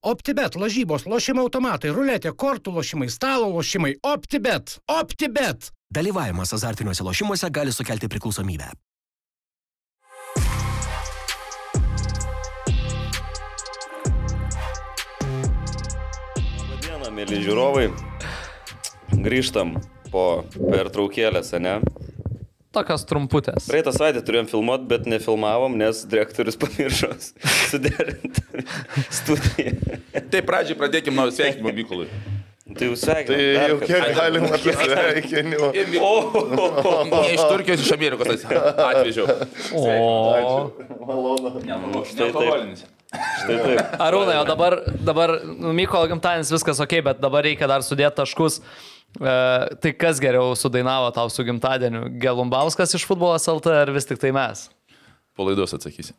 OptiBet, lažybos, lošimo automatai, ruletė, kortų lošimai, stalo lošimai. OptiBet. OptiBet. Dalyvavimas azartiniuose lošimuose gali sukelti priklausomybę. Labadiena, mėly žiūrovai. Grįžtam po pertraukėlės, ne? Tokios trumputės. Praeitą savaitę turėjom filmuoti, bet nefilmavom, nes direktorius pamiršo suderinti studiją. Tai pradžiai pradėkim nuo sveikinimo Mykolui. Tai jūs sveikinam. Tai jau kiek galima sveikinimo. Ne iš Turkijos, iš Amerikos atvežiau. Malonu. Nealkoholinis. Štai taip. Arūnai, o dabar Mykolo gimtadienis viskas ok, bet dabar reikia dar sudėti taškus. Tai kas geriau sudainavo tau su gimtadieniu? Gelumbauskas iš Futbolas LT ar vis tik tai mes? Po laidos atsakysi.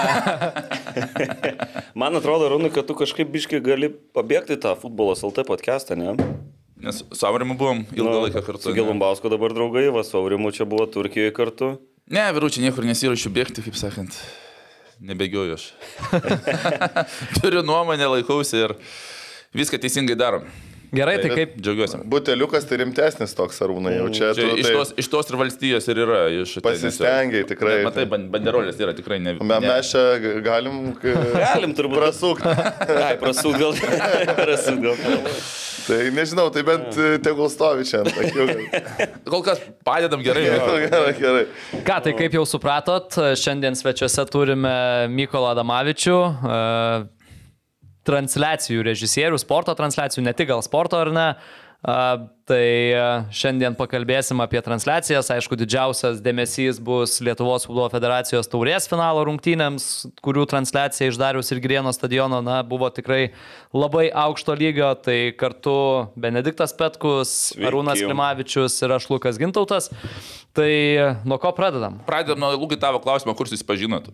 Man atrodo, Arūnai, kad tu kažkaip biškai gali pabėgti tą Futbolas LT podcastą, ne? Nes su Aurimu buvom ilgą laiką kartu. Su Gelumbausko dabar draugai, va, su Aurimu čia buvo Turkijoje kartu. Ne, vyručiai, niekur nesiruošiu bėgti, kaip sakant. Nebėgioju aš. Turiu nuomonę, laikausi ir viską teisingai darom. Gerai, tai kaip? Džiaugiuosi. Buteliukas tai rimtesnis toks, Arūnai, jau čia. Iš tos ir valstijos ir yra. Pasistengiai, tikrai. Matai, banderolės yra tikrai ne. Mes čia galim turbūt prasukti. Ai, prasukti gal. Tai nežinau, tai bent tegul stovi čia. Kol kas padedam gerai. Gerai. Ką, tai kaip jau supratot, šiandien svečiuose turime Mykolą Adamavičių, transliacijų režisierių, sporto transliacijų, ne tik gal sporto ar ne. Tai šiandien pakalbėsim apie transliacijas. Aišku, didžiausias dėmesys bus Lietuvos futbolo federacijos taurės finalo rungtynėms, kurių transliacija iš Dariaus ir Girėno stadiono buvo tikrai labai aukšto lygio. Tai kartu Benediktas Petkus, Sveiki. Arūnas Klimavičius ir aš Lukas Gintautas. Tai nuo ko pradedam? Pradedam nuo Lukai tavo klausimą, kur susipažinot?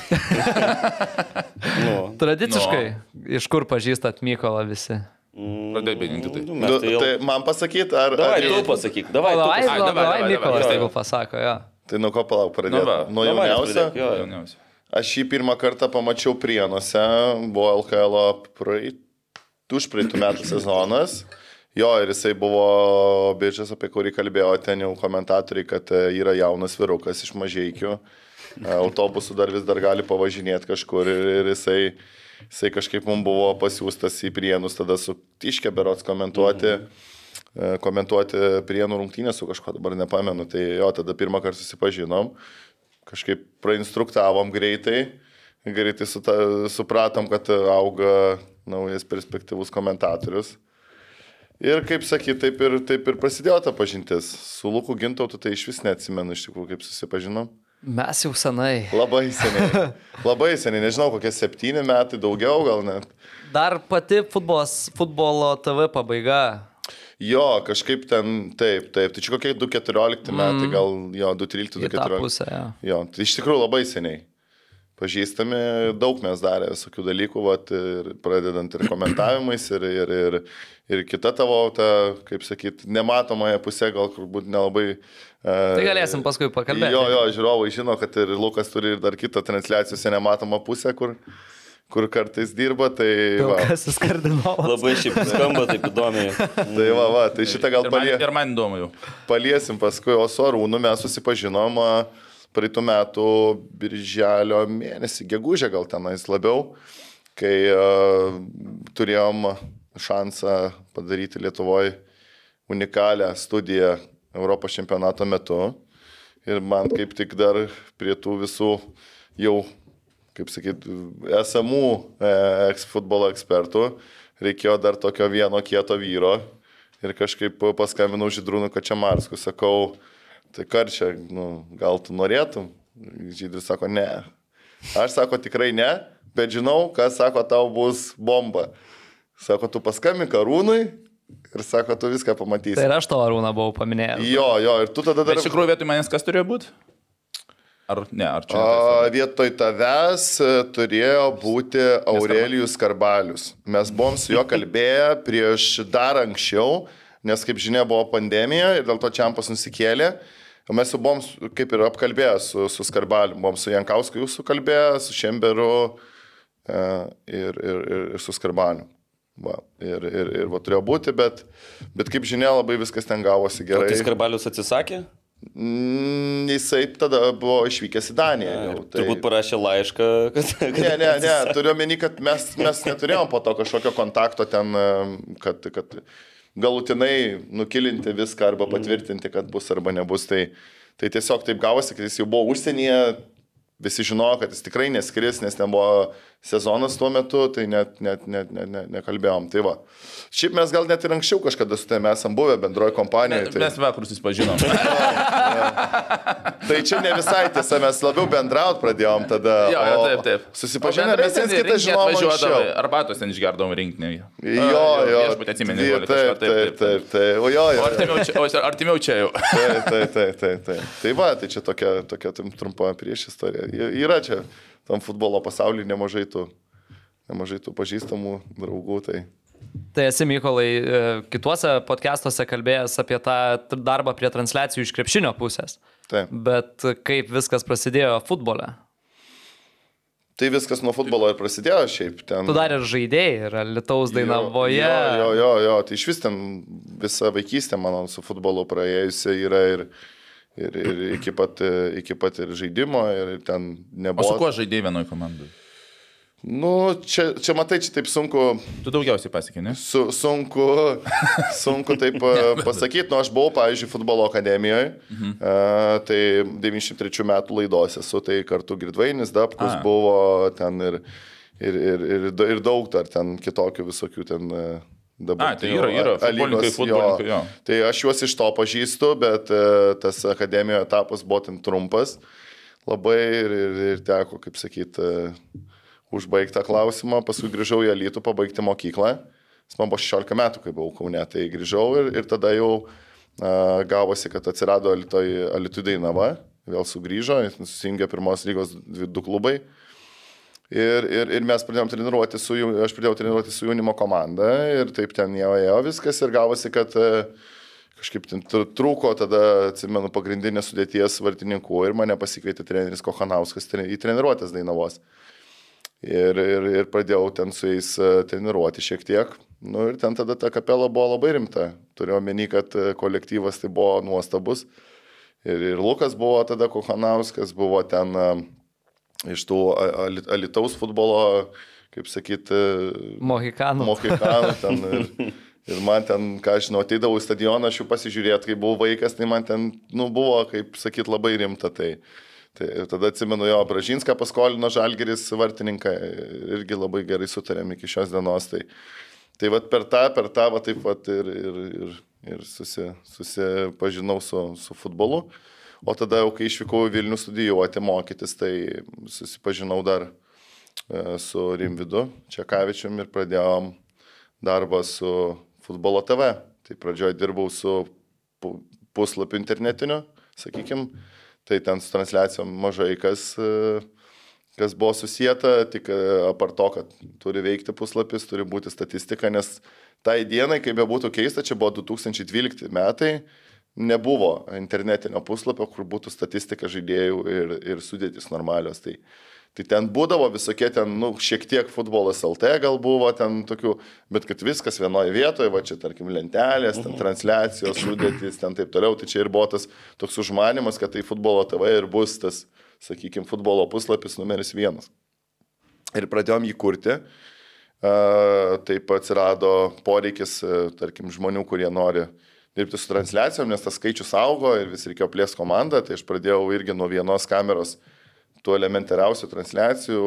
Tradiciškai, iš kur pažįstat Mykolą visi? Pradėjai bėginti tai. Tai man pasakyti, ar... Davai, tu pasakyk. Davai, Mykolas tegul pasako, jo. Tai nuo ko palauk pradėti? Nuo jauniausio? Aš jį pirmą kartą pamačiau Prienuose, buvo LKL už praeitų metų sezonas. Jo, ir jisai buvo bičias, apie kurį kalbėjo ten jau komentatoriai, kad yra jaunas vyrukas iš Mažeikių. Autobusų dar vis dar gali pavažinėti kažkur ir jisai kažkaip mums buvo pasiūstas į Prienus, tada su Tiške berots komentuoti Prienų rungtynės su kažko, dabar nepamenu. Tai jo, tada pirmą kartą susipažinom, kažkaip prainstruktavom greitai supratom, kad auga naujas perspektyvus komentatorius. Ir kaip sakyt, taip ir prasidėjo ta pažintis. Su Luku Gintautu tai iš vis neatsimenu iš tikrųjų, kaip susipažinom. Mes jau senai. Labai seniai, nežinau, kokie 7 metai, daugiau gal net. Dar pati futbolo TV pabaiga. Jo, kažkaip ten, taip. Tai čia kokie 2-14 metai, gal jo, 2-13, 2-14. Į tą pusę, jo. Jo, tai iš tikrųjų labai seniai. Pažįstami, daug mes darė visokių dalykų, ir pradedant ir komentavimais, ir kita tavo, kaip sakyt, nematomąją pusę, gal turbūt nelabai... Tai galėsim paskui pakalbėti. Jo, žiūrovai žino, kad ir Lukas turi ir dar kitą transliacijose nematomą pusę, kur kartais dirba, tai... Pilkasis kardinolas. Labai šiaip skamba taip įdomiai. Tai tai šitą gal Ir man įdomu jau. Paliesim paskui, o su Arūnu mes susipažinom praeitų metų birželio mėnesį, gegužę gal tenais labiau, kai turėjom šansą padaryti Lietuvoje unikalią studiją Europos čempionato metu. Ir man kaip tik dar prie tų visų jau, kaip sakyt, esamų futbolo ekspertų reikėjo dar tokio vieno kieto vyro. Ir kažkaip paskambinau Žydrūnui Kačamarskui, sakau, tai Karčia, gal tu norėtum? Žydris sako, ne. Aš sako, tikrai ne, bet žinau, kas sako, tau bus bomba. Sako, tu paskambink Arūnui ir sako, tu viską pamatysi. Tai ir aš to Arūną buvau paminėjęs. Jo, ir tu tada dar... Bet iš tikrųjų vietoj manęs kas turėjo būti? Ar ne, ar čia? Vietoj tavęs turėjo būti Aurelijus Karbalius. Mes buvom su juo kalbėję prieš dar anksčiau, nes kaip žinia buvo pandemija ir dėl to čempas nusikėlė. Mes jau buvom kaip ir apkalbėję su Skarbaliu, buvom su Jankausku jūsų kalbėję, su Šemberu ir su Skarbaniu. Va, ir va, turėjo būti, bet kaip žinia, labai viskas ten gavosi gerai. O tai Skarbalius atsisakė? Jisai tada buvo išvykęs į Daniją. Jau, tai... Turbūt parašė laišką, kad... Ne, turiu omeny, kad mes neturėjom po to kažkokio kontakto ten, kad galutinai nukilinti viską arba patvirtinti, kad bus arba nebus. Tai tiesiog taip gavosi, kad jis jau buvo užsienyje, visi žinojo, kad jis tikrai neskris, nes ten buvo sezonas tuo metu, tai net nekalbėjom. Tai va. Šiaip mes gal net ir anksčiau kažkada su tavimi esam buvę bendroje kompanijoje. Mes vakarus susipažinom. Tai čia ne visai tiesa, mes labiau bendraut pradėjom tada. Taip. Susipažinę, mes viens kitą žinom anksčiau. Arbatos ten išgerdom rinkinį. Jo. Viešbutį atsimeni. Taip. O artimiau čia jau. Taip. Tai va, tai čia tokia trumpa prieš istorija. Yra čia tam futbolo pasaulyje nemažai tų pažįstamų draugų. Tai esi, Mykolai, kituose podcastuose kalbėjęs apie tą darbą prie transliacijų iš krepšinio pusės. Taip. Bet kaip viskas prasidėjo futbole? Tai viskas nuo futbolo ir prasidėjo šiaip. Ten... Tu dar ir žaidėjai, ir Alytaus Dainavoje. Jo. Tai iš vis ten visa vaikystė, mano, su futbolu praėjusi yra ir iki pat ir žaidimo, ir ten nebuvo. O su kuo žaidėjai vienoj komandai? Nu, čia matai, čia taip sunku... Tu daugiausiai pasiekė, ne? Sunku taip pasakyti. Nu, aš buvau, pavyzdžiui, futbolo akademijoje, tai 93 metų laidos esu, tai kartu Girdvainis Dapkus buvo ten ir daug dar ten kitokių visokių ten... Dabar, tai yra futbolininkai, jo. Tai aš juos iš to pažįstu, bet tas akademijoje etapas buvo ten trumpas labai ir teko, kaip sakyti, užbaigti tą klausimą, paskui grįžau į Alytų pabaigti mokyklą, man buvo 16 metų, kai buvau Kaune, tai grįžau ir tada jau gavosi, kad atsirado Alytų Dainava, vėl sugrįžo, susijungė pirmos lygos 2 klubai. Ir mes pradėjom aš pradėjau treniruoti su jaunimo komanda ir taip ten ėjo viskas ir gavosi, kad kažkaip ten trūko tada, atsimenu, pagrindinės sudėties vartininkų ir mane pasikvietė treneris Kochanauskas į treniruotės Dainavos. Ir pradėjau ten su jais treniruoti šiek tiek. Nu ir ten tada ta kapela buvo labai rimta. Turėjau omeny, kad kolektyvas tai buvo nuostabus. Ir Lukas buvo tada Kochanauskas, buvo ten... iš tų Alytaus futbolo, kaip sakyti, Mohikanų ten ir man ten, ką žinau, ateidavau į stadioną, aš jų pasižiūrėti, kai buvau vaikas, tai man ten, buvo, kaip sakyti, labai rimta. Tai tada atsimenu, jo, Bražinską paskolino Žalgiris vartininką, irgi labai gerai sutarėm iki šios dienos. Tai vat per tą va taip vat ir susipažinau su futbolu. O tada jau, kai išvykau į Vilnių studijuoti, mokytis, tai susipažinau dar su Rimvydu Čekavičium ir pradėjom darbą su Futbolo TV. Tai pradžioje dirbau su puslapiu internetiniu, sakykim, tai ten su transliacijom mažai kas buvo susijęta, tik apart to, kad turi veikti puslapis, turi būti statistika, nes tai dienai, kaip be būtų keista, čia buvo 2012 metai, nebuvo internetinio puslapio, kur būtų statistika žaidėjų ir sudėtis normalios. Tai ten būdavo visokie ten, šiek tiek futbolas LT gal buvo ten tokių, bet kad viskas vienoje vietoje, va čia tarkim lentelės, ten transliacijos, sudėtis, ten taip toliau. Tai čia ir buvo tas toks užmanimas, kad tai Futbolo TV ir bus tas, sakykime, futbolo puslapis numeris 1. Ir pradėjom jį kurti. Taip atsirado poreikis, tarkim, žmonių, kurie nori dirbti su transliacijom, nes tas skaičius augo ir vis reikėjo plėsti komandą, tai aš pradėjau irgi nuo vienos kameros tų elementariausių transliacijų,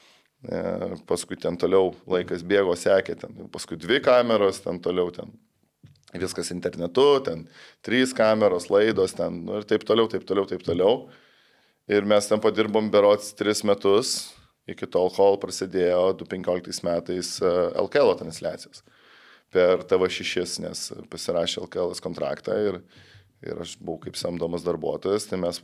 paskui ten toliau laikas bėgo, sekė, ten paskui 2 kameros, ten toliau ten viskas internetu, ten 3 kameros, laidos, ten ir taip toliau. Ir mes ten padirbom berods 3 metus, iki tol, kol prasidėjo 2015 metais LKL transliacijos. Per TV6, nes pasirašė LKL kontraktą ir aš buvau kaip samdomas darbuotojas, tai mes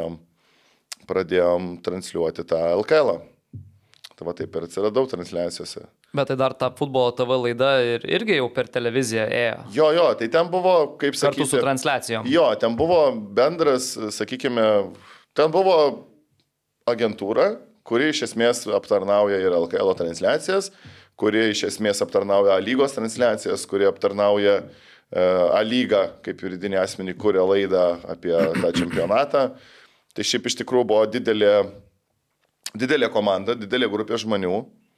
pradėjom transliuoti tą LKL. Tai va taip ir atsiradau transliacijose. Bet tai dar ta Futbolo TV laida irgi jau per televiziją ėjo. Jo, tai ten buvo, kaip sakyti... Kartu su transliacijom. Jo, ten buvo bendras, sakykime, ten buvo agentūra, kuri iš esmės aptarnauja ir LKL transliacijas, kuri iš esmės aptarnauja lygos transliacijas, kuri aptarnauja lygą, kaip juridinį asmenį, kuria laidą apie tą čempionatą. Tai šiaip iš tikrųjų buvo didelė komanda, didelė grupė žmonių.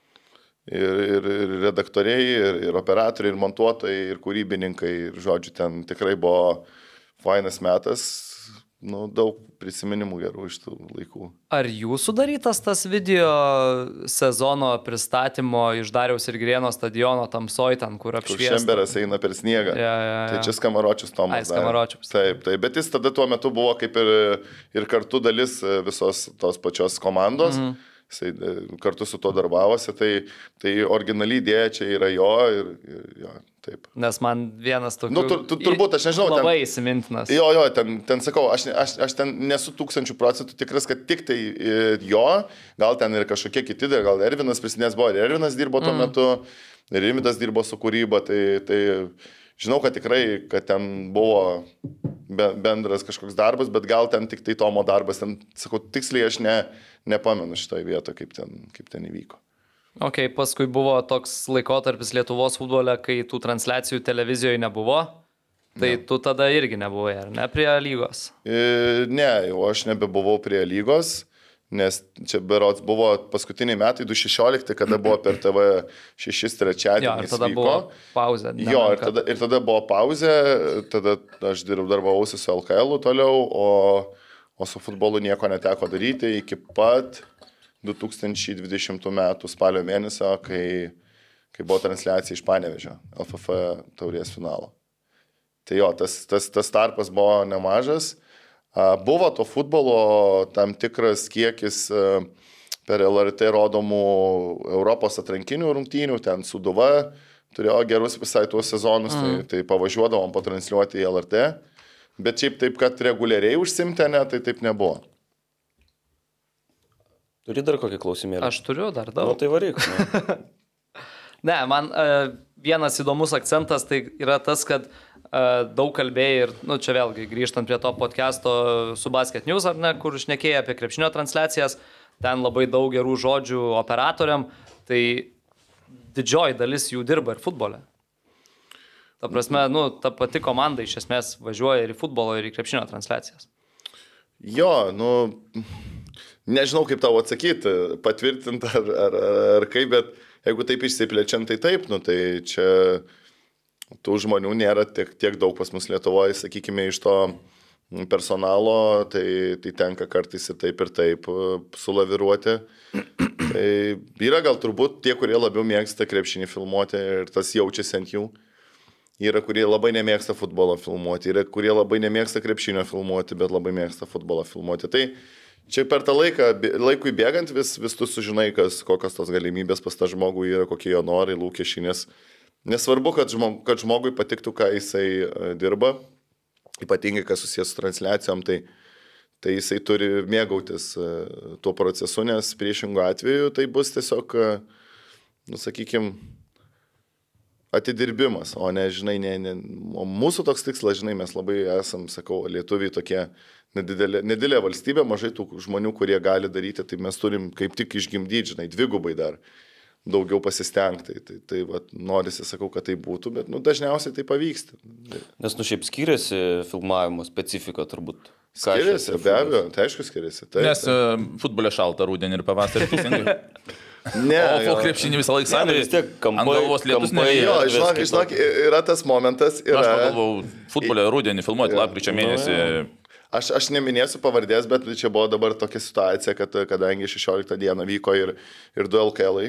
Ir redaktoriai, ir operatoriai, ir montuotojai, ir kūrybininkai. Ir žodžiu, ten tikrai buvo fainas metas. Daug prisiminimų gerų iš tų laikų. Ar jūsų darytas tas video sezono pristatymo iš Dariaus ir Girėno stadiono tamsoj ten, kur apšviesta? Kur Šemberas eina per sniegą. Tai čia Skamaročius Tomas. Skamaročius. Taip, bet jis tada tuo metu buvo kaip ir kartu dalis visos tos pačios komandos. Jisai kartu su to darbavosi, tai originali idėja čia yra jo ir jo, taip. Nes man vienas tokių... Turbūt, aš nežinau. Labai įsimintinas. Jo, ten sakau, aš ten nesu 1000% tikras, kad tik tai jo, gal ten ir kažkokie kiti, gal Ervinas prisidės buvo, ir Ervinas dirbo tuo metu, ir Rimvydas dirbo su kūryba, tai žinau, kad tikrai, kad ten buvo bendras kažkoks darbas, bet gal ten tik tai Tomo darbas, ten, sakau, tiksliai aš nepamenu šitoje vietoje, kaip ten įvyko. Ok, paskui buvo toks laikotarpis Lietuvos futbole, kai tų transliacijų televizijoje nebuvo, tai tu tada irgi nebuvai, ar ne, prie lygos? Ne, jau aš nebebuvau prie lygos, nes čia berods buvo paskutiniai metai, 2016, kada buvo per TV 6 trečiadienį. Jo, ir tada buvo pauzė. Jo, ir tada buvo pauzė, tada aš darbavausi su LKL toliau, o su futbolu nieko neteko daryti iki pat 2020 metų spalio mėnesio, kai buvo transliacija iš Panevėžio, LFF taurės finalo. Tai jo, tas tarpas buvo nemažas. Buvo to futbolo tam tikras kiekis per LRT rodomų Europos atrankinių rungtynių, ten Sūduva turėjo gerus visai tuos sezonus, tai pavažiuodavom patransliuoti į LRT, bet šiaip taip, kad reguliariai užsimti, tai taip nebuvo. Turi dar kokį klausimėlį? Aš turiu dar daug. Tai varyk. Ne, man vienas įdomus akcentas tai yra tas, kad daug kalbėjai ir, čia vėlgi grįžtant prie to podcast'o su Basket News, ar ne, kur šnekėjai apie krepšinio transliacijas, ten labai daug gerų žodžių operatoriam, tai didžioji dalis jų dirba ir futbole. Ta prasme, ta pati komanda iš esmės važiuoja ir į futbolo, ir į krepšinio transliacijas. Jo, nežinau kaip tau atsakyti, patvirtinti ar kaip, bet jeigu taip išsiplečiant, tai taip, tai čia tų žmonių nėra tiek daug pas mus Lietuvoje, sakykime, iš to personalo, tai tenka kartais ir taip sulaviruoti. Tai yra gal turbūt tie, kurie labiau mėgsta krepšinį filmuoti ir tas jaučiasi ant jų. Yra, kurie labai nemėgsta futbolo filmuoti, yra, kurie labai nemėgsta krepšinio filmuoti, bet labai mėgsta futbolo filmuoti. Tai čia per tą laikui bėgant vis tu sužinai, kokios tos galimybės pas tą žmogų yra, kokie jo norai, lūkesčiai, nes nesvarbu, kad žmogui patiktų, ką jisai dirba, ypatingai, kas susijęs su transliacijom, tai jisai turi mėgautis tuo procesu, nes priešingų atveju tai bus tiesiog, sakykime, atidirbimas, o ne, žinai, o mūsų toks tikslas, žinai, mes labai esam, sakau, lietuviai tokie nedidelė valstybė, mažai tų žmonių, kurie gali daryti, tai mes turim kaip tik išgimdyti, žinai, dvigubai dar daugiau pasistengti. Tai norisi, sakau, kad tai būtų, bet dažniausiai tai pavyksta. Nes šiaip skiriasi filmavimo specifika turbūt. Skiriasi, be abejo, tai aišku skiriasi. Nes futbole šalta rudenį ir pavasarį tūkstančiai. Ne. O krepšinį visą laiką salė. Vis tiek ant galvos lietus nevėjo. Jo, žinok, yra tas momentas. Aš pagalvojau, futbole rudenį filmuoti lapkričio mėnesį. Aš neminėsiu pavardės, bet čia buvo dabar tokia situacija, kad kadangi 16 dieną vyko ir 2 LKL-ai,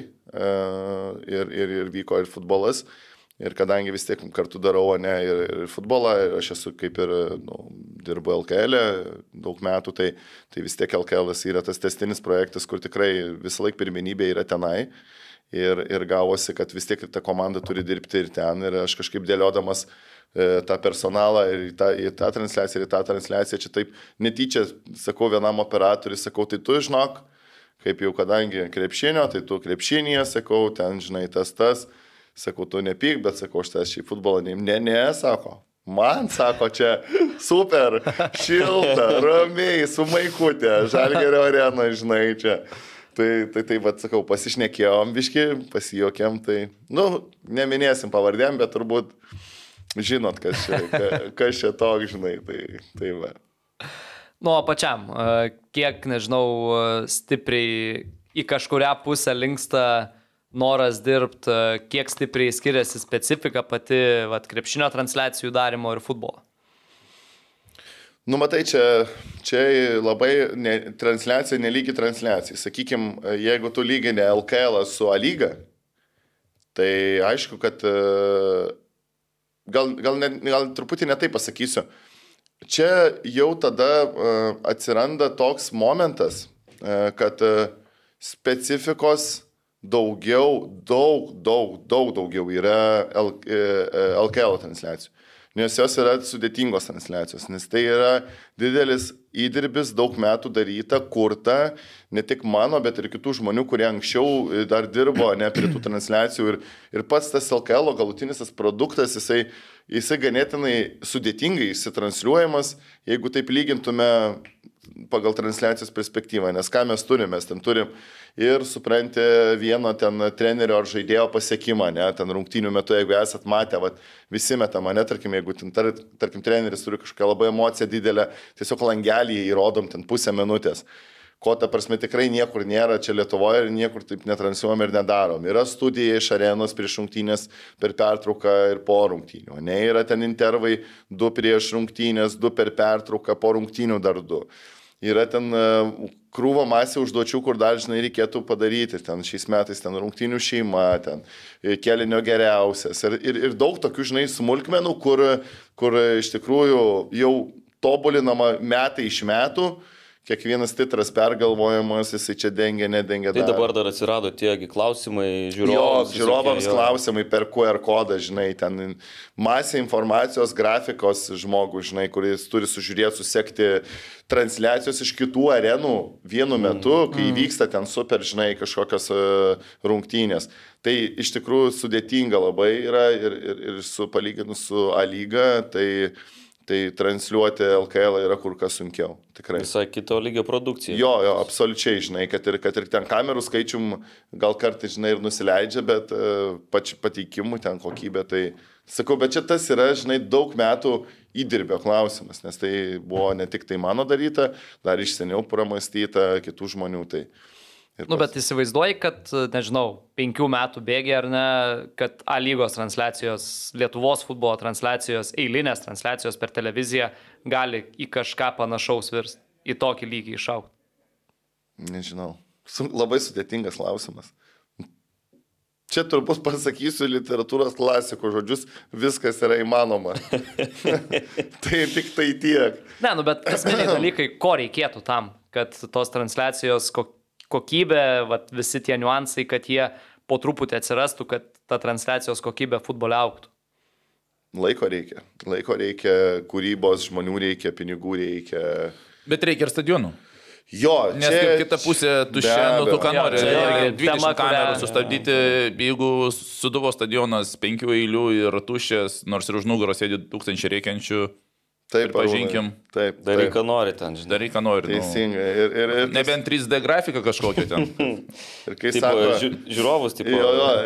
ir vyko ir futbolas, ir kadangi vis tiek kartu darau ir futbolą, ir aš esu kaip ir dirbu LKL-e daug metų, tai vis tiek LKL-as yra tas tęstinis projektas, kur tikrai visą laiką pirmenybė yra tenai. Ir gavosi, kad vis tiek ta komanda turi dirbti ir ten, ir aš kažkaip dėliodamas tą personalą ir į tą transliaciją, čia taip netyčia, sakau vienam operatoriui, sakau, tai tu žinok, kaip jau kadangi krepšinio, tai tu krepšinėje, sakau, ten, žinai, tas, sakau, tu nepyk, bet sakau, aš tas šį futbolą ne, sako, man, sako, čia super, šilta, ramiai, su maikutė, Žalgirio arena, žinai, čia. Tai vat, sakau, pasišnekėjom biški, pasijuokėm, tai, neminėsim pavardėm, bet turbūt žinot, kas čia toks, žinai, tai va. Nu, pačiam, kiek, nežinau, stipriai į kažkurią pusę linksta noras dirbti, kiek stipriai skiriasi specifika pati krepšinio transliacijų darimo ir futbolo? Matai, čia labai transliacija nelygi transliacijai. Sakykime, jeigu tu lygini LKL su A lyga, tai aišku, kad gal truputį netai pasakysiu. Čia jau tada atsiranda toks momentas, kad specifikos daug daugiau yra LKL transliacijų. Nes jos yra sudėtingos transliacijos, nes tai yra didelis įdirbis, daug metų daryta, kurta, ne tik mano, bet ir kitų žmonių, kurie anksčiau dar dirbo prie tų transliacijų. Ir pats tas LKL galutinis tas produktas, jisai ganėtinai sudėtingai įsitransliuojamas, jeigu taip lygintume pagal transliacijos perspektyvą, nes ką mes turime, mes ten turim ir supranti vieno ten trenerio ar žaidėjo pasiekimą, ten rungtynių metu, jeigu esat matę, visi metama, tarkim, jeigu tarkim treneris turi kažkokią labai emociją didelę, tiesiog langelį įrodom ten pusę minutės, ko ta prasme tikrai niekur nėra čia Lietuvoje ir niekur taip netransliuojam ir nedarom. Yra studija iš arenos prieš rungtynės per pertrauką ir po rungtynių, yra ten intervai 2 prieš rungtynės, 2 per pertrauką, po rungtynių dar 2. Yra ten krūva masė užduočių, kur dar, reikėtų padaryti. Ten šiais metais ten rungtynių šeima, ten kėlinio geriausias. Ir daug tokių, smulkmenų, kur iš tikrųjų jau tobulinama metai iš metų. Kiekvienas titras pergalvojamas, jisai čia dengia, nedengia. Tai dabar dar atsirado tiegi klausimai žiūrovams. Žiūrovams klausimai per QR kodą, ten masė informacijos, grafikos žmogų, kuris turi sužiūrėti, susekti transliacijos iš kitų arenų vienu metu, kai vyksta ten super, kažkokios rungtynės. Tai iš tikrųjų sudėtinga labai yra ir palyginus su A lyga, tai transliuoti LKL yra kur kas sunkiau. Tikrai. Visai kito lygio produkcija. Jo, absoliučiai, kad ir ten kamerų skaičium gal kartais, ir nusileidžia, bet pateikimų ten kokybė, tai sakau, bet čia tas yra, daug metų įdirbio klausimas, nes tai buvo ne tik tai mano daryta, dar iš seniau pramastyta kitų žmonių, tai bet įsivaizduoji, kad, 5 metų bėgiai ar ne, kad A lygos transliacijos, Lietuvos futbolo transliacijos, eilinės transliacijos per televiziją gali į kažką panašaus virsti, į tokį lygį išaugti? Nežinau. Labai sudėtingas klausimas. Čia turbūt pasakysiu literatūros klasikų žodžius, viskas yra įmanoma. Tai tik tai tiek. Ne, bet esminiai dalykai, ko reikėtų tam, kad tos transliacijos kokybė, visi tie niuansai, kad jie po truputį atsirastų, kad ta transliacijos kokybė futbole augtų. Laiko reikia, kūrybos, žmonių reikia, pinigų reikia. Bet reikia ir stadionų. Jo, nes kaip kita pusė tuščia, tu ką nori, 20 kamerų sustabdyti, jeigu Sūduvos stadionas 5 eilių ir tuščias, nors ir už nugaros sėdi 1000 reikiančių. Taip, pažinkim. Taip. Daryk, ką nori ten, žinai. Daryk, ką nori. Teisingai. Ir nebent 3D grafika kažkokia ten. Ir kai sako... Žiūrovus, tipo...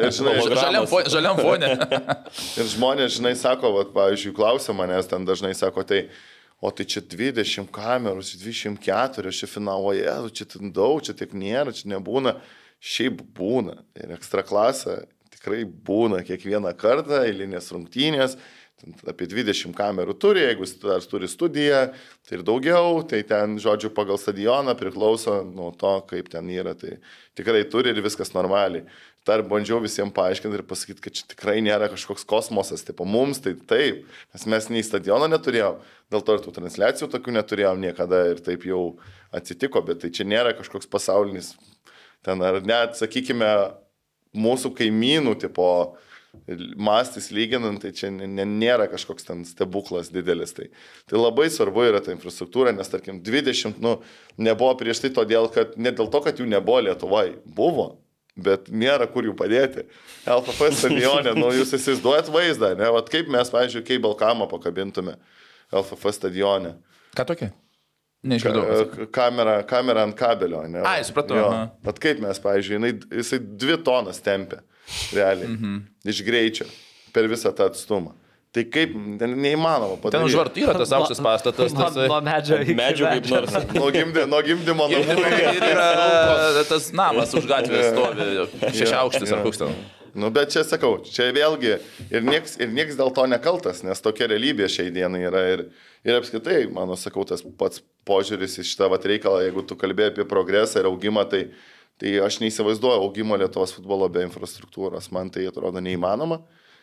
Žaliam fone. Ir žmonės, sako, pavyzdžiui, klausia manęs, ten dažnai sako, tai čia 20 kamerų, 24, čia finaloje, čia daug, čia tiek nėra, čia nebūna. Šiaip būna. Ir ekstra klasą tikrai būna kiekvieną kartą, eilinės rungtynės. Apie 20 kamerų turi, jeigu dar turi studiją, tai ir daugiau, tai ten, žodžiu, pagal stadioną priklauso nuo to, kaip ten yra, tai tikrai turi ir viskas normaliai. Dar bandžiau visiems paaiškinti ir pasakyti, kad čia tikrai nėra kažkoks kosmosas, tai po mums tai taip, nes mes nei stadiono neturėjom, dėl to ir tų transliacijų tokių neturėjom niekada ir taip jau atsitiko, bet tai čia nėra kažkoks pasaulinis, ten ar net, sakykime, mūsų kaimynų tipo mastis lyginant, tai čia nėra kažkoks ten stebuklas didelis. Tai labai svarbu yra ta infrastruktūra, nes tarkim 20 nebuvo prieš tai todėl, kad ne dėl to, kad jų nebuvo Lietuvoje, buvo, bet nėra kur jų padėti. LFF stadione, jūs įsivaizduojat vaizdą, ne? Vat kaip mes, pavyzdžiui, Cable Camą pakabintume LFF stadione. Ką tokia? Neišgirdau. Kamera ant kabelio, ne? Ai, supratau. Bet kaip mes, pavyzdžiui, jisai 2 tonas tempia, realiai, iš greičio, per visą tą atstumą. Tai kaip, neįmanoma padaryti. Ten žvart yra tas aukštas pastatas. Nuo medžio kaip nors. Nuo gimdymo namų. Ir yra tas namas už gatvės stovi, 6 aukštas ar koks ten. Nu, bet čia sakau, čia vėlgi ir nieks dėl to nekaltas, nes tokia realybė šiai dienai yra ir apskritai, mano sakau, tas pats požiūris į šitą reikalą, jeigu tu kalbėjai apie progresą ir augimą, tai aš neįsivaizduoju augimo Lietuvos futbolo be infrastruktūros, man tai atrodo neįmanoma.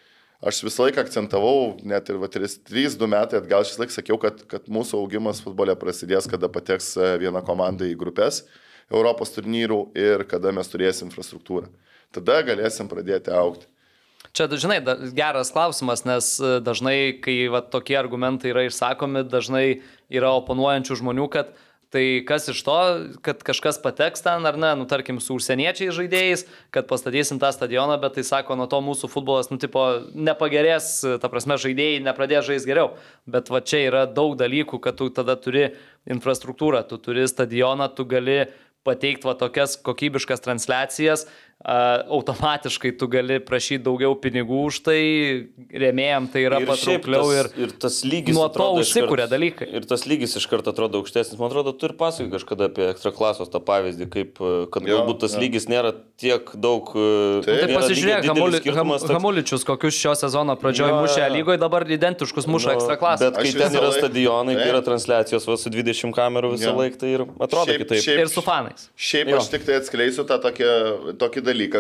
Aš visą laiką akcentavau, net ir 3-2 metai atgal šis laik sakiau, kad mūsų augimas futbole prasidės, kada pateks viena komanda į grupės Europos turnyrų ir kada mes turėsim infrastruktūrą. Tada galėsim pradėti augti. Čia, žinai, geras klausimas, nes dažnai, kai tokie argumentai yra išsakomi, dažnai yra oponuojančių žmonių, kad tai kas iš to, kad kažkas pateks ten, ar ne, tarkim, su užsieniečiais žaidėjais, kad pastatysim tą stadioną, bet tai sako, nuo to mūsų futbolas, nepagerės, ta prasme, žaidėjai nepradės žaisti geriau. Bet čia yra daug dalykų, kad tu tada turi infrastruktūrą, tu turi stadioną, tu gali pateikti tokias kokybiškas transliacijas, automatiškai tu gali prašyti daugiau pinigų už tai, rėmėjam tai yra patraukliau ir tas lygis nuo to užsikūrė dalykai. Ir tas lygis iš karto atrodo aukštesnis. Man atrodo, tu ir pasakai kažkada apie ekstraklasos tą pavyzdį, kad galbūt tas lygis nėra tiek daug... Tai pasižiūrėk, Hamuličius, kokius šio sezono pradžioje mušė lygoje, dabar identiškus muša ekstraklasą. Bet kai ten yra stadionai, kai yra transliacijos su 20 kamerų visą laiką, tai ir atrodo kitaip. Ir su fanais. Šiaip aš tik tai atskleisiu tą tokį dalyką,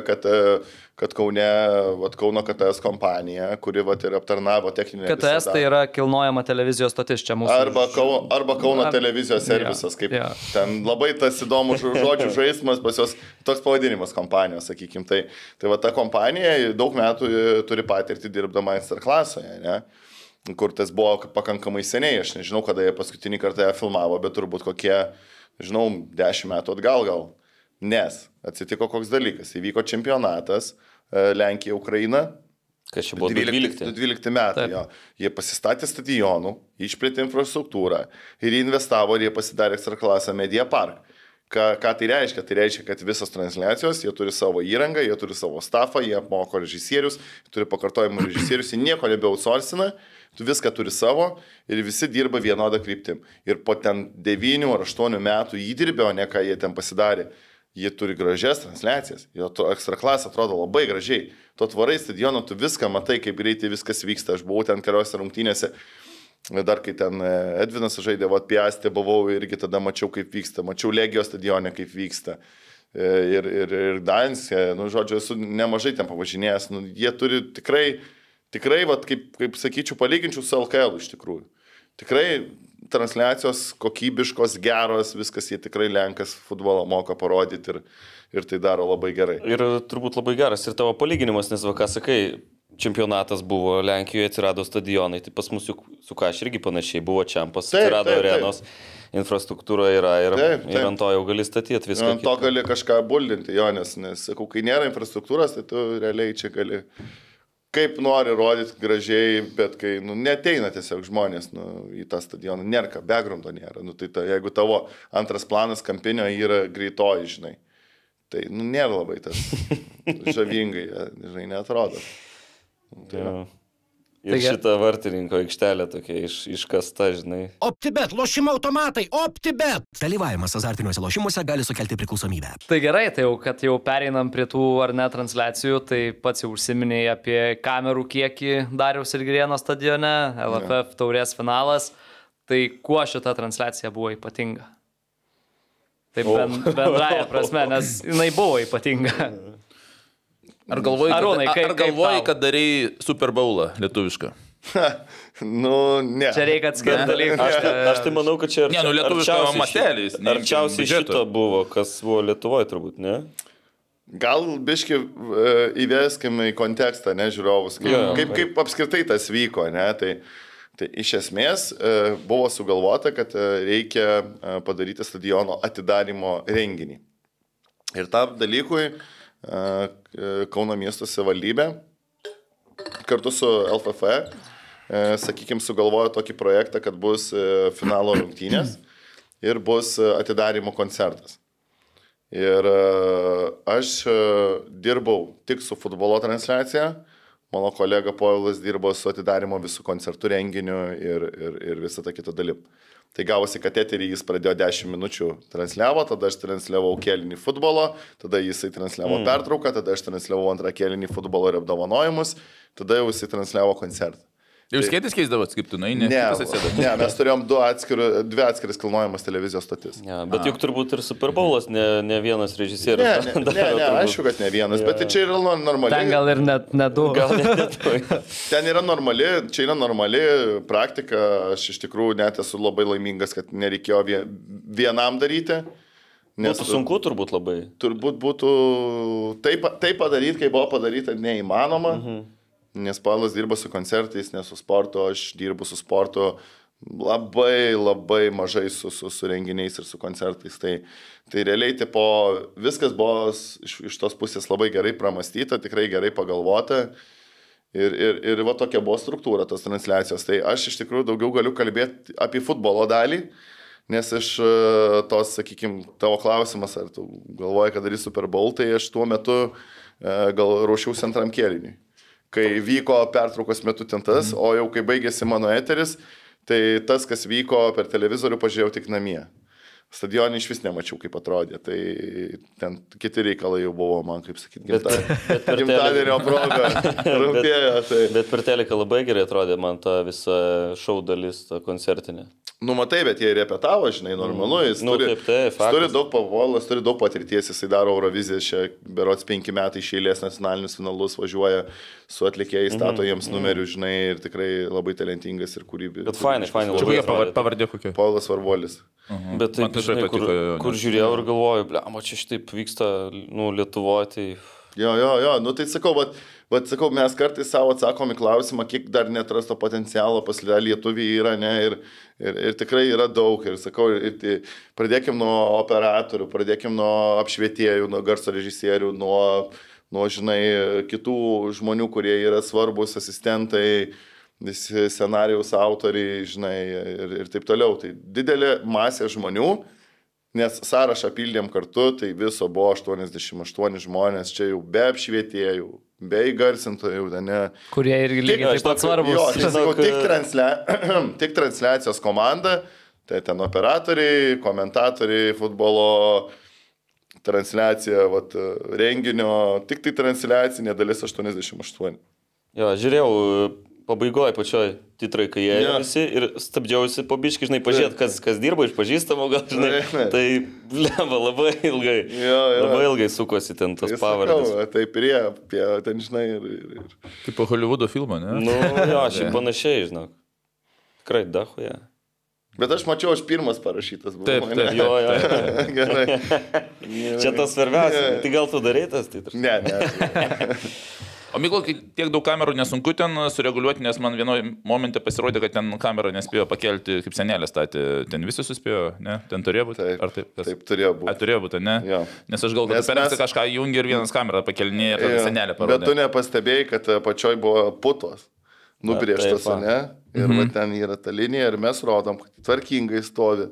kad Kauno KTS kompanija, kuri ir aptarnavo techninę KTS tai yra kilnojama televizijos stotis čia mūsų. Arba Kauno televizijos servisas, kaip ten labai tas įdomus žodžių žaismas, pas jos toks pavadinimas kompanijos, sakykime. Tai ta kompanija daug metų turi patirtį dirbdama ekstraklasoje, ne? Kur tas buvo pakankamai seniai, aš nežinau, kada jie paskutinį kartą ją filmavo, bet turbūt kokie, 10 metų atgal gal. Nes atsitiko koks dalykas, įvyko čempionatas Lenkija-Ukraina. Kas čia buvo 12 metai. Jie pasistatė stadionų, išplėtė infrastruktūrą ir investavo ir jie pasidarė ekstraklasą Media Park. Ką tai reiškia? Tai reiškia, kad visas transliacijos, jie turi savo įrangą, jie turi savo stafą, jie apmoko režisierius, turi pakartojimų režisierius, jie nieko nebeoutsourcina, tu viską turi savo ir visi dirba vienodą kryptim. Ir po ten 9 ar 8 metų įdirbė, o ne ką jie ten pasidarė. Jie turi gražias transliacijas, jo ekstraklasas atrodo labai gražiai. Tu atvarai stadioną, tu viską matai, kaip greitai viskas vyksta. Aš buvau ten keliose rungtynėse, dar kai ten Edvinas žaidė, Piastė buvau irgi tada mačiau, kaip vyksta. Mačiau Legijos stadione, kaip vyksta. Ir Danske, žodžiu, esu nemažai ten pavažinėjęs. Jie turi tikrai kaip sakyčiau, palyginčiau su LKL iš tikrųjų. Tikrai transliacijos kokybiškos, geros, viskas jie tikrai Lenkas futbolą moka parodyti ir tai daro labai gerai. Ir turbūt labai geras ir tavo palyginimas, nes ką sakai, čempionatas buvo Lenkijoje, atsirado stadionai, tai pas mus su ką aš irgi panašiai buvo čempas, atsirado arenos, infrastruktūra yra ir ant to jau gali statyti viską. Ant to gali kažką buldinti, jo, nes sakau, kai nėra infrastruktūros, tai tu realiai čia gali... Kaip nori rodyti gražiai, bet kai neteina tiesiog žmonės į tą stadioną, nėra ką, backgroundo nėra. Jeigu tavo antras planas kampinio yra greitoji, žinai, tai nėra labai tas žavingai, žinai, neatrodo. Ir šitą vartininko aikštelę tokia iškasta, žinai. OptiBet, lošimo automatai, OptiBet. Dalyvavimas azartiniuose lošimuose gali sukelti priklausomybę. Tai gerai, tai kad jau pereinam prie tų ar ne transliacijų, tai pats jau užsiminėjai apie kamerų kiekį Dariaus ir Girėno stadione, LFF taurės finalas. Tai kuo šita transliacija buvo ypatinga? Tai bendraja prasme, nes jinai buvo ypatinga. Ar galvoji, kad darai Super Bowlą lietuvišką? Ne. Čia reikia atskirti dalyką. Aš tai manau, kad čia lietuvišką masteliais. Arčiausiai šito buvo, kas buvo Lietuvoje turbūt, ne? Gal biški įveskime į kontekstą, ne, žiūrovus, kaip apskritai tas vyko, ne? Tai iš esmės buvo sugalvota, kad reikia padaryti stadiono atidarimo renginį. Ir tam dalykui Kauno miesto savivaldybė kartu su LFF, sakykime, sugalvojo tokį projektą, kad bus finalo rungtynės ir bus atidarymo koncertas. Ir aš dirbau tik su futbolo transliacija, mano kolega Povilas dirbo su atidarymo visų koncertų renginiu ir visą tą kitą dalim. Tai gavosi, kad eterį jis pradėjo 10 minučių transliavo, tada aš transliavau kėlinį futbolo, tada jisai transliavo pertrauką, tada aš transliavau antrą kėlinį futbolo ir apdovanojimus, tada jau jisai transliavo koncertą. Jūs skėtis keisdavot, kaip tu, ne, mes turėjom dvi atskiras kilnojamas televizijos stotis. Ja, bet juk turbūt ir Super Bowlas ne vienas režisierius. Ne, aišku, kad ne vienas, bet čia yra normali. Ten gal ir net du. Ten yra normali, čia yra normali praktika, aš iš tikrųjų net esu labai laimingas, kad nereikėjo vienam daryti. Nes būtų sunku turbūt labai. Turbūt būtų taip padaryti, kaip buvo padaryta, neįmanoma. Nes Paulas dirba su koncertais, ne su sportu, aš dirbu su sportu labai mažai su renginiais ir su koncertais. Tai realiai viskas buvo iš tos pusės labai gerai pramastyta, tikrai gerai pagalvota. Ir va tokia buvo struktūra tos transliacijos. Tai aš iš tikrųjų daugiau galiu kalbėti apie futbolo dalį, nes iš tos, sakykime, tavo klausimas, ar tu galvoji, kad darys Super Bowl, tai aš tuo metu gal ruošiausi antram kėliniui. Kai vyko pertraukos metu ten tas, o jau kai baigėsi mano eteris, tai tas, kas vyko per televizorių, pažiūrėjau tik namie. Stadionį iš vis nemačiau, kaip atrodė, tai ten kiti reikalai jau buvo, man, kaip sakyti, gimtadienio proga rūpėjo. Bet per teleką labai gerai atrodė man ta visa šou dalis, ta koncertinė. Nu, matai, bet jie repetavo, žinai, normalu, jis turi daug pavolas, turi daug patirties, jisai daro Euroviziją, čia berods 5 metai iš eilės nacionalinius finalus važiuoja su atlikėjais, stato jiems numerių, žinai, ir tikrai labai talentingas ir kūrybinis. Bet fainai. Čia kokia pavardė kokia? Povilas Varvolis. Bet taip, žinai, kur žiūrėjau ir galvoju, blema, čia šitaip vyksta, Lietuvoje, tai... Jo, tai sakau, mes kartais savo atsakom į klausimą, kiek dar netrasto potencialo pas lietuviai yra, ne, ir tikrai yra daug, ir sakau, pradėkim nuo operatorių, pradėkim nuo apšvietėjų, nuo garso režisierių, nuo, žinai, kitų žmonių, kurie yra svarbus asistentai, scenarijaus autoriai, žinai, ir taip toliau. Tai didelė masė žmonių. Nes sąrašą pildėm kartu, tai viso buvo 88 žmonės, čia jau be apšvietėjų, be įgarsintojų, ne. Kurie irgi lygiai taip pat svarbus. Jo, aš sakau, tik transliacijos komanda, tai ten operatoriai, komentatoriai, futbolo transliacija, renginio, tik tai transliacinė dalis 88. Jo, žiūrėjau, pabaigoje pačioj titrai, kai jie visi ir stabdžiausi po biškį, žinai, pažiūrėt, kas dirba iš pažįstamų, gal, žinai, tai blemba labai ilgai, labai ilgai sukosi ten tos pavardės. Taip ir jie, ten, žinai, ir... Kaip po Hollywoodo filmo, ne? Nu, jo, šiaip panašiai, žinok. Tikrai, dahuja. Bet aš mačiau, aš pirmas parašytas buvau. Taip. Jo. Gerai. Čia tas svarbiausia. Tai gal tu darytas titras? Ne. O Mykolo, kai tiek daug kamerų nesunku ten sureguliuoti, nes man vienoje momente pasirodė, kad ten kamera nespėjo pakelti, kaip senelė statė. Ten visi suspėjo, ne? Ten turėjo būti? Taip turėjo būti. Turėjo būti, ne? Jo. Nes aš gal, kad per anksti kažką jungi ir vienas kamerą pakelinėja ir senelė parodė. Bet tu nepastebėjai, kad pačioj buvo putos nubrėžtos, ne? Ir ten yra ta linija ir mes rodom, kad tvarkingai stovi.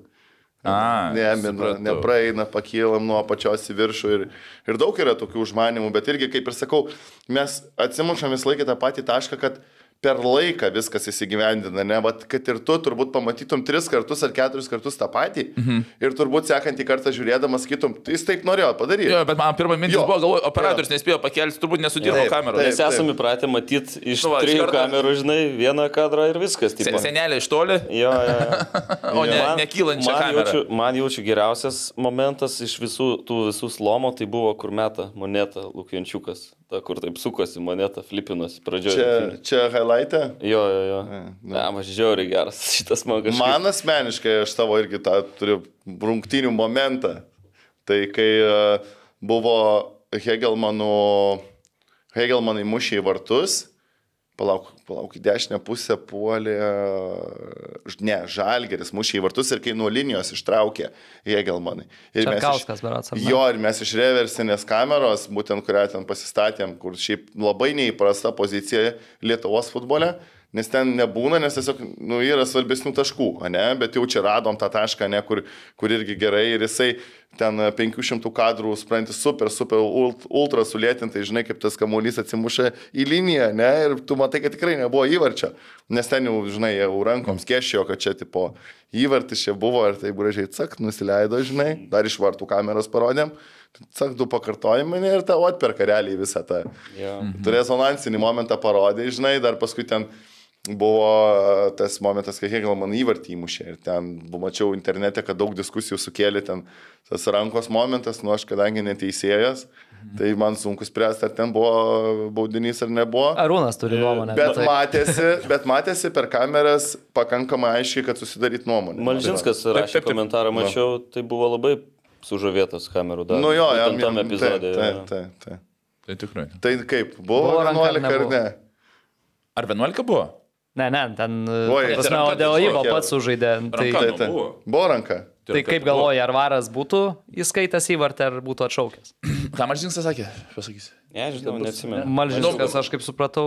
Nemina, nepraeina, pakylam nuo apačios į viršų ir daug yra tokių užmanimų, bet irgi, kaip ir sakau, mes atsimušam visą laiką tą patį tašką, kad per laiką viskas įsigyvendina, ne, bet kad ir tu turbūt pamatytum 3 kartus ar 4 kartus tą patį ir turbūt sekantį kartą žiūrėdamas sakytum, jis taip norėjo padaryti. Jo, bet man pirmą mintis buvo, galvoju, operatorius nespėjo pakelti, turbūt nesudirbo kamerą. Mes esame įpratę matyti iš 3 kamerų, žinai, vieną kadrą ir viskas. Senelė iš toli? Jo. O nekylančią kamerą. Man jaučiu geriausias momentas iš visų slomo, tai buvo, kur meta monetą Lukjančiukas. Ta, kur taip sukosi monetą, flipinosi pradžioje. Čia highlight'e? Jo. Aš žiauriai geras šitas man kažkaip. Man asmeniškai, aš tavo irgi tą turiu rungtynių momentą. Tai kai buvo Hegelmanai mušė į vartus, palauk, į dešinę pusę puolė, Žalgiris mušė į vartus ir kai nuo linijos ištraukė Hegelmanai. Čarkauskas, berods. Jo, ir mes iš reversinės kameros, būtent kurią ten pasistatėm, kur šiaip labai neįprasta pozicija Lietuvos futbole, nes ten nebūna, nes tiesiog yra svarbesnių taškų, ne? Bet jau čia radom tą tašką, ne? Kur irgi gerai ir jisai ten 500 kadrų, supranti, super ultra sulėtintai, žinai, kaip tas kamuolys atsimuša į liniją, ne? Ir tu matai, kad tikrai nebuvo įvarčio, nes ten jau, žinai, jau rankoms kešėjo, kad čia tipo įvartis čia buvo ir tai gražiai nusileido, žinai, dar iš vartų kameros parodėm. Du pakartojimai ir tau atperka realiai visą tą. Tu rezonansinį momentą parodė, žinai, dar paskui ten buvo tas momentas, kai Hegel man įvartį įmušė ir ten mačiau internete, kad daug diskusijų sukėlė ten tas rankos momentas, aš kadangi neteisėjas, tai man sunku spręsti, ar ten buvo baudinys ar nebuvo. Arūnas turi nuomonę. Bet matėsi per kameras pakankamai aiškiai, kad susidaryt nuomonę. Malžinskas rašė komentarą, mačiau, tai buvo labai sužavėtas kamerų darbas. Jo, tam epizodė. Tai tikrai. Tai kaip, buvo 11 ar ne? Ar 11 buvo? Ne, ten, prasme, Odeoivo pats sužaidė. Buvo ranka. Tai kaip galvoji, ar Varas būtų įskaitęs įvartį, ar būtų atšaukęs? Ką Malžinskas sakė? Pasakysi. Ne, žinau, neatsimenu. Malžinskas, aš kaip supratau,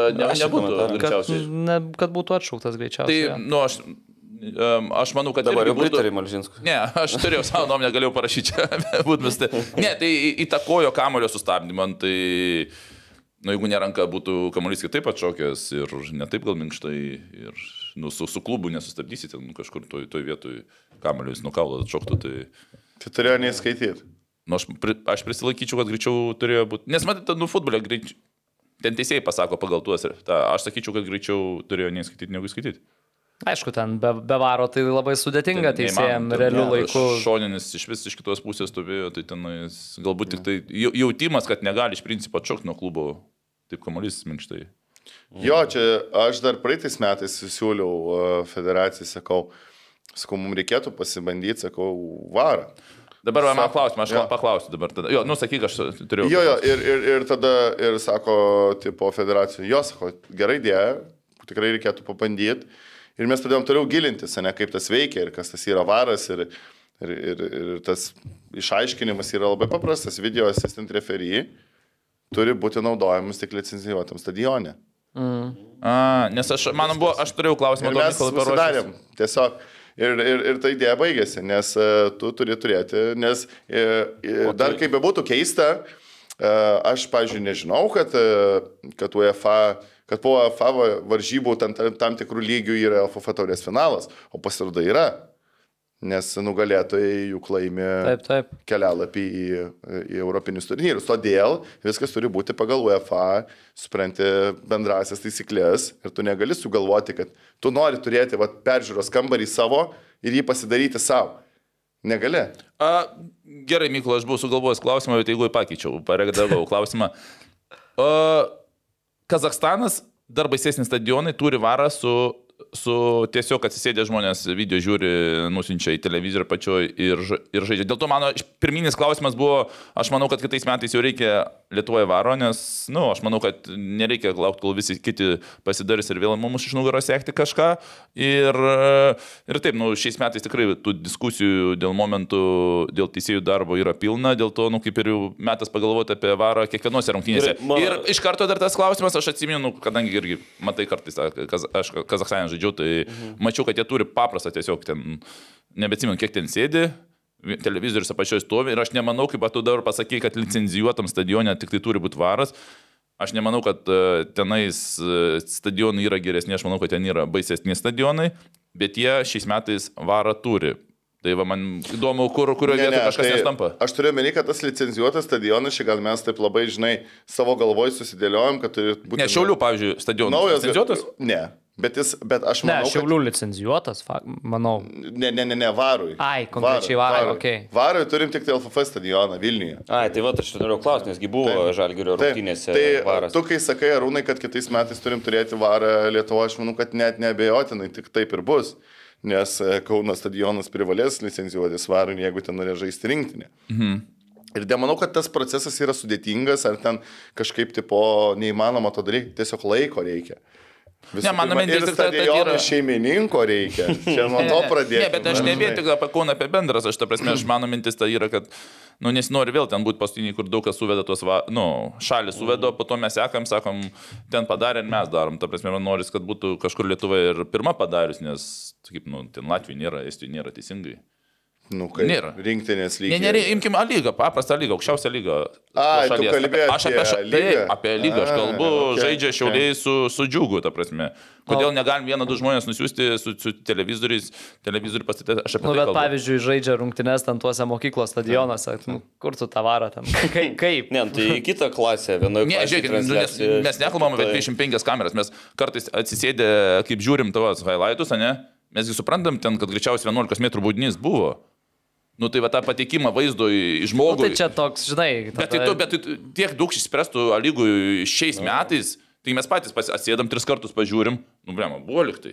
kad būtų atšauktas greičiausiai. Tai, aš manau, kad... Dabar jau pritari Malžinskui. Ne, aš turėjau savo nuomonę, galėjau parašyti čia. Ne, tai įtakojo kamuolio sustabdymą, tai... jeigu neranka būtų kamuolys kitaip atšokęs ir netaip gal minkštai ir su klubu nesustabdysite kažkur toj vietoj kamuolio jis nukaulo atšoktų, tai... Tai turėjo neįskaityti. Aš prisilaikyčiau, kad greičiau turėjo būti... Nes matėte, futbolė greičiau... Ten teisėjai pasako pagal tuos ir aš sakyčiau, kad greičiau turėjo neįskaityti negu įskaityti. Aišku, ten be Varo tai labai sudėtinga teisėjam realių laikų. Šoninis iš kitos pusės stovėjo, tai ten galbūt tik tai jautimas, kad negali iš principo atšokti nuo klubo, taip kamuolys minkštai. Jo, čia aš dar praeitais metais siūliau federacijai, sakau, mums reikėtų pasibandyti, sakau, Varą. Dabar man klausimą, aš paklausiu dabar tada. Jo, sakyk, aš turėjau. Jo, ir tada, ir sako, tipo, federacijų, jo, sako, gerai idėja, tikrai reikėtų pabandyti. Ir mes pradėjom toliau gilintis, ne, kaip tas veikia ir kas tas yra Varas ir tas išaiškinimas yra labai paprastas. Video assistant referee turi būti naudojamas tik licencijuotam stadione. Nes aš turėjau klausimą. Ir mes susidarėm tiesiog. Ir ta idėja baigėsi, nes tu turi turėti, nes dar kaip bebūtų keista, aš, pavyzdžiui, nežinau, kad UEFA... kad po UEFA varžybų tam tikrų lygių yra LFF taurės finalas, o pasirodo yra, nes nugalėtojai jų laimi kelialapį į europinius turnyrus. Todėl viskas turi būti pagal UEFA, supranti bendrasias taisyklės ir tu negali sugalvoti, kad tu nori turėti peržiūros kambarį savo ir jį pasidaryti savo. Negali. Gerai, Mykolo, aš buvau sugalvojęs klausimą, bet jeigu pakeičiau, paregdavau klausimą. Kazachstanas dar baisesnį stadionai turi Varą su tiesiog atsisėdė žmonės, video žiūri, nusinčia į televizorių pačioj ir žaidžia. Dėl to mano pirminis klausimas buvo, aš manau, kad kitais metais jau reikia Lietuvoje Varo, nes, aš manau, kad nereikia laukti, kol visi kiti pasidarys ir vėl mums iš nugaros sekti kažką. Ir taip, šiais metais tikrai tų diskusijų dėl momentų, dėl teisėjų darbo yra pilna, dėl to, kaip ir jau metas pagalvoti apie Varą kiekvienose rungtynėse. Ir iš karto dar tas klausimas, aš atsimenu, kadangi irgi, matai kartais, aš Kazachstane žaidžiau, tai mačiau, kad jie turi paprastą tiesiog ten, nebeatsimenu, kiek ten sėdi, televizorius apačioje stovi ir aš nemanau, kaip tu dabar pasakei, kad licencijuotam stadione tik tai turi būti Varas. Aš nemanau, kad tenais stadionai yra geresni, aš manau, kad ten yra baisesni stadionai, bet jie šiais metais Varą turi. Tai man įdomu, kurioje vietoje kažkas nestampa. Aš turiu meni, kad tas licencijuotas stadionas, čia gal mes taip labai, žinai, savo galvoj susidėliojom, kad turi būti... Ne, Šiaulių, pavyzdžiui, stadionas licencijuotas? Ne. Bet aš manau, ne, Šiaulių licencijuotas, manau. Ne, Varui. Ai, konkrečiai Varui, okei. Varui turim tik tai LFF stadioną Vilniuje. Ai, tai aš norėjau klausti, nesgi buvo Žalgirio rungtynėse Varas. Tu, kai sakai, Arūnai, kad kitais metais turim turėti Varą Lietuvoje, aš manau, kad net neabejotinai, tik taip ir bus. Nes Kauno stadionas privalės licencijuotis Varui, jeigu ten norės žaisti rinktinę. Ir nemanau, kad tas procesas yra sudėtingas, ar ten kažkaip tipo neįmanoma to daryti, tiesiog laiko reikia. Ne, mano mintis tik tai yra šeimininko reikia. Čia nuo to pradėti. Ne, bet aš ne vien tik apie Kauną, apie bendras, aš ta prasme, mano mintis tai yra, kad, nesinori vėl ten būti paskutiniai, kur daug kas suveda tuos, šalis suveda, po to mes sekam, sakom, ten padarė ir mes darom. Ta prasme, man noris, kad būtų kažkur Lietuva ir pirma padarius, nes, kaip, ten Latvijai nėra, Estijai nėra teisingai. Nėra. Rinktinės lygio. Ne, imkim A lygą, paprastą lygą, aukščiausią lygą. Tu kalbėjai apie lygą aš kalbu, žaidžia Šiauliai su Džiugu, ta prasme. Kodėl negalim 1-2 žmonės nusiųsti su televizorių pastatyti, aš apie tai kalbu. Bet pavyzdžiui, žaidžia rungtynes ten tuose mokyklos stadionuose, kur tu tą varą ten? Kaip? Ne, tai į kitą klasę, vienoje klasėje. Ne, žiūrėkit, mes nekalbam apie 25 kameras, mes kartais atsisėdę, kaip žiūrim tavos highlightus, ne? Mesgi suprantam ten, kad greičiausiai 11 metrų baudinys buvo. Tai va tą patekimą vaizdo į žmogų. Tai čia toks, žinai. Bet tiek daug išspręstų A lygų šiais metais, tai mes patys atsėdam 3 kartus pažiūrim, buvo liktai.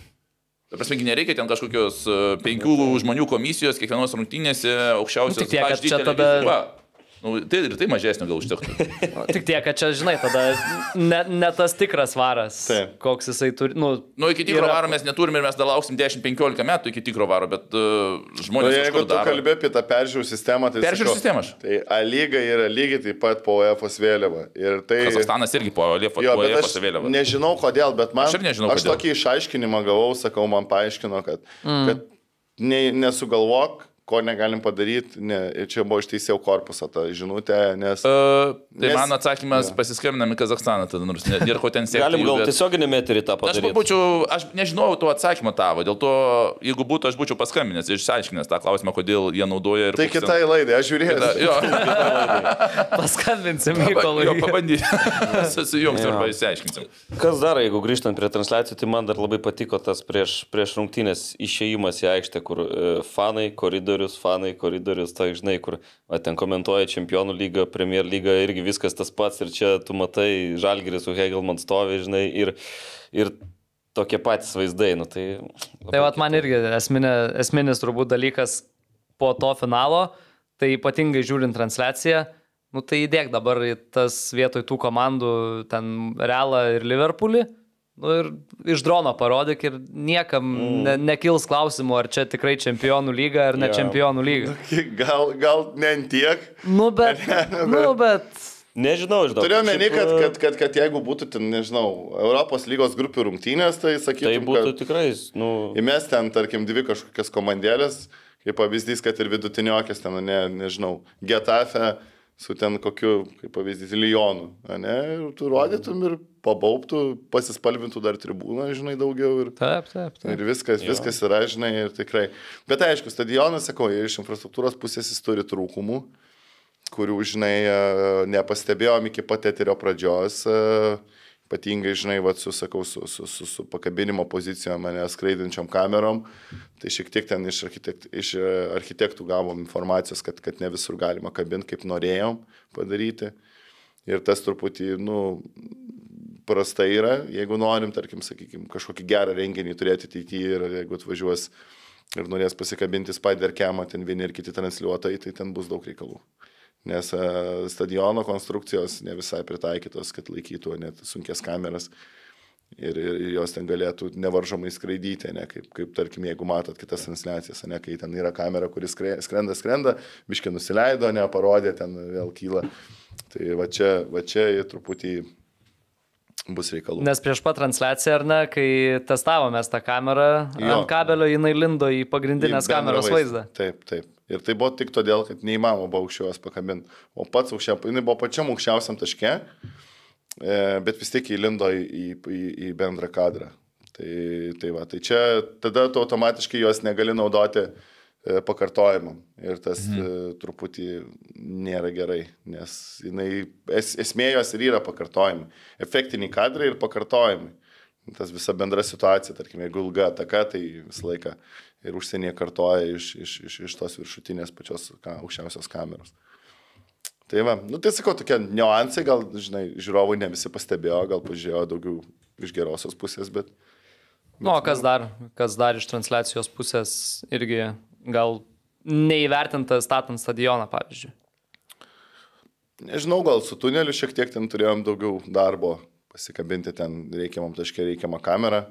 Ta prasme, nereikia ten kažkokios 5 žmonių komisijos, kiekvienos rungtynėse aukščiausios. Tik tiek, kad čia tada... Tai ir tai mažesnio gal užtektų. Tik tiek, kad čia, žinai, tada ne tas tikras varas, koks jisai turi. Iki tikro varo mes neturime ir mes dar lauksim 10-15 metų iki tikro varo, bet žmonės... Jeigu tu kalbė apie tą peržiūrų sistemą, tai... Peržiūrų sistemą aš. Tai A lyga yra lygiai taip pat po UEFO's vėliava. Kazachstanas irgi po UEFO's vėliava. Nežinau kodėl, bet aš tokį išaiškinimą gavau, sakau, man paaiškino, kad nesugalvok, ko negalim padaryti, ir čia buvo iš teisėjų korpuso ta žinutė, nes... Tai mano atsakymas, pasiskambinam į Kazachstaną, tada nors nėra ko ten siekti. Galim gal tiesioginį eterį tą padaryti. Aš nežinau to atsakymą tavo, dėl to, jeigu būtų, aš būčiau paskambinęs ir išsiaiškinęs tą klausimą, kodėl jie naudoja ir... Tai kitai laidai, aš žiūrėjau. Paskambinsim Mykolui. Pabandyti. Susijungsim arba išsiaiškinsim. Kas dar, jeigu grįžtant prie transliacijų, tai man dar labai patiko tas prieš rungtynės išėjimas į aikštę, kur fanai, koridorius, tai žinai, kur ten komentuoja Čempionų lygą, Premier lygą, irgi viskas tas pats ir čia tu matai Žalgiris su Hegelman stovi, žinai, ir tokie patys vaizdai. Tai vat man irgi esminis turbūt dalykas po to finalo, tai ypatingai žiūrint transliaciją, tai įdėk dabar tas vietoj tų komandų ten Realą ir Liverpoolį. Ir iš drono parodyk ir niekam nekils klausimų, ar čia tikrai Čempionų lyga ar ne Čempionų lyga. Gal ne tiek. Bet... Nežinau, Turiu omeny, kad jeigu būtų ten, nežinau, Europos lygos grupių rungtynės, tai sakytum, tai būtų tikrai, įmes ten, tarkim, 2 kažkokias komandėlės, kaip pavyzdys, kad ir vidutiniokės ten, nežinau, Getafe, su ten kokiu, kaip pavyzdys, Lyonu, ne, ir tu rodytum ir pabaubtų, pasispalvintų dar tribūną, žinai, daugiau ir, taip. Ir viskas yra, žinai, ir tikrai. Bet aišku, stadionas, sakau, iš infrastruktūros pusės jis turi trūkumų, kurių, žinai, nepastebėjom iki pat eterio pradžios, ypatingai, žinai, su pakabinimo pozicijom, skraidinčiom kamerom, tai šiek tiek ten iš architektų gavom informacijos, kad ne visur galima kabinti, kaip norėjom padaryti. Ir tas truputį, prastai yra, jeigu norim, tarkim, sakykime, kažkokį gerą renginį turėti ateityje ir jeigu atvažiuos ir norės pasikabinti Spider-Camą, ten vieni ir kiti transliuotojai, tai ten bus daug reikalų. Nes stadiono konstrukcijos ne visai pritaikytos, kad laikytų net sunkias kameras ir jos ten galėtų nevaržomai skraidyti, ne, kaip tarkim, jeigu matot kitas transliacijas, ne, kai ten yra kamera, kuris skrenda, biškį nusileido, ne, parodė, ten vėl kyla. Tai va čia truputį bus reikalų. Nes prieš pat transliaciją, ar ne, kai testavomės tą kamerą, ant kabelio jinai lindo į pagrindinės kameros vaizdą. Taip. Ir tai buvo tik todėl, kad neįmanoma buvo aukščiau pakabinti. O pats jinai buvo pačiam aukščiausiam taške, bet vis tiek įlindo į bendrą kadrą. Tai čia tada tu automatiškai jos negali naudoti pakartojimam. Ir tas truputį nėra gerai, nes esmė jos ir yra pakartojimai. Efektiniai kadrai ir pakartojimai. Tas visa bendra situacija, tarkim, jeigu ilga ataka, tai visą laiką ir užsienyje kartoja iš tos viršutinės pačios aukščiausios kameros. Tai va, tai sakau, tokie niuansai, gal, žinai, žiūrovai ne visi pastebėjo, gal pažiūrėjo daugiau iš gerosios pusės, bet... Kas dar iš transliacijos pusės irgi gal neįvertinta statant stadioną, pavyzdžiui? Nežinau, gal su tuneliu šiek tiek ten turėjom daugiau darbo pasikabinti ten reikiamam taške reikiamą kamerą.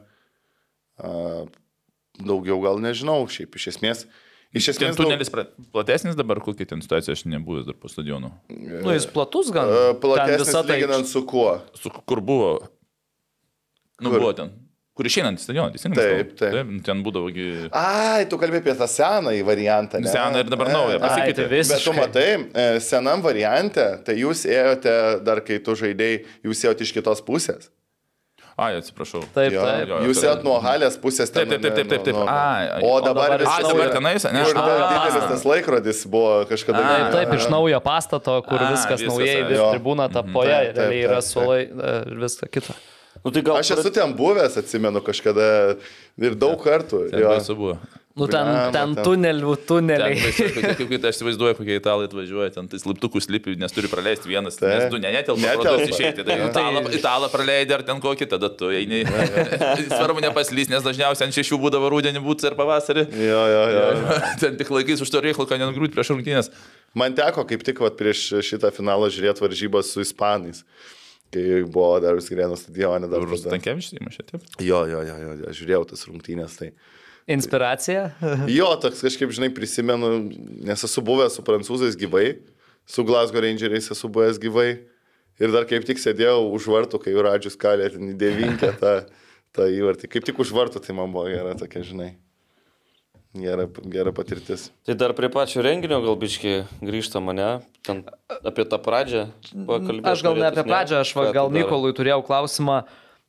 Daugiau gal nežinau, šiaip iš esmės. Ten tunelis platesnis dabar, kokia ten situacija, aš nebuvęs dar po stadionu. Nu, jis platus gan. Platesnis lyginant su kuo? Kur buvo? Nu, buvo ten. Kur išeinant į stadioną, teisingai? Taip. Ten būdavogi... Ai, tu kalbėjai apie tą senąjį variantą, ne? Seną ir dabar naują, pasikeitė. Bet tu matai, senam variante, tai jūs ėjote, dar kai tu žaidėjai, jūs ėjote iš kitos pusės. Ai, atsiprašau. Taip. Jūs ėjot nuo halės pusės ten. Taip. O dabar tenais, ne? Kur didelis tas laikrodis buvo kažkada. Taip, iš naujo pastato, kur viskas naujai, vis tribūna tapoje, realiai yra suolai ir viską kitą. Nu, tai gal aš esu ten buvęs, atsimenu, kažkada ir daug kartų. Ten buvo. Nu, ten tuneliai. Kaip aš įsivaizduoju, kokie italai atvažiuoja, ten tais laiptukus lipi, nes turi praleisti vienas, nes du netelpa išeiti. Tai italą praleidai ar ten kokį, tada tu eini. Svarbu nepaslys, nes dažniausiai ant 6 būdavo rudenį būti ir pavasarį. Jo. Ten tik laikys už to reikalą, kad nengrūti prieš rungtynės. Man teko kaip tik prieš šitą finalą žiūrėti varžybas su ispanais. Kai buvo dar Skrieno stadione. Stankevičius įmušė, taip? Jo, žiūrėjau tas rungtynės. Tai... Inspiracija? Jo, toks kažkaip, žinai, prisimenu, nes esu buvęs su prancūzais gyvai, su Glasgow Rangeriais esu buvęs gyvai ir dar kaip tik sėdėjau už vartų, kai Radžius kalė ten į devinkę tą įvartį. Kaip tik už vartų, tai man buvo gera tokia, žinai. Gera patirtis. Tai dar prie pačio renginio galbiškai grįžta mane, ten apie tą pradžią pakalbėti. Aš gal ne apie pradžią, aš gal Mykolui turėjau klausimą,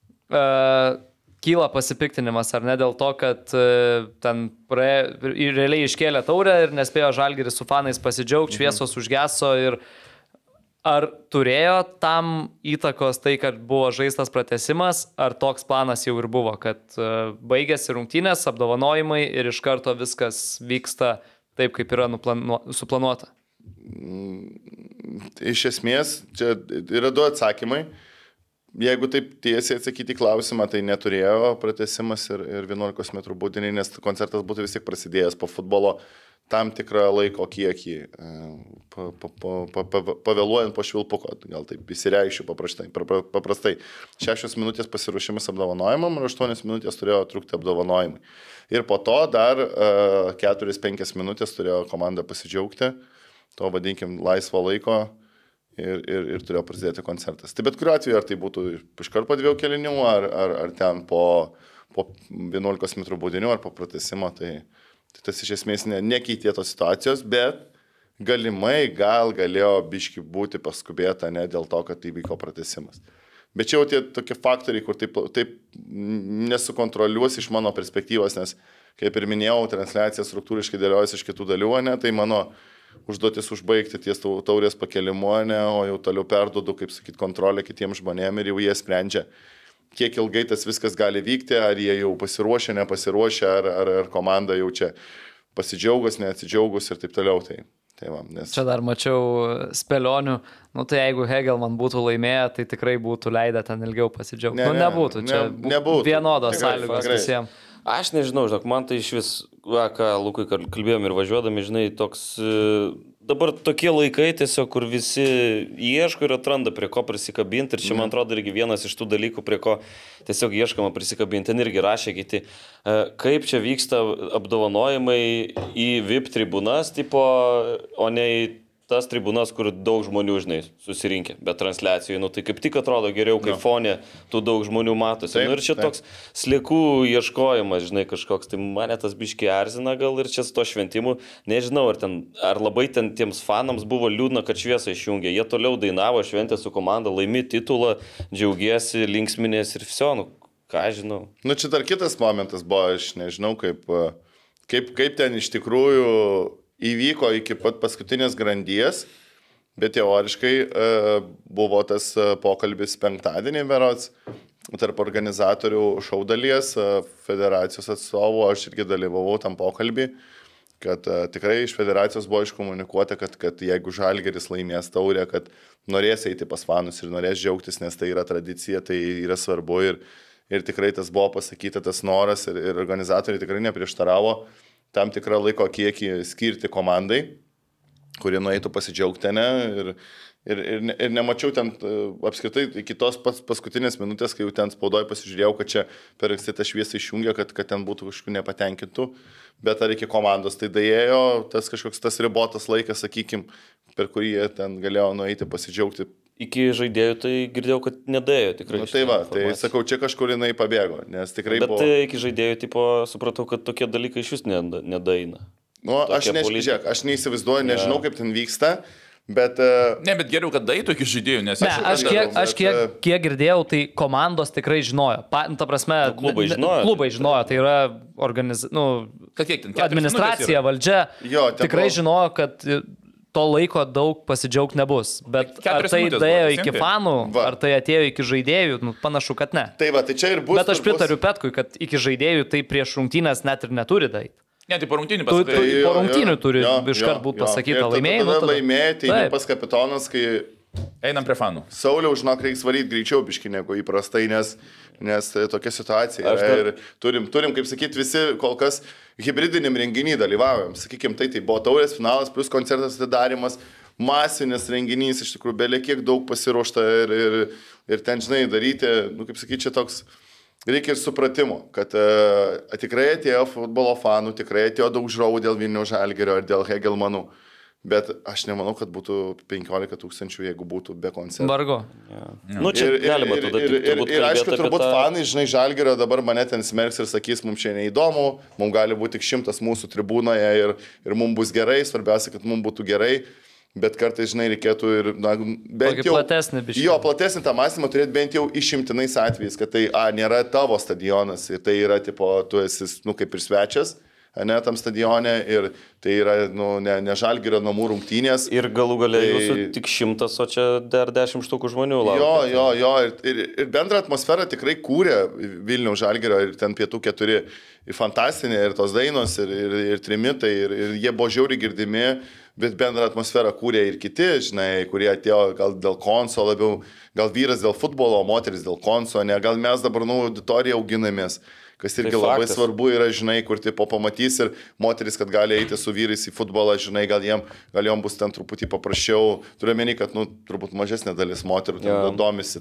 kyla pasipiktinimas ar ne dėl to, kad ten realiai iškėlė taurę ir nespėjo Žalgiris su fanais pasidžiaugti, šviesos užgeso ir ar turėjo tam įtakos tai, kad buvo žaistas pratęsimas, ar toks planas jau ir buvo, kad baigėsi rungtynės, apdovanojimai ir iš karto viskas vyksta taip, kaip yra suplanuota? Iš esmės, čia yra 2 atsakymai. Jeigu taip tiesiai atsakyti klausimą, tai neturėjo pratęsimas ir 11 metrų baudiniai, nes koncertas būtų vis tiek prasidėjęs po futbolo tam tikrą laiko kiekį, pavėluojant po švilpuko, gal taip įsireikščiau paprastai. 6 minutės pasiruošimas apdovanojimam ir 8 minutės turėjo trukti apdovanojimai. Ir po to dar 4-5 minutės turėjo komanda pasidžiaugti, to vadinkim laisvo laiko. Ir turėjo prasidėti koncertas. Tai bet kuriuo atveju, ar tai būtų iškart po 2 kėlinių, ar ten po 11 metrų baudinių, ar po pratęsimo, tai tas iš esmės nekeitė tos situacijos, bet galimai galėjo biški būti paskubėta ne dėl to, kad tai vyko pratęsimas. Bet čia jau tie tokie faktoriai, kur taip nesukontroliuos iš mano perspektyvos, nes, kaip ir minėjau, transliacija struktūriškai dėliojasi iš kitų dalių, ne, tai mano užduotis užbaigti ties taurės pakelimu, ne, o jau toliau perduodu, kaip sakyt, kontrolę kitiems žmonėms ir jau jie sprendžia, kiek ilgai tas viskas gali vykti, ar jie jau pasiruošę, nepasiruošę, ar komanda jau čia pasidžiaugus, neatsidžiaugus ir taip toliau. Tai va, nes... Čia dar mačiau spėlionių, nu tai jeigu Hegelman būtų laimėję, tai tikrai būtų leidę ten ilgiau pasidžiaugti. Nebūtų, čia nebūtų vienodos sąlygos visiems. Aš nežinau, žinok, man tai iš vis, ką Lukai kalbėjom ir važiuodami, žinai, toks, dabar tokie laikai tiesiog, kur visi ieško ir atranda prie ko prisikabinti ir čia, man atrodo, irgi vienas iš tų dalykų, prie ko tiesiog ieškama prisikabinti, ten irgi rašė kiti, kaip čia vyksta apdovanojimai į VIP tribūnas, tipo, o ne į tas tribūnas, kur daug žmonių, žinai, susirinkė, bet transliacijai, nu tai kaip tik atrodo geriau, kai fone tų daug žmonių matosi. Nu, ir čia toks sliekų ieškojimas, žinai, kažkoks, tai mane tas biškiai erzina gal ir čia su to šventimu, nežinau, ar labai ten tiems fanams buvo liūdna, kad šviesą išjungė, jie toliau dainavo, šventė su komanda, laimi titulą, džiaugiesi, linksminės ir viso, nu ką žinau. Nu čia dar kitas momentas buvo, aš nežinau, kaip ten iš tikrųjų įvyko iki pat paskutinės grandies, bet teoriškai buvo tas pokalbis penktadienį berods tarp organizatorių šou dalies, federacijos atstovų, aš irgi dalyvavau tam pokalbį, kad tikrai iš federacijos buvo iškomunikuota, kad jeigu Žalgiris laimės taurę, kad norės eiti pas fanus ir norės džiaugtis, nes tai yra tradicija, tai yra svarbu ir tikrai tas buvo pasakyta, tas noras ir organizatoriai tikrai neprieštaravo tam tikrą laiko kiekį skirti komandai. kurie nueitų pasidžiaugti, ne? Ir nemačiau ten apskritai iki tos paskutinės minutės, kai jau ten spaudoj pasižiūrėjau, kad čia per anksti tą šviesą išjungė, kad ten būtų kažkokių nepatenkintų, bet ar iki komandos tai daėjo, tas kažkoks tas ribotas laikas, sakykime, per kurį jie ten galėjo nueiti pasidžiaugti. Iki žaidėjų tai girdėjau, kad nedėjo tikrai. Nu, tai va, tai sakau, čia kažkur jinai pabėgo, nes tikrai buvo... Bet iki žaidėjų tipo supratau, kad tokie dalykai iš vis nedaina. Nu, aš neįsivaizduoju, nežinau, kaip ten vyksta, bet... Ne, bet geriau, kad daitų iki žaidėjų, nes... Ne, aš kiek girdėjau, tai komandos tikrai žinojo. Ta prasme, klubai žinojo, tai yra administracija, valdžia tikrai žinojo, kad to laiko daug pasidžiaugti nebus. Bet ar tai daėjo iki fanų, ar tai atėjo iki žaidėjų, panašu, kad ne. Tai va, tai čia ir bus. Bet aš pritariu Petkui, kad iki žaidėjų tai prieš rungtynės net ir neturi daryti. Ne, tai po rungtynių pasakai. Po rungtynių turi iškart būti pasakyta laimėjai. Laimėjai, tai pas kapitonas, kai... Einam prie fanų. Sauliau, žinok, reiks varyti greičiau biškį negu įprastai, nes tokia situacija yra. Ir turim, kaip sakyti, visi kol kas hybridiniam renginį dalyvaujam. Sakykime, tai buvo taurės finalas, plus koncertas atidarimas, masinis renginys, iš tikrųjų, belė kiek daug pasiruošta ir ten, žinai, daryti, kaip sakyti, čia toks... Reikia ir supratimo, kad tikrai atėjo futbolo fanų, tikrai atėjo daug žiūrovų dėl Vilniaus Žalgirio ir dėl Hegelmanų, bet aš nemanau, kad būtų 15 000, jeigu būtų be koncertų. Vargu. Ja. Nu, čia galima tada ir aišku, turbūt fanai, žinai, Žalgirio dabar mane ten smerks ir sakys, mums čia neįdomu, mums gali būti tik 100 mūsų tribūnoje ir mums bus gerai, svarbiausia, kad mums būtų gerai. Bet kartais, žinai, reikėtų ir, bent jau... Platesnį biškį. Jo, platesnį tą mąstymą turėti bent jau išimtinais atvejais, kad tai, nėra tavo stadionas ir tai yra, tipo, tu esi, kaip ir svečias, ne, tam stadione ir tai yra, ne Žalgirio namų rungtynės. Ir galų gale jūsų tik 100, o čia dar 10 štukų žmonių laukia. Jo, ir bendrą atmosferą tikrai kūrė Vilniaus Žalgirio ir ten pietų 4 fantastinė ir tos dainos ir trimitai ir jie buvo žiauriai girdimi. Bet bendrą atmosferą kūrė ir kiti, žinai, kurie atėjo gal dėl konso labiau, gal vyras dėl futbolo, moteris dėl konso, ne, gal mes dabar auditoriją auginamės, kas irgi tai labai svarbu yra, žinai, kur tipo pamatys ir moteris, kad gali eiti su vyrais į futbolą, žinai, gal jom bus ten truputį paprasčiau, turiu meni, kad, turbūt mažesnė dalis moterų ten domisi,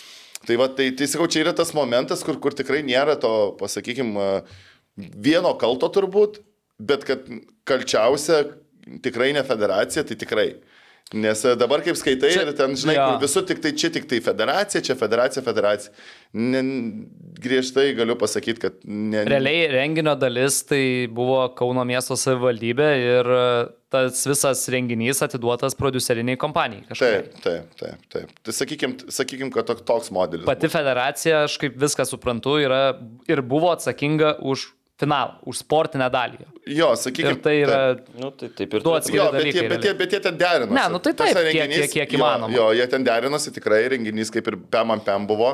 tai sakau, čia yra tas momentas, kur tikrai nėra to, pasakykime, vieno kalto turbūt, bet kad kalčiausia tikrai ne federacija, tai tikrai. Nes dabar kaip skaitai čia, ir ten, žinai, kur visur tik tai federacija, čia federacija. Griežtai galiu pasakyti, kad... Realiai renginio dalis tai buvo Kauno miesto savivaldybė ir tas visas renginys atiduotas produceriniai kompanijai. Taip. Tai sakykim, kad toks modelis. Pati federacija, aš kaip viską suprantu, yra ir buvo atsakinga už finalą, už sportinę dalį. Jo, sakykime. Ir tai yra... Taip ir du atskiri dalykai. Bet jie ten derinosi. Ne, tai taip, kiek įmanoma. Jo, jie ten derinosi tikrai, renginys kaip ir PEM buvo,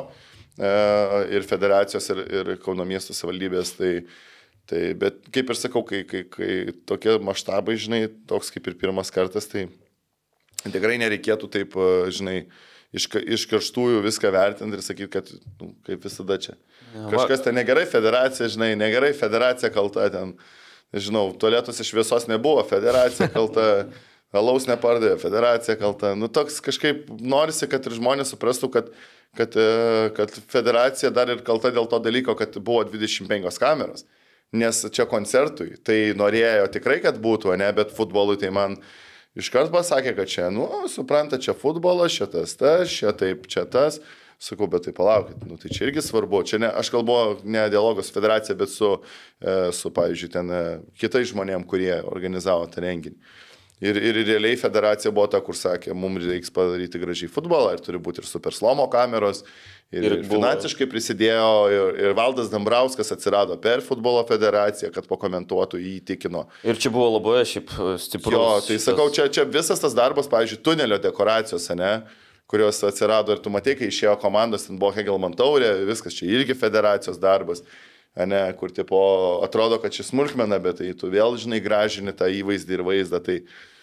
ir federacijos, ir Kauno miesto savivaldybės. Bet kaip ir sakau, kai tokie maštabai, žinai, toks kaip ir pirmas kartas, tai tikrai nereikėtų taip, žinai, iš karštųjų viską vertinti ir sakyti, kad kaip visada čia. Kažkas ten negerai federacija, žinai, negerai federacija kalta ten, žinau, tualetuose šviesos nebuvo, federacija kalta, alaus nepardavė, federacija kalta. Toks kažkaip norisi, kad ir žmonės suprastų, kad federacija dar ir kalta dėl to dalyko, kad buvo 25 kameros. Nes čia koncertui, tai norėjo tikrai, kad būtų, ne, bet futbolui tai man... Iškart pasakė, kad čia, supranta, čia futbolas, čia tas, čia taip, čia tas. Sakau, bet tai palaukit, tai čia irgi svarbu. Čia ne, aš kalbu ne dialogos federacija, bet su pavyzdžiui, ten kitais žmonėm, kurie organizavo tą renginį. Ir realiai federacija buvo ta, kur sakė, mums reiks padaryti gražiai futbolą ir turi būti ir super slomo kameros. Ir finansiškai prisidėjo, ir Valdas Dambrauskas atsirado per futbolo federaciją, kad pakomentuotų, jį įtikino. Ir čia buvo labai šiaip stiprus. Jo, tai sakau, čia visas tas darbas, pavyzdžiui, tunelio dekoracijos, ne, kurios atsirado ir tu matei, kai išėjo komandos, ten buvo Hegelman taurė, viskas čia irgi federacijos darbas, ne, kur tipo atrodo, kad čia smulkmena, bet tai tu vėl, žinai, gražini tą įvaizdį ir vaizdą,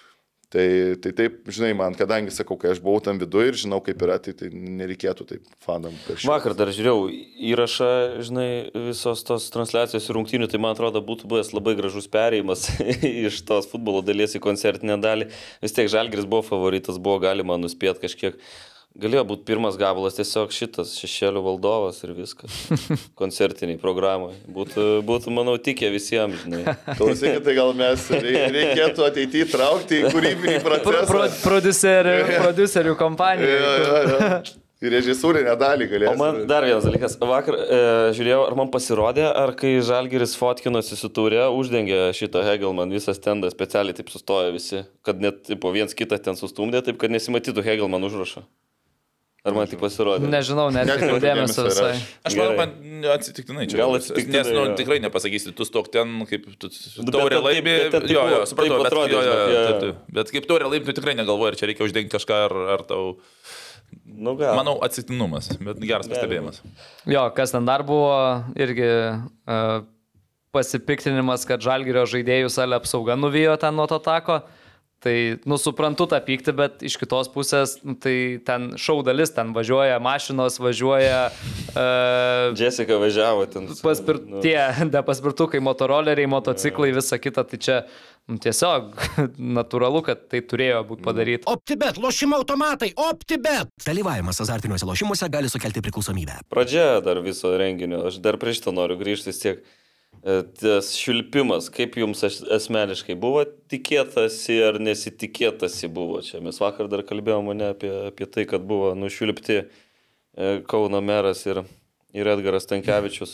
Tai taip, žinai, man, kadangi sakau, kai aš buvau tam viduje ir žinau, kaip yra, tai nereikėtų taip fanam. Vakar dar žiūrėjau įrašą, žinai, visos tos transliacijos ir rungtynių, tai man atrodo būtų buvęs labai gražus perėjimas iš tos futbolo dalies į koncertinę dalį. Vis tiek Žalgiris buvo favoritas, buvo galima nuspėti kažkiek. Galėjo būti pirmas gabalas tiesiog šitas Šešėlių valdovas ir viskas. Koncertiniai programai. Būtų, manau, tikę visiems, žinai. Klausykit, tai gal mes reikėtų ateityje traukti į kūrybinį procesą. Prodiuserių kompaniją. Ir režisūrinę dalį galėsime. O man dar vienas dalykas. Vakar žiūrėjau, ar man pasirodė, ar kai Žalgiris fotkinosi su Taure, uždengė šitą Hegelman visą stendą, specialiai taip sustojo visi, kad net po viens kitą ten sustumdė, taip kad nesimatytų Hegelman užrašą. Ar man tik pasirodė? Nežinau, netkreipiau dėmesio visai. Aš manau, man atsitiktinai čia. Gal atsitiktinai. Nes tikrai nepasakysi, tu stok ten, kaip Taurė laimė. Jo, supratau, bet kaip Taurė laimė, tu tikrai negalvoji, ar čia reikia uždengti kažką, ar tau... Nu, gal. Manau, atsitiktinumas, bet geras pastebėjimas. Jo, kas ten dar buvo, irgi pasipiktinimas, kad Žalgirio žaidėjų salė apsauga nuvijo ten nuo to tako. Tai, suprantu tą pyktį, bet iš kitos pusės, tai ten šou dalis, ten važiuoja mašinos, važiuoja... Jessica važiavo ten. Tie paspirtukai, motoroleriai, motociklai, visa kita, tai čia tiesiog natūralu, kad tai turėjo būti padaryti. OptiBet, lošimo automatai, OptiBet. Dalyvavimas azartiniuose lošimuose gali sukelti priklausomybę. Pradžia dar viso renginio, aš dar prieš to noriu grįžti tiek. Tas švilpimas, kaip jums asmeniškai buvo tikėtasi ar nesitikėtasi buvo čia? Mes vakar dar kalbėjome apie tai, kad buvo nušvilpti Kauno meras ir Edgaras Stankevičius.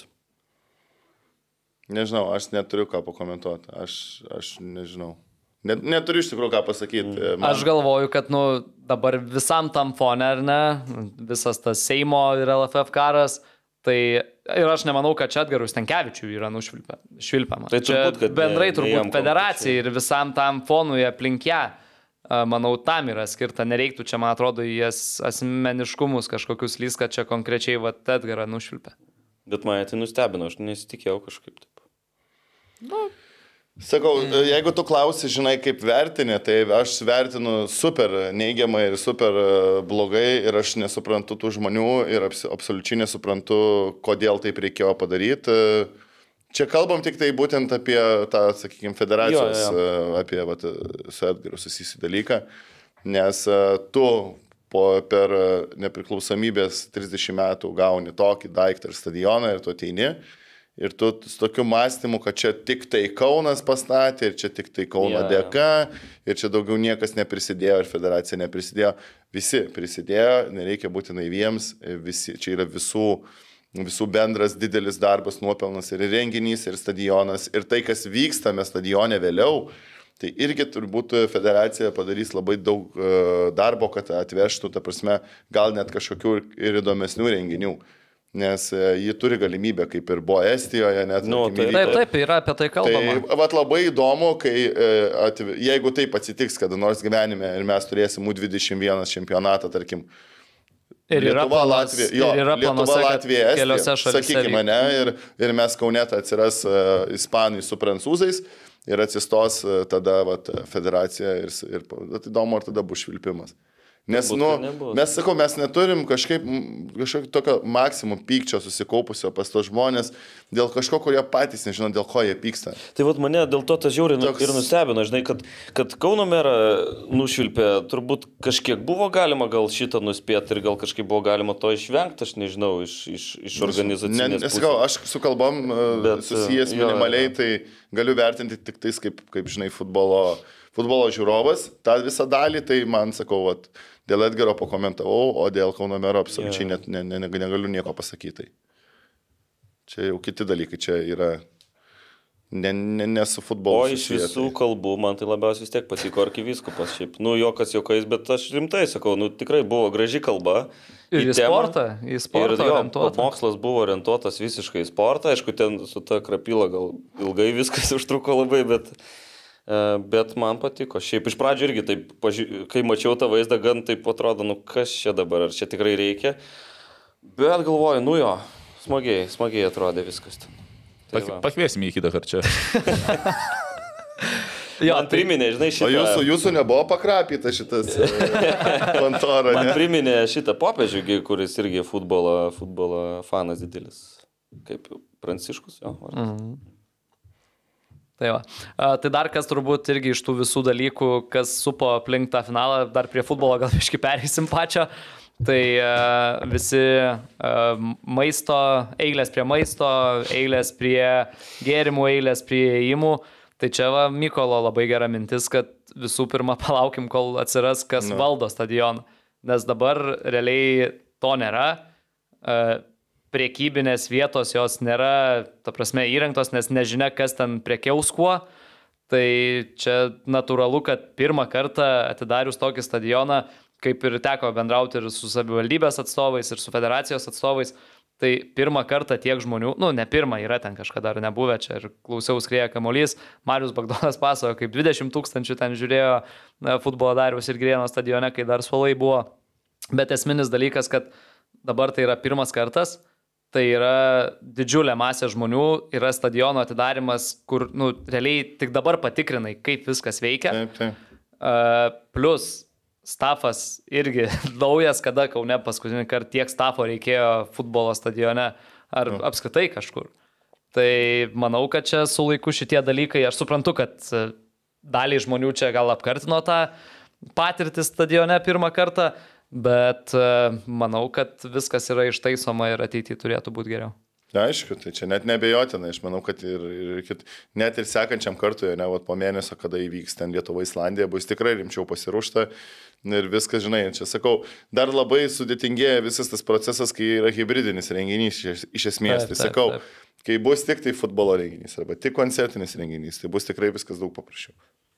Nežinau, aš neturiu ką pakomentuoti. Aš nežinau. Neturiu iš tikrųjų ką pasakyti. Aš galvoju, kad dabar visam tam fone, ar ne, visas tas Seimo ir LFF karas, tai ir aš nemanau, kad čia Edgarui Stankevičiui yra nušvilpiama. Tai čia bendrai turbūt federacijai ir visam tam fonui aplink ją, manau, tam yra skirta. Nereiktų čia, man atrodo, į asmeniškumus kažkokius lys, kad čia konkrečiai Edgarą nušvilpia. Bet mane tai nustebino, aš nesitikėjau kažkaip taip. Sakau, jeigu tu klausi, žinai, kaip vertini, tai aš vertinu super neigiamai ir super blogai ir aš nesuprantu tų žmonių ir absoliučiai nesuprantu, kodėl taip reikėjo padaryti. Čia kalbam tik tai būtent apie tą, sakykime, federacijos, apie su Edgaru susijusių dalyką, nes tu per nepriklausomybės 30 metų gauni tokį daiktą ir stadioną ir tu ateini. Ir tu su tokiu mąstymu, kad čia tik tai Kaunas pastatė, ir čia tik tai Kauno dėka, ir čia daugiau niekas neprisidėjo, ir federacija neprisidėjo. Visi prisidėjo, nereikia būti naiviems, čia yra visų bendras didelis darbas, nuopelnas ir renginys, ir stadionas, ir tai, kas vyksta stadione vėliau. Tai irgi turbūt federacija padarys labai daug darbo, kad atvežtų, ta prasme, gal net kažkokių ir įdomesnių renginių. Nes ji turi galimybę, kaip ir buvo Estijoje. Taip, yra apie tai kalbama. Tai labai įdomu, jeigu taip atsitiks, kada nors gyvenime ir mes turėsim U21 čempionatą, tarkim, Lietuva, Latvija, Estija, sakykime, ne, ir mes Kaunete atsiras ispanai su prancūzais ir atsistos tada federacija ir įdomu, ar tada bus švilpimas. Nes, mes neturim kažkokio tokio maksimum pykčio susikaupusio pas tos žmonės dėl kažko, kurie patys nežino, dėl ko jie pyksta. Tai mane dėl to tas žiauriai ir nustebino, žinai, kad Kauno merą nušvilpė, turbūt kažkiek buvo galima gal šitą nuspėti ir gal kažkaip buvo galima to išvengti, aš nežinau, iš organizacinės pusės. Aš su kalbom susijęs minimaliai, tai galiu vertinti tik tais, kaip žinai, futbolo žiūrovas, tą visą dalį, tai man sakau, dėl Edgaro pakomentavau, o dėl Kauno mero absoliučiai negaliu nieko pasakyti. Čia jau kiti dalykai, čia yra ne su futbolu. O iš visų kalbų man tai labiausiai vis tiek patiko arkivyskupas šiaip. Juokas juokais, bet aš rimtai sakau, tikrai buvo graži kalba. Ir į sportą orientuota. Mokslas buvo orientuotas visiškai į sportą, aišku, ten su ta krapila gal ilgai viskas užtruko labai, bet man patiko. Šiaip iš pradžių irgi taip, kai mačiau tą vaizdą, gan taip atrodo, kas čia dabar, ar čia tikrai reikia. Bet galvoju, jo, smagiai atrodė viskas ten. Pakviesime į kitą kartą čia. Man priminė, žinai, šitą... O jūsų nebuvo pakrapyta šitas kontora, Man ne? priminė šitą popiežių, kuris irgi futbolo fanas didelis. Kaip Pranciškus, jo. Tai va. Tai dar kas turbūt irgi iš tų visų dalykų, kas supo aplink tą finalą, dar prie futbolo gal iški pereisim pačio. Tai visi maisto, eilės prie maisto, eilės prie gėrimų, eilės prie įėjimų. Tai čia va Mykolo labai gera mintis, kad visų pirma palaukim, kol atsiras, kas valdo stadioną. Nes dabar realiai to nėra. Priekybinės vietos jos nėra, ta prasme, įrengtos, nes nežinia, kas ten prekiaus kuo. Tai čia natūralu, kad pirmą kartą atidarius tokį stadioną, kaip ir teko bendrauti ir su savivaldybės atstovais, ir su federacijos atstovais, tai pirmą kartą tiek žmonių, ne pirmą, yra ten kažkada dar nebuvę, čia ir klausiau skrieja kamuolys, Marius Bagdonas pasakojo, kaip 20 000 ten žiūrėjo futbolo Dariaus ir Girėno stadione, kai dar suolai buvo. Bet esminis dalykas, kad dabar tai yra pirmas kartas, tai yra didžiulė masė žmonių, yra stadiono atidarimas, kur realiai tik dabar patikrinai, kaip viskas veikia. Plus stafas irgi naujas, kada Kaune paskutinį kartą tiek stafo reikėjo futbolo stadione ar apskritai kažkur. Tai manau, kad čia su laiku šitie dalykai, aš suprantu, kad daliai žmonių čia gal apkartino tą patirtį stadione pirmą kartą, bet manau, kad viskas yra ištaisoma ir ateityje turėtų būti geriau. Aišku, tai čia net nebejotina, aš manau, kad net ir sekančiam kartui, po mėnesio, kada įvyks ten Lietuva, Islandija, bus tikrai rimčiau pasiruošta ir viskas, žinai, čia sakau, dar labai sudėtingėja visas tas procesas, kai yra hybridinis renginys iš esmės, tai sakau, kai bus tik tai futbolo renginys arba tik koncertinis renginys, tai bus tikrai viskas daug paprasčiau.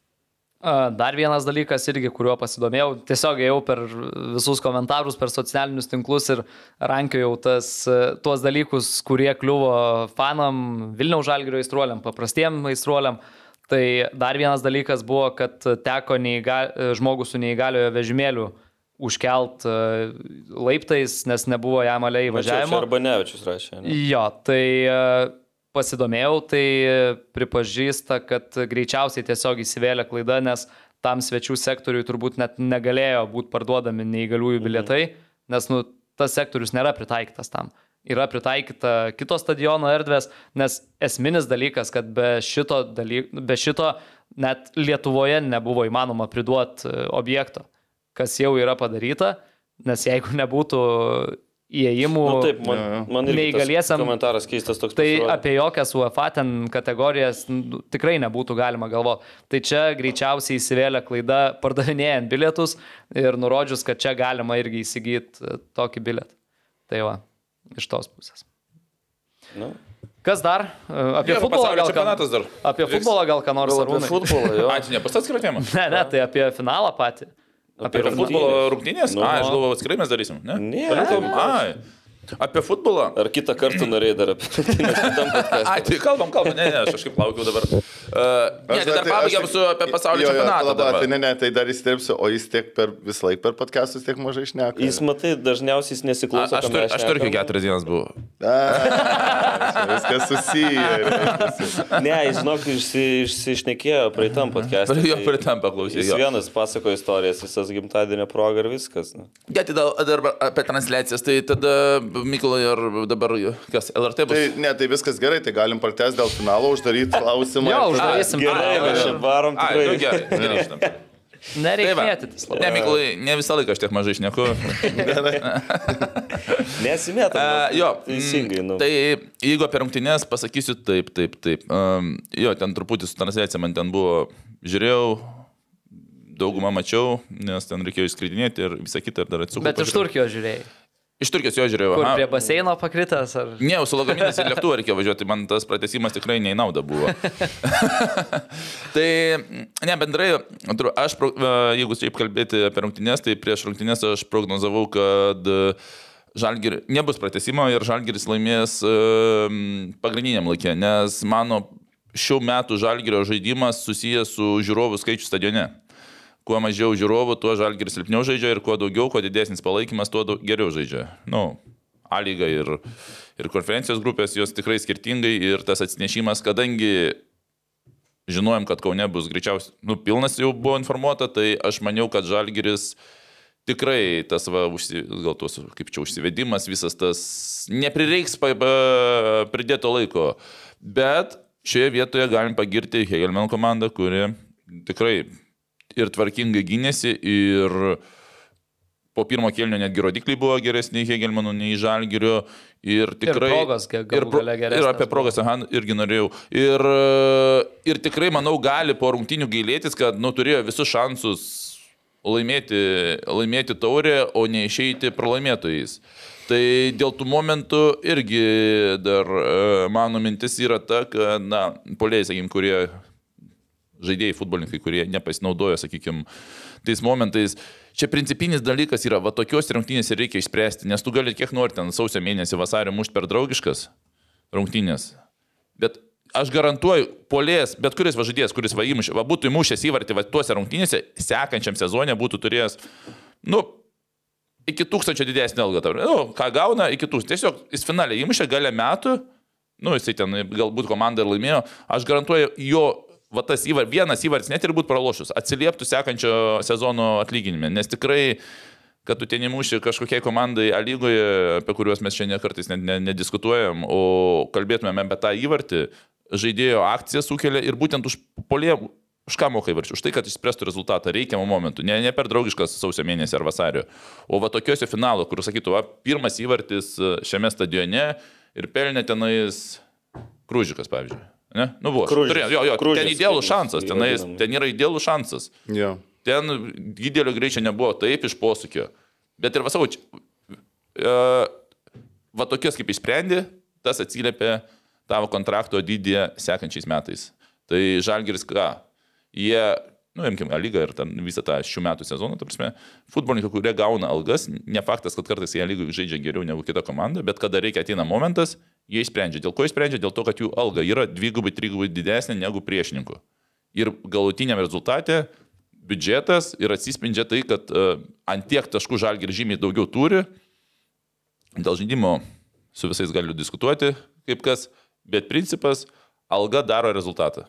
Dar vienas dalykas irgi, kuriuo pasidomėjau, tiesiog ėjau per visus komentarus, per socialinius tinklus ir rankiojau tuos dalykus, kurie kliuvo fanam, Vilniaus Žalgirio aistruoliam, paprastiem aistruoliam. Tai dar vienas dalykas buvo, kad teko žmogus su neįgaliojo vežimėliu užkelt laiptais, nes nebuvo jam alei įvažiavimo. Arba Nevičius rašė. Ne? Jo, tai... pasidomėjau, tai pripažįsta, kad greičiausiai tiesiog įsivėlė klaida, nes tam svečių sektoriui turbūt net negalėjo būti parduodami neįgaliųjų bilietai, nes tas sektorius nėra pritaikytas tam. Yra pritaikyta kito stadiono erdvės, nes esminis dalykas, kad be šito net Lietuvoje nebuvo įmanoma priduoti objekto, kas jau yra padaryta, nes jeigu nebūtų įėjimų neįgaliesiam, komentaras keistas toks. Tai apie jokias UEFA ten kategorijas tikrai nebūtų galima galvoti. Tai čia greičiausiai įsivėlė klaida pardavinėjant bilietus ir nurodžius, kad čia galima irgi įsigyti tokį bilietą. Tai va, iš tos pusės. Kas dar? Apie futbolą gal apie futbolą gal ką nors arūnai? Apie futbolą, jo. Ai, tai nepastas atskirą temą? Ne, tai apie finalą patį. Apie futbolo rungtynės? Aš galvoju, atskirai mes darysim, ne? Ne. Apie futbolą? Ar kitą kartą norėjai dar apie rungtynės šitam podcast'e? Ai, tai kalbam, ne, aš kažkaip laukiu dabar. Ne, tai dar pabaigiam su apie pasaulio čempionatą. Ne, tai dar įsiterpsiu, o jis visą laiką per podcastus tiek mažai šneka. Jis, matai, dažniausiai nesiklauso. Aš Turkijoje 4 dienas buvau. Viskas susiję. Ne, jis, žinok, išsišnekėjo praeitam podcast'e. Jo, praeitam paklausė. Jis vienas pasako istorijas visas gimtadienio proga ir viskas. Ja, tai dar apie transliacijas, tai tada Mykolai ir dabar kas, LRT bus? Tai viskas gerai, tai galim pratęsti dėl finalo, uždaryti klausimą. Jo, uždarysim. Gerai, mes čia varom tikrai. Gerai, grįžtam. Nereikia mėtytis. Ne, Mykolai, ne visą laiką aš tiek mažai šneku. Nesimėtam. Jo, teisingai. Tai jeigu apie rungtynės pasakysiu taip. Jo, ten truputį su transliacija man ten buvo, žiūrėjau, daugumą mačiau, nes ten reikėjo išskridinėti ir visą kitą ir dar atsukau. Bet iš Turkijos žiūrėjai. Iš Turkijos jo žiūrėjau. Kur prie baseino pakritęs? Ar... Ne, su lagaminas ir lėktuvu reikėjo važiuoti, man tas pratęsimas tikrai ne į naudą buvo. Tai, ne, bendrai, aš, jeigu šiaip kalbėti apie rungtynės, tai prieš rungtynės aš prognozavau, kad nebus pratęsimo ir Žalgiris laimės pagrindiniam laikė, nes mano šių metų Žalgirio žaidimas susijęs su žiūrovų skaičių stadione. Kuo mažiau žiūrovų, tuo Žalgiris silpniau žaidžia ir kuo daugiau, kuo didesnis palaikymas, tuo geriau žaidžia. A lyga ir konferencijos grupės, jos tikrai skirtingai ir tas atsinešimas, kadangi žinojom, kad Kaune bus greičiausiai, pilnas jau buvo informuota, tai aš maniau, kad Žalgiris tikrai tas, gal tos, kaip čia užsivedimas, visas tas neprireiks pridėto laiko. Bet šioje vietoje galim pagirti Hegelmano komandą, kuri tikrai ir tvarkingai gynėsi, ir po pirmo kėlinio netgi rodikliai buvo geresni Hegelmanų nei Žalgirio. Ir tikrai... Ir apie progas, irgi norėjau. Ir tikrai, manau, gali po rungtynių gailėtis, kad turėjo visus šansus laimėti taurę, o ne išeiti pralaimėtojais. Tai dėl tų momentų irgi dar mano mintis yra ta, kad, poliai, sakykim, kurie žaidėjai, futbolininkai, kurie nepasinaudojo, sakykim, tais momentais. Čia principinis dalykas yra, tokios rungtynės reikia išspręsti, nes tu gali kiek nori ten sausio mėnesį, vasario mušti per draugiškas rungtynės. Bet aš garantuoju, polės, bet kuris žaidėjas, kuris būtų įmušęs įvartį tuose rungtynėse, sekančiam sezone būtų turėjęs, iki 1000 didesnį algą. Ką gauna, iki 1000. Tiesiog jis finalė įmušė gale metų, jisai ten galbūt komanda ir laimėjo, aš garantuoju, jo tas vienas įvartis net ir būtų pralošus, atsilieptų sekančio sezono atlyginime, nes tikrai, kad tu ten įmuši kažkokiai komandai A lygoje, apie kuriuos mes šiandien kartais nediskutuojam, o kalbėtumėme apie tą įvartį, žaidėjo akciją sukelia ir būtent už ką moka įvarčių, už tai, kad išspręstų rezultatą reikiamą momentų, ne per draugiškas sausio mėnesį ar vasario, o tokiuose finalo, kur sakytų, pirmas įvartis šiame stadione ir pelnė tenais Krūžikas, pavyzdžiui. Ne? Buvo. Ten idealų šansas, ten yra idealų šansas. Yeah. Ten didelio greičio nebuvo, taip iš posūkio. Bet ir tokios kaip išsprendė, tas atsiliepė tavo kontrakto dydį sekančiais metais. Tai Žalgiris jie, imkime lygą ir visą tą šių metų sezoną, futbolininkai, kurie gauna algas, ne faktas, kad kartais jie lygų žaidžia geriau negu kita komanda, bet kada reikia ateina momentas, jie išsprendžia. Dėl ko išsprendžia? Dėl to, kad jų alga yra 2-3 didesnė negu priešininkų. Ir galutiniam rezultate biudžetas ir atsispindžia tai, kad ant tiek taškų Žalgiris žymiai daugiau turi. Dėl žaidimo su visais galiu diskutuoti, kaip kas, bet principas alga daro rezultatą.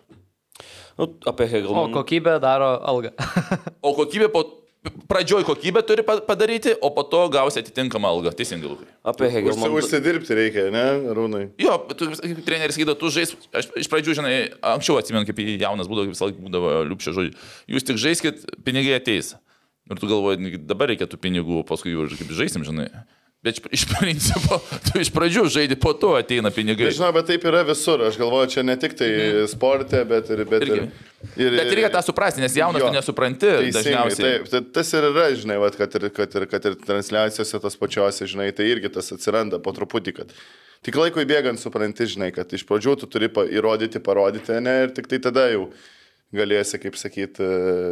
Apie Hegelmaną. O kokybė daro algą. O kokybė pradžioj kokybę turi padaryti, o po to gausi atitinkamą algą. Teisingai, Lukai. Apie Hegelmaną. Užsidirbti reikia, ne, Rūnai? Jo, treneris sakydavo, tu žais, aš iš pradžių, žinai, anksčiau atsimenu, kaip jaunas būdavo, visą laiką būdavo liupščio žodžiu. Jūs tik žaiskit, pinigai ateis. Ir tu galvoji, dabar reikia tų pinigų, paskui jų kaip žaisim, žinai. Bet iš principo, tu iš pradžių žaidži, po to ateina pinigai. Žinau, bet taip yra visur. Aš galvoju, čia ne tik tai sporte, bet ir... Bet reikia tą suprasti, nes jaunas tu nesupranti dažniausiai. Taip, tas ir yra, žinai, kad ir transliacijose tas pačiose, žinai, tai irgi tas atsiranda po truputį, kad tik laikui bėgant supranti, žinai, kad iš pradžių tu turi įrodyti, parodyti, ne, ir tik tai tada jau galėsi, kaip sakyti,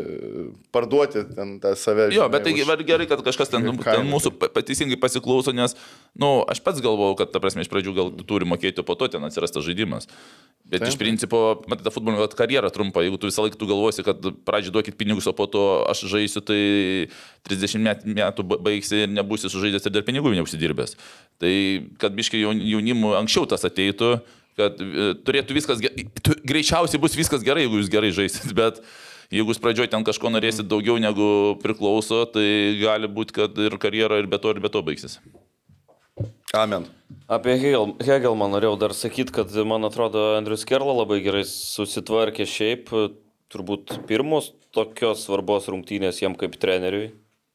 parduoti ten tą save. Jo, bet tai gerai, kad kažkas ten mūsų teisingai pasiklauso, nes, aš pats galvojau, kad, ta prasme, iš pradžių gal turi mokėti, po to ten atsiras tas žaidimas. Bet iš principo, matai, ta futbolinio karjera trumpa, jeigu tu visą laiką galvosi, kad pradžiai duokit pinigus, o po to aš žaisiu, tai 30 metų baigsi ir nebūsi sužaidęs ir dar pinigų neužsidirbęs. Tai, kad biškai jaunimų anksčiau tas ateitų, kad turėtų viskas, greičiausiai bus viskas gerai, jeigu jūs gerai žaisit, bet jeigu jūs pradžioj ten kažko norėsit daugiau negu priklauso, tai gali būti, kad ir karjera ir be to baigsis. Amen. Apie Hegelmaną norėjau dar sakyti, kad man atrodo Andrius Kerla labai gerai susitvarkė šiaip, turbūt pirmos tokios svarbos rungtynės jam kaip treneriui.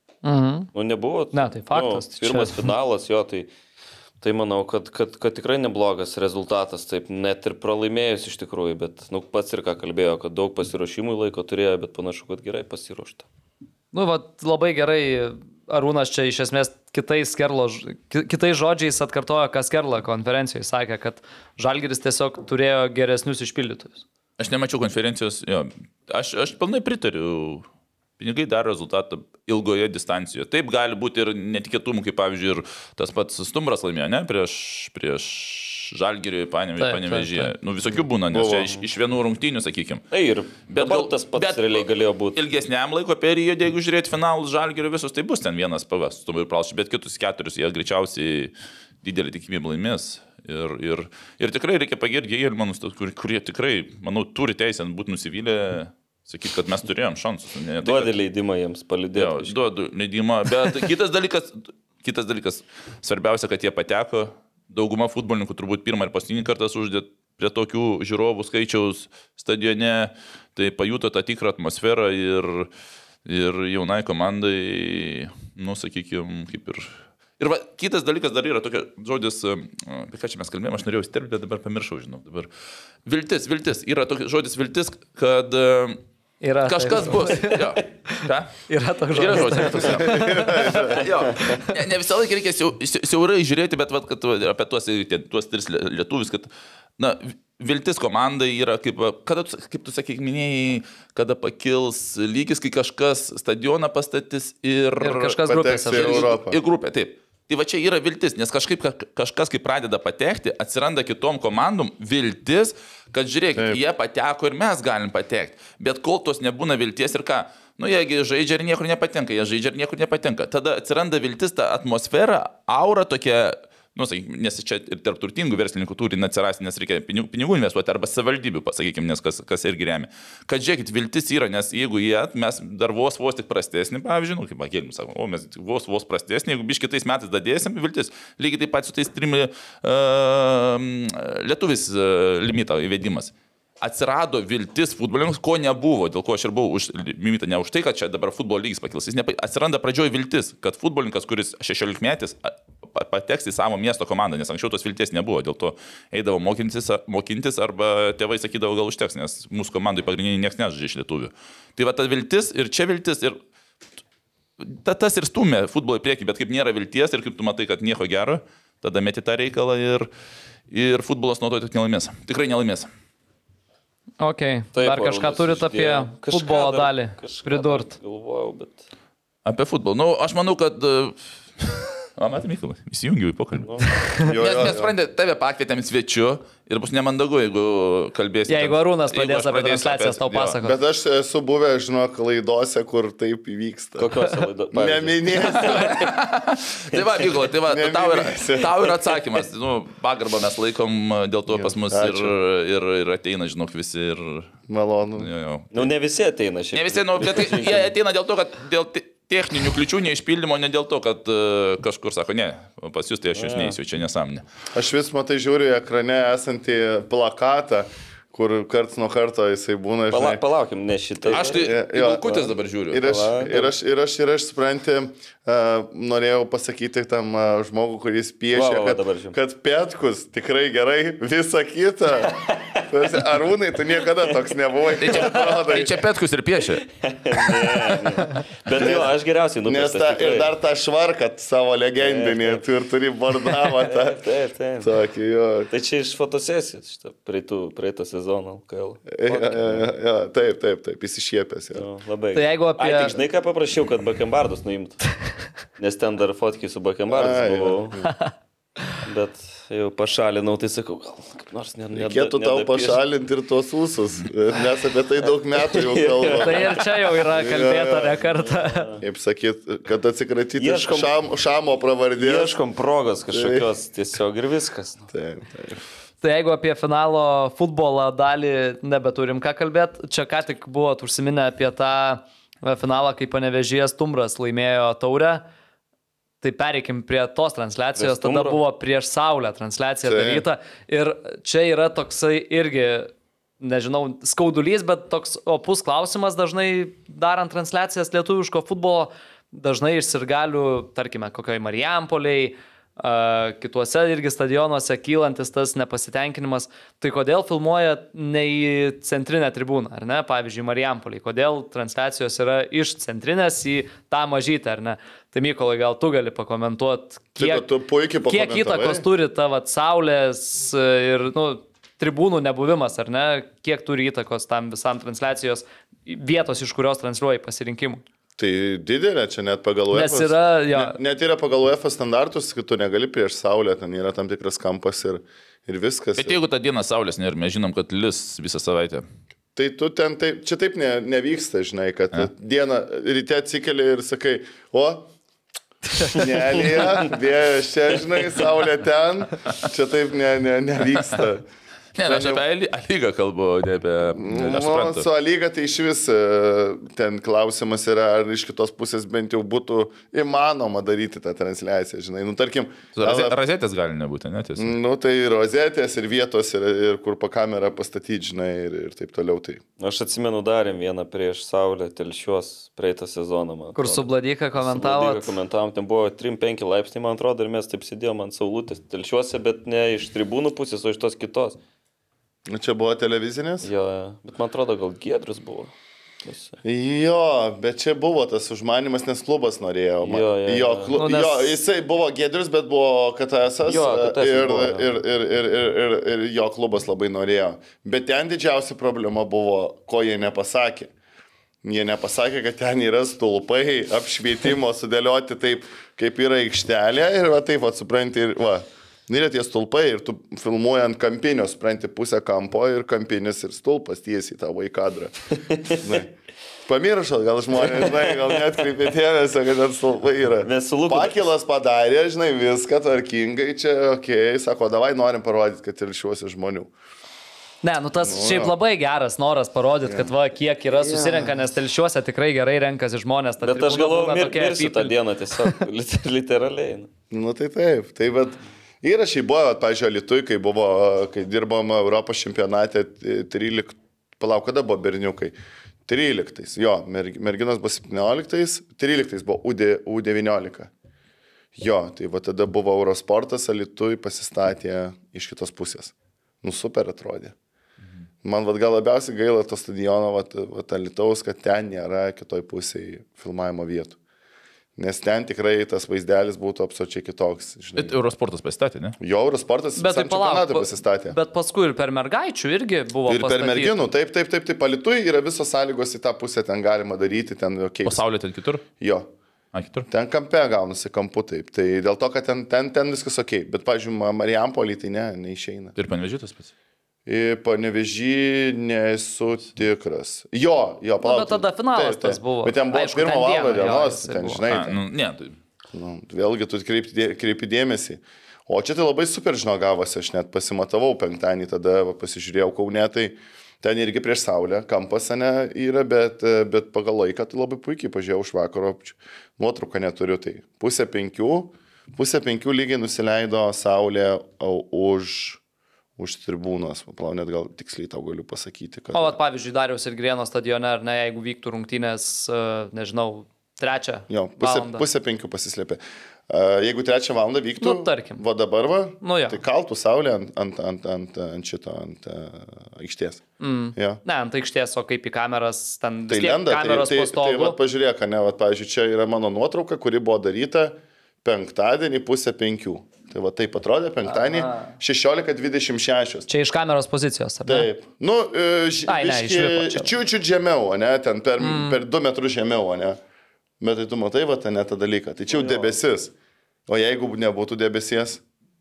Nebuvo. Ne, tai faktas. Pirmas finalas jo, tai manau, kad tikrai neblogas rezultatas, taip, net ir pralaimėjus iš tikrųjų, bet pats ir ką kalbėjo, kad daug pasiruošimų laiko turėjo, bet panašu, kad gerai pasiruošta. Labai gerai Arūnas čia iš esmės kitais žodžiais atkartojo, kas Kerla konferencijoje sakė, kad Žalgiris tiesiog turėjo geresnius išpildytojus. Aš nemačiau konferencijos, jo, aš pilnai pritariu. Pinigai daro rezultatą ilgoje distancijoje. Taip gali būti ir netikėtumų, kaip pavyzdžiui, ir tas pats Stumbras laimėjo, ne? Prieš Žalgirį, Panevėžyje. Visokių būna, nes čia iš vienų rungtynių, sakykime. Ir dabar tas pats realiai galėjo būti. Ilgesniam laiko periode, jeigu žiūrėti finalus Žalgirio visus, tai bus ten vienas pavas, Stumbrai pralašė, bet kitus 4 jie greičiausiai didelį tikimybę laimės. Ir tikrai reikia pagirti Gėgelmanus, kurie tikrai, manau, turi teisę būti nusivylę, sakyti, kad mes turėjom šansus. Duodi leidimą jiems palydėti. Duodu leidimą, bet kitas dalykas, svarbiausia, kad jie pateko. Dauguma futbolininkų turbūt pirmą ir paskutinį kartą uždėt prie tokių žiūrovų skaičiaus stadione, tai pajuto tą tikrą atmosferą ir jaunai komandai, sakykime, kaip ir... Ir kitas dalykas dar yra tokia žodis, apie ką čia mes kalbėjome, aš norėjau įsterpti, dabar pamiršau, žinau. Dabar. Viltis. Yra tokia žodis viltis, kad yra kažkas bus. Jo. Ką? Yra toks žodis. Yra žodis. Jo. Ne visą laiką reikia siaurai žiūrėti, bet kad apie tuos tris lietuvius, kad viltis komandai yra, kaip tu sakai, minėjai, kada pakils lygis, kai kažkas stadioną pastatys ir kažkas grupėse. Ir grupė, taip. Tai va čia yra viltis, nes kažkas, kai pradeda patekti, atsiranda kitom komandom viltis, kad žiūrėkit, jie pateko ir mes galim patekti. Bet kol tos nebūna vilties ir ką, jeigu žaidžia ir niekur nepatenka, tada atsiranda viltis, ta atmosfera, aura tokia, nes čia ir tarp turtingų verslininkų turi atsirasti, nes reikia pinigų investuoti arba savivaldybių, pasakykime, nes kas irgi remia. Kad žiūrėkit, viltis yra, nes jeigu mes dar vos tik prastesnį, pavyzdžiui, kaip Gėgelmanas sako, mes vos prastesnį, jeigu kitais metais dadėsim, viltis, lygiai taip pat su tais 3 lietuvis limito įvedimas. Atsirado viltis futbolininkams, ko nebuvo, dėl ko aš ir buvau už limitą, ne už tai, kad čia dabar futbolo lygis pakils. Atsiranda pradžioje viltis, kad futbolininkas, kuris 16-metis, pateks į savo miesto komandą, nes anksčiau tos vilties nebuvo, dėl to eidavo mokintis arba tėvai sakydavo, gal užteks, nes mūsų komandai pagrindiniai niekas nežaidžia iš lietuvių. Tai va ta viltis ir čia viltis ir tas ir stumia futbolą į priekį, bet kaip nėra vilties ir kaip tu matai, kad nieko gero, tada meti tą reikalą ir futbolas nuo to tik nelaimės. Tikrai nelaimės. Ok, dar kažką turit apie futbolo dalį pridurt? Galvojau, bet... Apie futbolą. Aš manau, kad... Matai, Mykolas, įsijungiau į pokalbį. Mes sprendėme, tave pakvietėm svečiu ir bus nemandagu, jeigu kalbėsime. Jeigu Arūnas pradės apie transliacijas tau pasakoti. Bet aš esu buvęs, žinok, laidose, kur taip įvyksta. Kokiose laidose? Neminėsiu. Tai va, Mykolas, tau yra atsakymas. Pagarbą mes laikom, dėl to pas mus ir ateina, žinok, visi ir... Malonu. Ne visi ateina šiaip. Ne visi, bet jie ateina dėl to, kad dėl techninių kliučių neišpildymo, ne dėl to, kad kažkur sako, ne, pas jūs tai aš jūs neįsiu, čia nesąmonė. Aš vis matai žiūriu ekrane esantį plakatą, kur karts nuo karto jisai būna. Palaukim, ne šitą. Aš tai Balkutės dabar žiūriu. Ir aš supranti, norėjau pasakyti tam žmogui, kuris piešia, kad Petkus tikrai gerai, visa kita. Arūnai, tu niekada toks nebuvai. Tai čia Petkus ir piešia. Bet aš geriausiai nupieštas. Ir dar tą švarką savo legendinį, tu ir turi bardavą tą. Taip. Tokį, jo. Tai čia iš fotosesijos, praeito sezono LKL. Taip, įsišiepęs. Labai. Tai jeigu apie... Tik žinai, ką paprašiau, kad Bakembardus nuimtų. Nes ten dar fotkiai su Bakembardus buvau. Bet jau pašalinau, tai sakau, gal kaip nors reikėtų tau pašalinti ir tuos ūsus, nes apie tai daug metų jau kalbame. Tai ir čia jau yra kalbėta ne kartą. Kaip sakyt, kad atsikratyti šamo pravardės. Ieškom progos kažkokios tiesiog ir viskas. Taip. Tai jeigu apie finalo futbolo dalį nebeturim ką kalbėti, čia ką tik buvot užsiminę apie tą finalą, kai Panevėžys Stumbras laimėjo taurę. Tai pereikim prie tos transliacijos, tada buvo prieš Saulę transliacija daryta ir čia yra toksai irgi, nežinau, skaudulys, bet toks opus klausimas dažnai darant transliacijas lietuviško futbolo, dažnai išsirgalių, tarkime, kokioj Marijampolėj, kituose irgi stadionuose kylantis tas nepasitenkinimas, tai kodėl filmuoja ne į centrinę tribūną, ar ne, pavyzdžiui, Marijampolėj, kodėl transliacijos yra iš centrinės į tą mažytę, ar ne? Tai Mykolai, gal tu gali pakomentuoti, kiek įtakos turi ta Saulės ir tribūnų nebuvimas, ar ne, kiek turi įtakos tam visam transliacijos vietos, iš kurios transliuoji pasirinkimų. Tai didelė, čia net pagal UEFA. Net yra pagal UEFA standartus, kad tu negali prieš Saulę, ten yra tam tikras kampas ir viskas. Bet jeigu tą dieną Saulės nėra, mes žinom, kad lis visą savaitę. Tai tu ten, čia taip nevyksta, žinai, kad dieną ryte atsikeli ir sakai, Nelija, vėjas čia, žinai, saulė ten, čia taip nevyksta. Ne, aš apie lygą kalbu, ne apie... Su lyga tai iš vis ten klausimas yra, ar iš kitos pusės bent jau būtų įmanoma daryti tą transliaciją, žinai. Nu, tarkim... Rozetės gali nebūti, ne tiesiog. Nu, tai rozetės ir vietos, ir kur po kamerą pastatyti, žinai, ir taip toliau. Tai. Aš atsimenu, darėm vieną prieš Saulę Telšiuos praeitą sezoną. Kur su Bladyka komentavom. Komentavom, ten buvo 3-5 laipsniai, man atrodo, ir mes taip sėdėjom ant saulutės Telšiuose, bet ne iš tribūnų pusės, o iš tos kitos. Čia buvo televizinės? Jo, bet man atrodo, gal Giedrius buvo. Jo, bet čia buvo tas užmanimas, nes klubas norėjo. Jo, jisai buvo Giedrius, bet buvo KTS ir jo klubas labai norėjo. Bet ten didžiausia problema buvo, ko jie nepasakė. Jie nepasakė, kad ten yra stulpai, apšvietimo sudėlioti taip, kaip yra aikštelė ir va taip, va, supranti, ir va. Yra tie stulpai ir tu filmuojant kampinio, supranti, pusę kampo ir kampinis ir stulpas tiesiai tavo į kadrą. Pamiršot, gal žmonės, žinai, gal net kreipė dėmesio, kad ten stulpai yra. Pakilas padarė, žinai, viską tvarkingai, čia, okei, sako, davai norim parodyti, kad ir šiuose žmonių. Ne, nu tas šiaip labai geras noras parodyti, kad va, kiek yra susirenka, nes Telšiuose tikrai gerai renkasi žmonės. Bet aš galvoju, mirsiu tą dieną tiesiog, literaliai. Nu tai taip, bet... Įrašai buvo, pažiūrėjau, Lietuvai, kai dirbom Europos čempionate 13, palauk, kada buvo berniukai? 13, jo, merginos buvo 17, 13 buvo U19. Jo, tai va tada buvo Eurosportas, Lietuvai pasistatė iš kitos pusės. Nu, super atrodė. Man gal labiausiai gaila to stadiono, Lietuvos, kad ten nėra kitoj pusėje filmavimo vietų. Nes ten tikrai tas vaizdelis būtų absoliučiai kitoks. Bet Eurosportas pasistatė, ne? Jo, Eurosportas visam čempionatui pasistatė. Bet paskui ir per mergaičių irgi buvo ir pastatyti. Ir per merginų, taip. Palitui yra visos sąlygos į tą pusę, ten galima daryti, ten jokiais. Pasaulio ten kitur? Jo. Kitur? Ten kampe gaunasi kampu, taip. Tai dėl to, kad ten viskas ok. Bet, pavyzdžiui, Marijampolį tai neišeina. Ir Panevėžys pats? Panevėžį nesu tikras. Jo, palauk. Bet tada finalas tas buvo. Bet ten buvo pirmą valandą dienos, ten žinai. Vėlgi tu kreipi dėmesį. O čia tai labai super gavosi, aš net pasimatavau penktadienį, tada pasižiūrėjau Kaune, tai ten irgi prieš Saulę, kampas yra, bet pagal laiką tai labai puikiai pažiūrėjau už vakaro, nuotrauką neturiu, tai pusę penkių lygiai nusileido Saulė už tribūnos, net gal tiksliai tau galiu pasakyti. Kad... O, pavyzdžiui, Dariaus ir Grieno stadione, ar ne, jeigu vyktų rungtynės, nežinau, 3 jo, pusę 5 pasislėpė. Jeigu 3 valandą vyktų, nu, tarkim. Va dabar, tai kaltų Saulė ant aikštės. Ja. Ne, ant aikštės, o kaip į kameras, ten tai lenda, kameros tai pažiūrėk, pavyzdžiui, čia yra mano nuotrauka, kuri buvo daryta penktadienį pusę 5. Tai va taip atrodė penktadienį 16:26. Čia iš kameros pozicijos, ar ne? Taip. Nu, čiūčių žemiau, ne? Ten per 2 metrus žemiau, ne? Bet tai tu matai, va, ten tą dalyką. Tai čia jau debesis. O jeigu nebūtų debesies?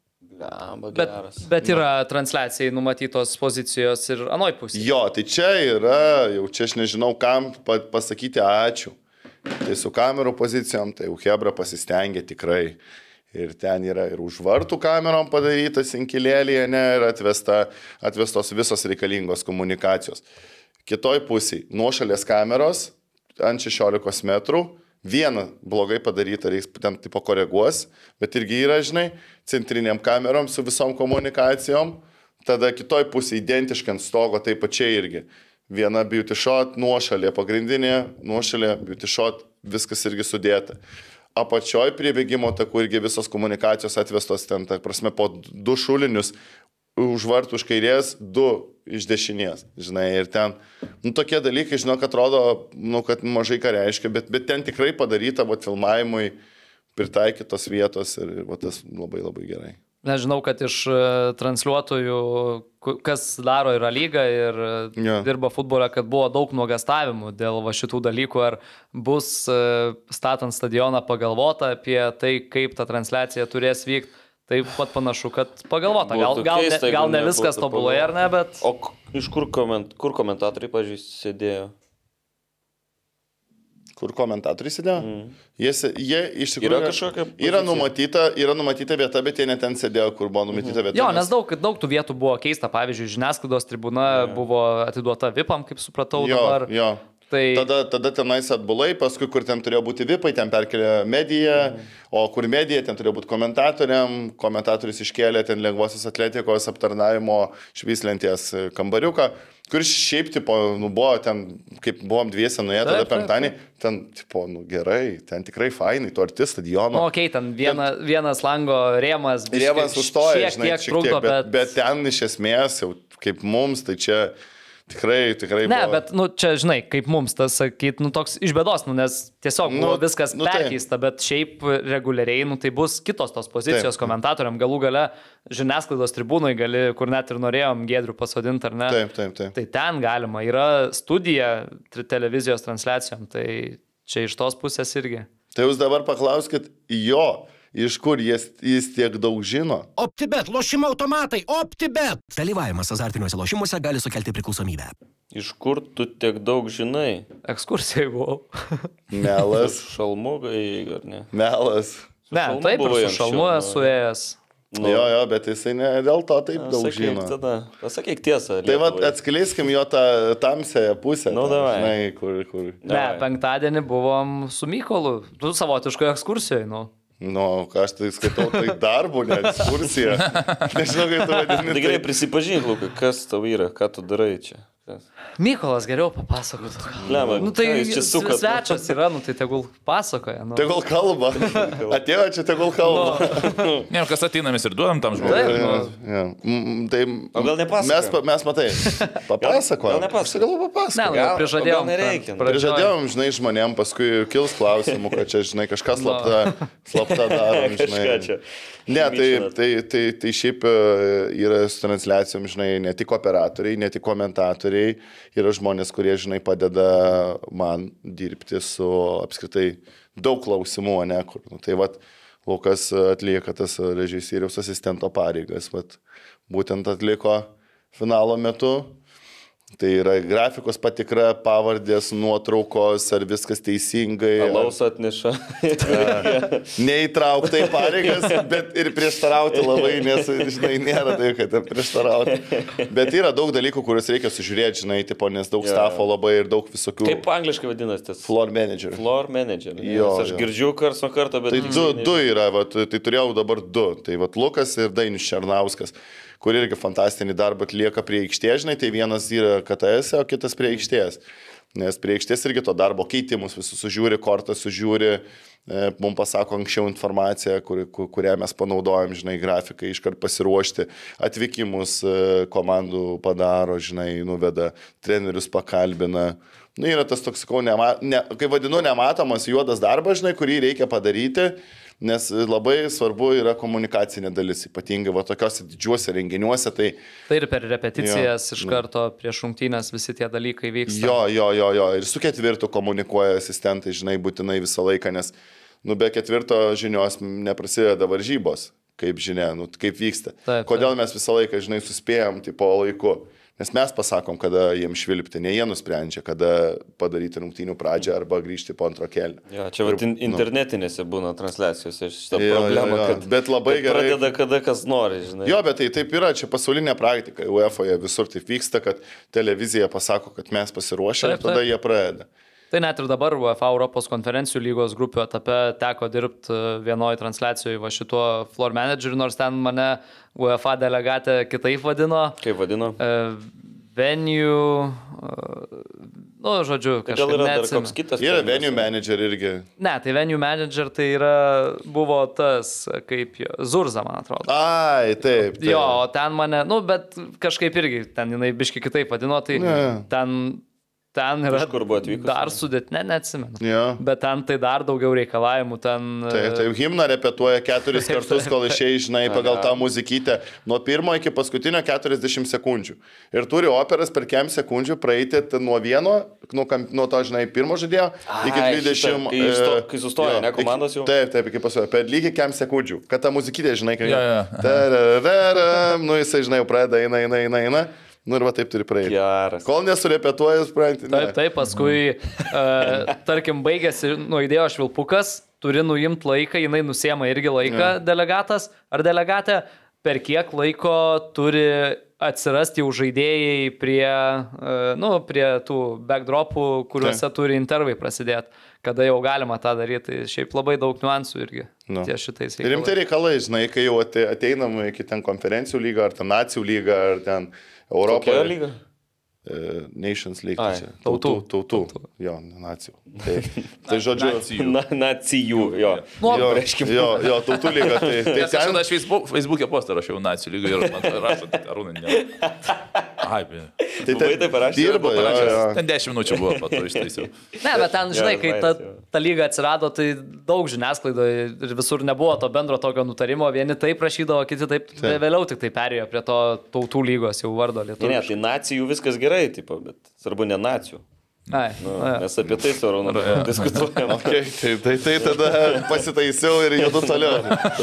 Bet yra transliacijai numatytos pozicijos ir anoj pusėje. Jo, tai čia yra, jau čia aš nežinau, kam pasakyti ačiū. Tai su kamerų pozicijom, tai jau Hebra pasistengė tikrai. Ir ten yra ir už vartų kamerom padarytas inkilėlėje, ir atvestos visos reikalingos komunikacijos. Kitoj pusėje nuošalės kameros ant 16 metrų, vieną blogai padarytą reiks ten tipo koreguos, bet irgi yra, žinai, centriniam kamerom su visom komunikacijom, tada kitoj pusėje identiškai ant stogo taip pačiai irgi. Viena beauty shot, nuošalė pagrindinė, nuošalė beauty shot, viskas irgi sudėta. Apačioj prie bėgimo takų irgi visos komunikacijos atvestos ten, ta prasme, po 2 šulinius, už vartų už kairės, 2 iš dešinės, žinai, ir ten, tokie dalykai, žinau, kad atrodo, kad mažai ką reiškia, bet ten tikrai padaryta, filmavimui pritaikytos vietos ir tas labai labai gerai. Nežinau, kad iš transliuotojų, kas daro yra lyga ir dirba futbolą, kad buvo daug nuogastavimų dėl šitų dalykų, ar bus statant stadioną pagalvota apie tai, kaip ta transliacija turės vykti. Taip pat panašu, kad pagalvota. Gal ne viskas tobulai, ar ne, bet... O iš kur komentatoriai, pažiūrėjau, sėdėjo? kur komentatoriai sėdėjo. Jie iš tikrųjų... Yra kažkokia Yra numatyta vieta, bet jie net ten sėdėjo, kur buvo numatyta vieta. Jo, nes daug tų vietų buvo keista. Pavyzdžiui, žiniasklaidos tribūna buvo atiduota VIPam, kaip supratau dabar. Jo. Tai... Tada tenais atbulai, paskui, kur ten turėjo būti VIPai, ten perkelė mediją, o kur medija, ten turėjo būti komentatorius iškėlė ten lengvosios atletikos aptarnavimo švyslentės kambariuką, kur šiaip, tipo, buvo ten, kaip buvom dviese nuėję tada penktadienį, ten, tipo, gerai, ten tikrai fainai, tu arti stadiono. Okei, ten vienas lango rėmas. Rėmas sustoja, žinai, šiek tiek, bet... bet ten iš esmės, jau kaip mums, tai čia... Tikrai ne, buvo. bet, čia, žinai, kaip mums tas sakyt, toks iš bėdos, nes tiesiog buvo viskas perkeista, bet šiaip reguliariai, tai bus kitos tos pozicijos komentatoriam, galų gale žiniasklaidos tribūnai gali, kur net ir norėjom Giedrių pasodinti, ar ne? Taip. Tai ten galima, yra studija televizijos transliacijom, tai čia iš tos pusės irgi. Tai jūs dabar paklauskit iš kur jis tiek daug žino? OptiBet, lošimo automatai, OptiBet. Dalyvavimas azartiniuose lošimuose gali sukelti priklausomybę. Iš kur tu tiek daug žinai? Ekskursijai buvau. Melas. Šalmugai, ar ne? Melas. Ne, taip ir su šalmu esu ėjęs. Jo, bet jisai ne dėl to taip daug žino. Tada. Pasakyk tiesą. Tai atskleiskim jo tą tamsiąją pusę. Davai. Žinai, kur. Ne, penktadienį buvom su Mykolu, tu savotiškoje ekskursijoje, Aš tai skaitau, tai darbų, ne ekskursija. Nežinau, kaip tu vadini. Tai gerai prisipažink, Lukai, kas tau yra, ką tu darai čia? Mykolas geriau papasakotų. Tai svečias yra, tai tegul pasakoja. Tegul kalba. Atėjo čia, tegul kalba. Ne, kas ateina, mes ir duodam tam žmogui. Tai o gal nepasakojam? Mes matai, papasakojam. Gal papasakojam. Prižadėjom, žinai, žmonėm, paskui kils klausimų, kad čia, žinai, kažkas slapta darom, žinai. Ne, tai šiaip yra su transliacijom, žinai, ne tik operatoriai, ne tik komentatoriai, yra žmonės, kurie, žinai, padeda man dirbti su apskritai daug klausimų, ne, kur. Tai Lukas atlieka tas režisieriaus asistento pareigas, būtent atliko finalo metu. Tai yra grafikos patikra, pavardės, nuotraukos, ar viskas teisingai. Alaus atneša. Neįtrauktai pareigas, bet ir prieštarauti labai, nes, žinai, nėra tai, kad prieštarauti. Bet yra daug dalykų, kuriuos reikia sužiūrėti, žinai, nes daug stafo labai ir daug visokių. Kaip angliškai vadinasi tas? Floor manager. Floor manager. Aš girdžiu karts nuo karto, bet... Tai du yra, tai turėjau dabar du. Tai Lukas ir Dainius Černauskas, kur irgi fantastinį darbą atlieka prie aikštės, žinai, tai vienas yra KTS, o kitas prie aikštės. Nes prie aikštės irgi to darbo keitimus visus sužiūri, kortą sužiūri, mums pasako anksčiau informaciją, kurią mes panaudojam, žinai, grafikai, iškart pasiruošti, atvykimus komandų padaro, žinai, nuveda, trenerius pakalbina. Yra tas toks, kaip vadinu, nematomas juodas darbas, žinai, kurį reikia padaryti. Nes labai svarbu yra komunikacinė dalis, ypatingai tokiuose didžiuose renginiuose. Tai ir per repeticijas iš karto prieš rungtynes visi tie dalykai vyksta. Jo. Ir su ketvirtu komunikuoja asistentai, žinai, būtinai visą laiką, nes be ketvirto žinios neprasideda varžybos, kaip žinia, kaip vyksta. Taip. Kodėl mes visą laiką, žinai, suspėjom tipo laiku. Nes mes pasakom, kada jiems švilpti, ne jie nusprendžia, kada padaryti rungtynių pradžią arba grįžti po antro kėlinio. Jo, čia internetinėse būna transliacijose šitą problemą, kad bet labai gerai pradeda kada kas nori, žinai. Jo, bet tai taip yra, čia pasaulinė praktika, UEFA visur taip vyksta, kad televizija pasako, kad mes pasiruošę ir tada jie pradeda. Tai net ir dabar UEFA Europos konferencijų lygos grupių etape teko dirbti vienoje transliacijoje šituo floor manageriu, nors ten mane UEFA delegatė kitaip vadino. Kaip vadino? Venue, žodžiu, kažkaip gal yra dar neatsimenu. koks kitas? Yra venue manager irgi. Ne, tai venue manager tai buvo tas, kaip Zurza, man atrodo. Ai, taip. Jo, ten mane, bet kažkaip irgi ten jinai biški kitaip vadino, tai ten yra dar sudėtinė, neatsimenu. Ja. Bet ten tai dar daugiau reikalavimų. Taip, himną repetuoja 4 kartus, kol išėjai, žinai, pagal tą muzikytę. Nuo pirmo iki paskutinio 40 sekundžių. Ir turi operas per kem sekundžių praeiti nuo vieno, nuo to, žinai, pirmo žaidėjo, iki 20. Kai sustoja, ne komandos jau? Taip, iki pasuoja. Per lygiai kem sekundžių. Kad ta muzikytė, žinai, kai... Jisai, žinai, jau pradeda, eina. Nu ir va taip turi praeiti. Geras. Kol nesurepetuoji, supranti. Taip, paskui, tarkim, baigėsi, įdėjo švilpukas, turi nuimti laiką, jinai nusiema irgi laiką delegatas ar delegatė, per kiek laiko turi atsirasti jau žaidėjai prie tų backdropų, kuriuose turi intervai prasidėti, kada jau galima tą daryti. Tai šiaip labai daug niuansų irgi ties šitais reikalais. Rimtai reikalai, žinai, kai jau ateinam iki ten konferencijų lygą, ar ten nacijų lygą, ar ten Europos. Kokia lyga? Nations League. Tautų. Jo, nacijų. Tai žodžiu. Nacijų, jo. Jo, tautų lyga. Tai ten... Aš Facebook'e postą rašiau nacijų lygą ir man rašo, Arūnai, ne. Ai, tai taip parašė. Dirba, ten 10 minučių buvo, po to ištaisiau. Ne, bet ten, žinai, kai ta lyga atsirado, tai daug žiniasklaidoje ir visur nebuvo to bendro tokio nutarimo. Vieni taip rašydavo, kiti taip. Vėliau tik tai perėjo prie to tautų lygos jau vardo lietuvių. Ne, tai nacijų viskas gerai, tipo, bet svarbu ne nacijų. Mes apie tai su Arūnu diskutuojame. Tai tada pasitaisiau ir judu toliau.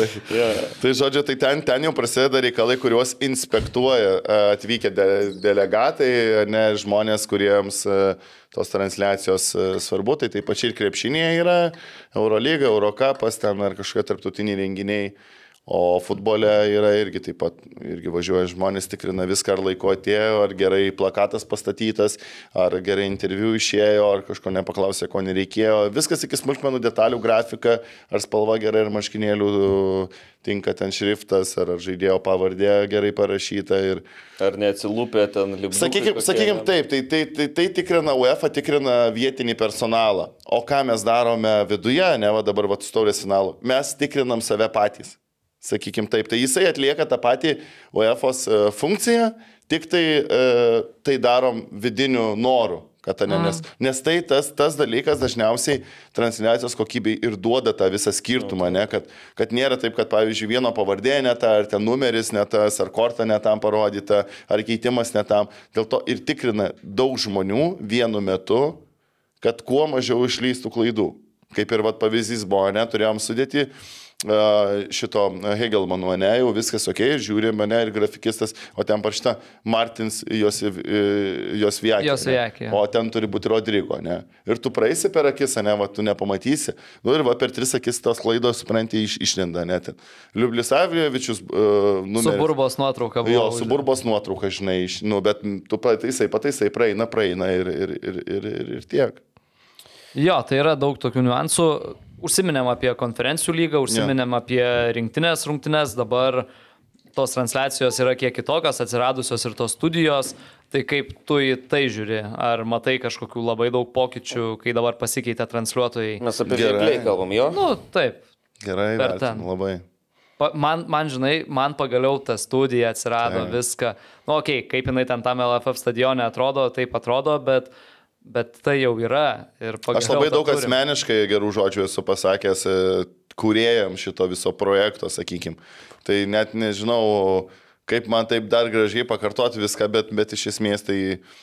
Tai žodžiu, tai ten jau prasideda reikalai, kuriuos inspektuoja atvykę delegatai, ne žmonės, kuriems tos transliacijos svarbu. Tai taip pačiai ir krepšinėje yra Eurolyga, Eurocupas, ten ar kažkokie tarptautiniai renginiai. O futbole yra irgi taip pat, irgi važiuoja žmonės, tikrina viską, ar laiko atėjo, ar gerai plakatas pastatytas, ar gerai interviu išėjo, ar kažko nepaklausė, ko nereikėjo. Viskas iki smulkmenų detalių, grafika, ar spalva gerai, ar marškinėlių tinka ten šriftas, ar žaidėjo pavardė gerai parašyta. Ar neatsilūpė ten lipdukai. Sakykim taip, tai tikrina UEFA, tikrina vietinį personalą. O ką mes darome viduje, ne va dabar su taurės finalu, mes tikrinam save patys. Sakykim taip, tai jisai atlieka tą patį UEFO's funkciją, tik tai darom vidinių norų, nes tai tas dalykas dažniausiai transliacijos kokybei ir duoda tą visą skirtumą, ne, kad nėra taip, kad pavyzdžiui vieno pavardė ne ta, ar ten numeris ne tas, ar korta ne tam parodyta, ar keitimas ne tam, dėl to ir tikrina daug žmonių vienu metu, kad kuo mažiau išlystų klaidų. Kaip ir pavyzdys buvo, ne, turėjom sudėti šito Hegelmano, ne, jau viskas ok, žiūri mane ir grafikistas, o ten parašyta Martins Josviakė, o ten turi būti Rodrigo, ne. Ir tu praeisi per akis, ne, tu nepamatysi, ir per 3 akis tos klaidos, supranti, išlenda, ne, ten. Liublis Avlievičius numeris. Suburbos nuotrauka buvo. Jo, Suburbos nuotrauka, žinai, bet tu pataisai, praeina ir tiek. Jo, tai yra daug tokių niuansų. Užsiminėm apie konferencijų lygą, užsiminėm apie rinktinės rungtynes, dabar tos transliacijos yra kiek kitokios, atsiradusios ir tos studijos, tai kaip tu į tai žiūri? Ar matai kažkokių labai daug pokyčių, kai dabar pasikeitė transliuotojai? Mes apie Viaplay kalbam, jo? Nu, taip. Gerai, vertim, labai. Man, žinai, man pagaliau ta studija atsirado viską. Nu, okei, kaip jinai ten tam LFF stadione atrodo, taip atrodo, bet tai jau yra. Aš labai daug asmeniškai gerų žodžių esu pasakęs kūrėjam šito viso projekto, sakykim. Tai net nežinau, kaip man taip dar gražiai pakartoti viską, bet iš esmės tai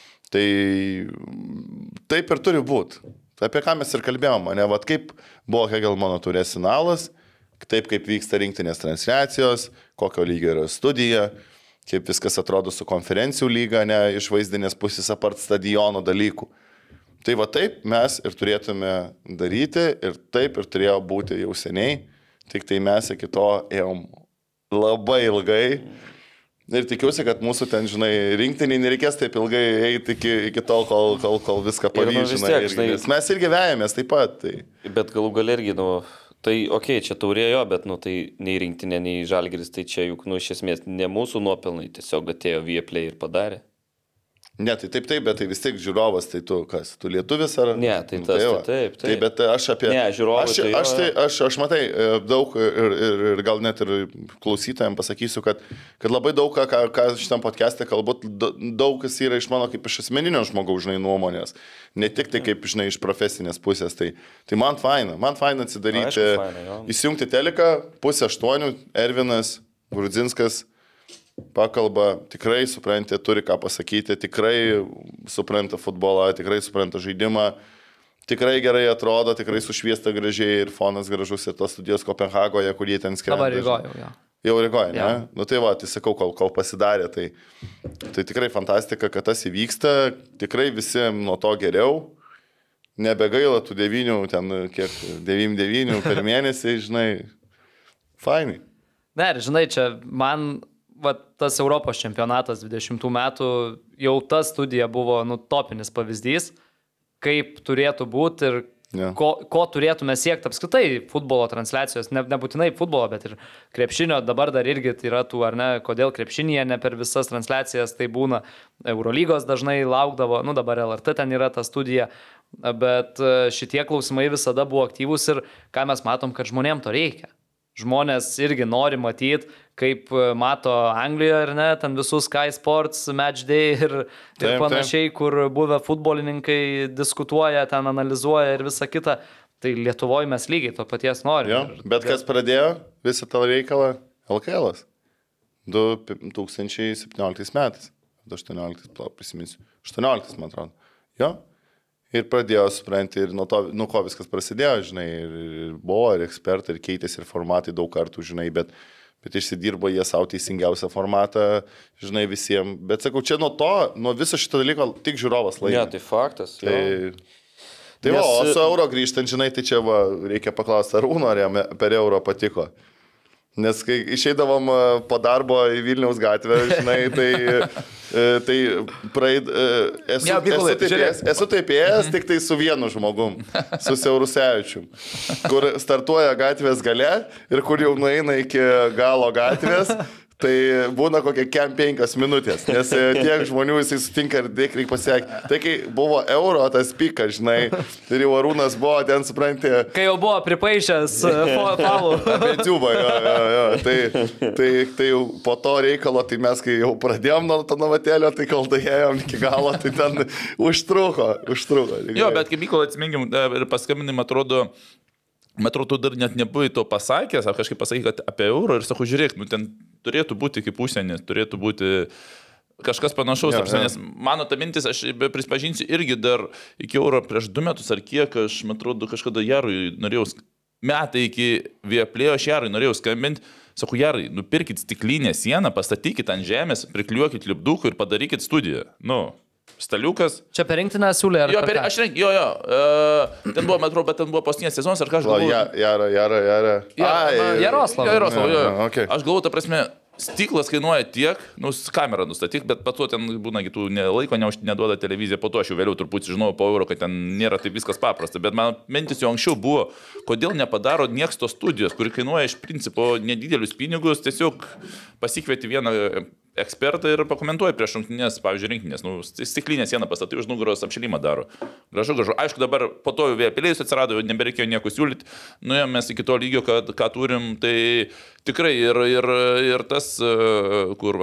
taip ir turi būti. Apie ką mes ir kalbėjome, ne? Vat kaip buvo Hegelmano taurės finalas, taip kaip vyksta rinktinės transliacijos, kokio lygio yra studija, kaip viskas atrodo su konferencijų lyga, ne, iš vaizdinės pusės apart stadiono dalykų. Tai va taip mes ir turėtume daryti ir taip ir turėjo būti jau seniai, tik tai mes iki to ėjom labai ilgai ir tikiuosi, kad mūsų ten, žinai, rinktiniai nereikės taip ilgai eiti iki tol, kol viską pavyks, žinai. Mes irgi vejamės taip pat. Tai. Bet galų gal irgi, tai okei, čia taurėjo, bet tai nei rinktinė, nei Žalgiris, tai čia juk, iš esmės, ne mūsų nuopelnai, tiesiog atėjo Viaplay ir padarė. Ne, tai taip, bet tai vis tiek žiūrovas, tai tu kas, tu lietuvis ar... Ne, tai tas, taip. Tai bet aš apie... Ne, žiūrovai, aš matai, daug ir gal net ir klausytojams pasakysiu, kad labai daug, ką šitam podcast'e kalbu, daug kas yra iš mano kaip iš asmeninio žmogaus, žinai, nuomonės. Ne tik tai kaip, žinai, iš profesinės pusės. Tai man faina atsidaryti, įsijungti teleką, 7:30, Ervinas, Grudzinskas, pakalba, tikrai supranta, turi ką pasakyti, tikrai supranta futbolą, tikrai supranta žaidimą, tikrai gerai atrodo, tikrai sušviesta gražiai ir fonas gražus ir tos studijos Kopenhagoje, kur jie ten skrenda. Dabar Rygoje, jo. Jau Rygoje, ne? Jo. Nu tai va, tai sakau, kol pasidarė, tai tikrai fantastika, kad tas įvyksta, tikrai visi nuo to geriau. Nebegaila tų 9 per mėnesį, žinai, fainai. Ne, ir žinai, čia man tas Europos čempionatas 20 metų, jau ta studija buvo topinis pavyzdys, kaip turėtų būti ir ko turėtume siekti apskritai futbolo transliacijos, nebūtinai futbolo, bet ir krepšinio, dabar dar irgi tai yra tų, ar ne, kodėl krepšinėje ne per visas transliacijas tai būna, Eurolygos dažnai laukdavo, dabar LRT ten yra ta studija, bet šitie klausimai visada buvo aktyvūs ir ką mes matom, kad žmonėm to reikia. Žmonės irgi nori matyti, kaip mato Anglijoje, ar ne, ten visus Sky Sports, Match Day ir panašiai, kur buvę futbolininkai diskutuoja, ten analizuoja ir visa kita. Tai Lietuvoje mes lygiai to paties norime. Bet kas pradėjo visą tą reikalą? LKL'as. 2017 metais. 18, prisiminsiu. 18, man atrodo. Jo. Ir pradėjo supranti, ir nuo ko viskas prasidėjo, žinai, ir buvo, ir ekspertai, ir keitėsi, ir formatai daug kartų, žinai, bet išsidirbo jie savo teisingiausią formatą, žinai, visiems. Bet sakau, čia nuo viso šito dalyko tik žiūrovas laimė. Ne, tai faktas. Tai o su euro grįžtant, žinai, tai čia reikia paklausti Arūno, ar jam per euro patiko. Nes kai išeidavom po darbo į Vilniaus gatvę, žinai, tai esu taip ėjęs tik tai su vienu žmogum, su Siaurusevičium, kur startuoja gatvės gale ir kur jau nueina iki galo gatvės. Tai būna kokie 5 minutės, nes tiek žmonių jisai sutinka ir reikia pasiekti. Tai kai buvo euro tas pikas, žinai, ir jau Arūnas buvo ten, supranti. Kai jau buvo pripaišęs falų. Apie tiubą, jo. Tai jau po to reikalo, tai mes kai jau pradėjom nuo to novatėlio, tai kol dėjom iki galo, tai ten užtruko. Jo, bet kaip Mykolai atsiminkim ir paskambinimą, atrodo, tu dar net nebuvai to pasakęs, ar kažkaip pasakė, kad apie eurą ir sakau, žiūrėk, ten turėtų būti kaip užsienis, turėtų būti kažkas panašaus. Nes mano ta mintis, aš prispažinsiu, irgi dar iki euro prieš 2 metus ar kiek, aš, man atrodo, kažkada Jarui norėjau, metai iki Viaplėjo, aš Jarui norėjau skambinti, sakau, Jarai, nupirkit stiklinę sieną, pastatykit ant žemės, prikliuokit lipdukų ir padarykit studiją. Staliukas. Čia per rinktinę siūlė ar kažką? Aš rinkti, ten buvo, man atrodo, bet ten buvo paskutinės sezonas ar kažkas. Jara. Jaroslav. Okay. Aš galvoju, ta prasme, stiklas kainuoja tiek, kamerą nustatyk, bet po to ten būna kitų laiko, neduoda televizija, po to aš jau vėliau turbūt žinojau po euro, kad ten nėra taip viskas paprasta, bet man mintis jau anksčiau buvo, kodėl nepadaro nieks tos studijos, kuri kainuoja iš principo nedidelius pinigus, tiesiog pasikvieti vieną ekspertą ir pakomentuoja prieš rungtynes, pavyzdžiui, rinktinės. Stiklinę sieną pastatai už nugaros apšilimą daro. Gražu. Aišku, dabar po to jau Viapelėjus atsirado, nebereikėjo nieko siūlyti. Nuėjomės iki to lygio, ką turim. Tai tikrai ir tas, kur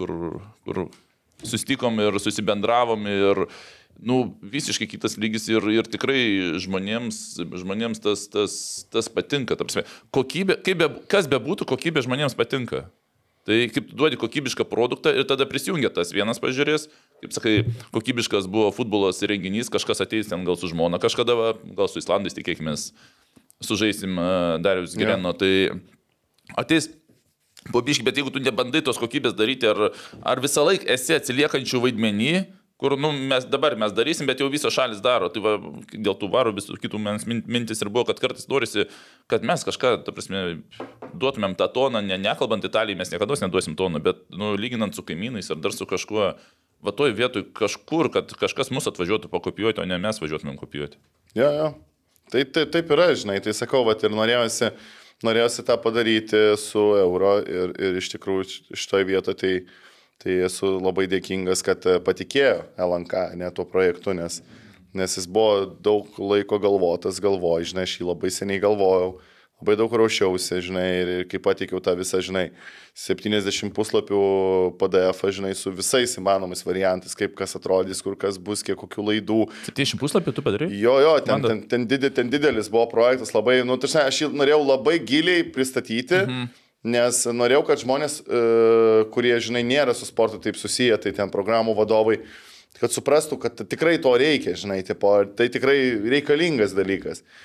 susitikom ir susibendravom ir visiškai kitas lygis ir tikrai žmonėms tas patinka. Kokybė, kas bebūtų, kokybė žmonėms patinka. Tai kaip tu duodi kokybišką produktą ir tada prisijungia tas vienas pažiūrės, kaip sakai, kokybiškas buvo futbolas renginys, kažkas ateis ten gal su žmona, kažkada gal su Islandais, tikėkime, sužaisim Dariaus Gireno, tai ateis po biškį, bet jeigu tu nebandai tos kokybės daryti, ar visą laiką esi atsiliekančių vaidmenį, kur mes darysim, bet jau visos šalis daro. Tai dėl tų varų visų kitų mintis ir buvo, kad kartais norisi, kad mes kažką, ta prasme, duotumėm tą toną, nekalbant Italijai, mes niekada neduosim toną, bet lyginant su kaimynais ar dar su kažkuo, toj vietoj kažkur, kad kažkas mus atvažiuotų pakopijuoti, o ne mes važiuotumėm kopijuoti. Jo. Tai taip yra, žinai, tai sakau, ir norėjosi tą padaryti su euro ir iš tikrųjų šitoje vietoje tai esu labai dėkingas, kad patikėjo LNK tuo projektu, nes jis buvo daug laiko galvoju, žinai, aš jį labai seniai galvojau, labai daug raušiausi, žinai, ir kai pateikiau tą visą, žinai, 70 puslapių PDF, žinai, su visais įmanomais variantais, kaip kas atrodys, kur kas bus, kiek kokių laidų. 70 puslapių tu padarai? Jo, ten didelis buvo projektas, labai, aš jį norėjau labai giliai pristatyti, nes norėjau, kad žmonės, kurie, žinai, nėra su sportu taip susiję, tai ten programų vadovai, kad suprastų, kad tikrai to reikia, žinai, tai tikrai reikalingas dalykas.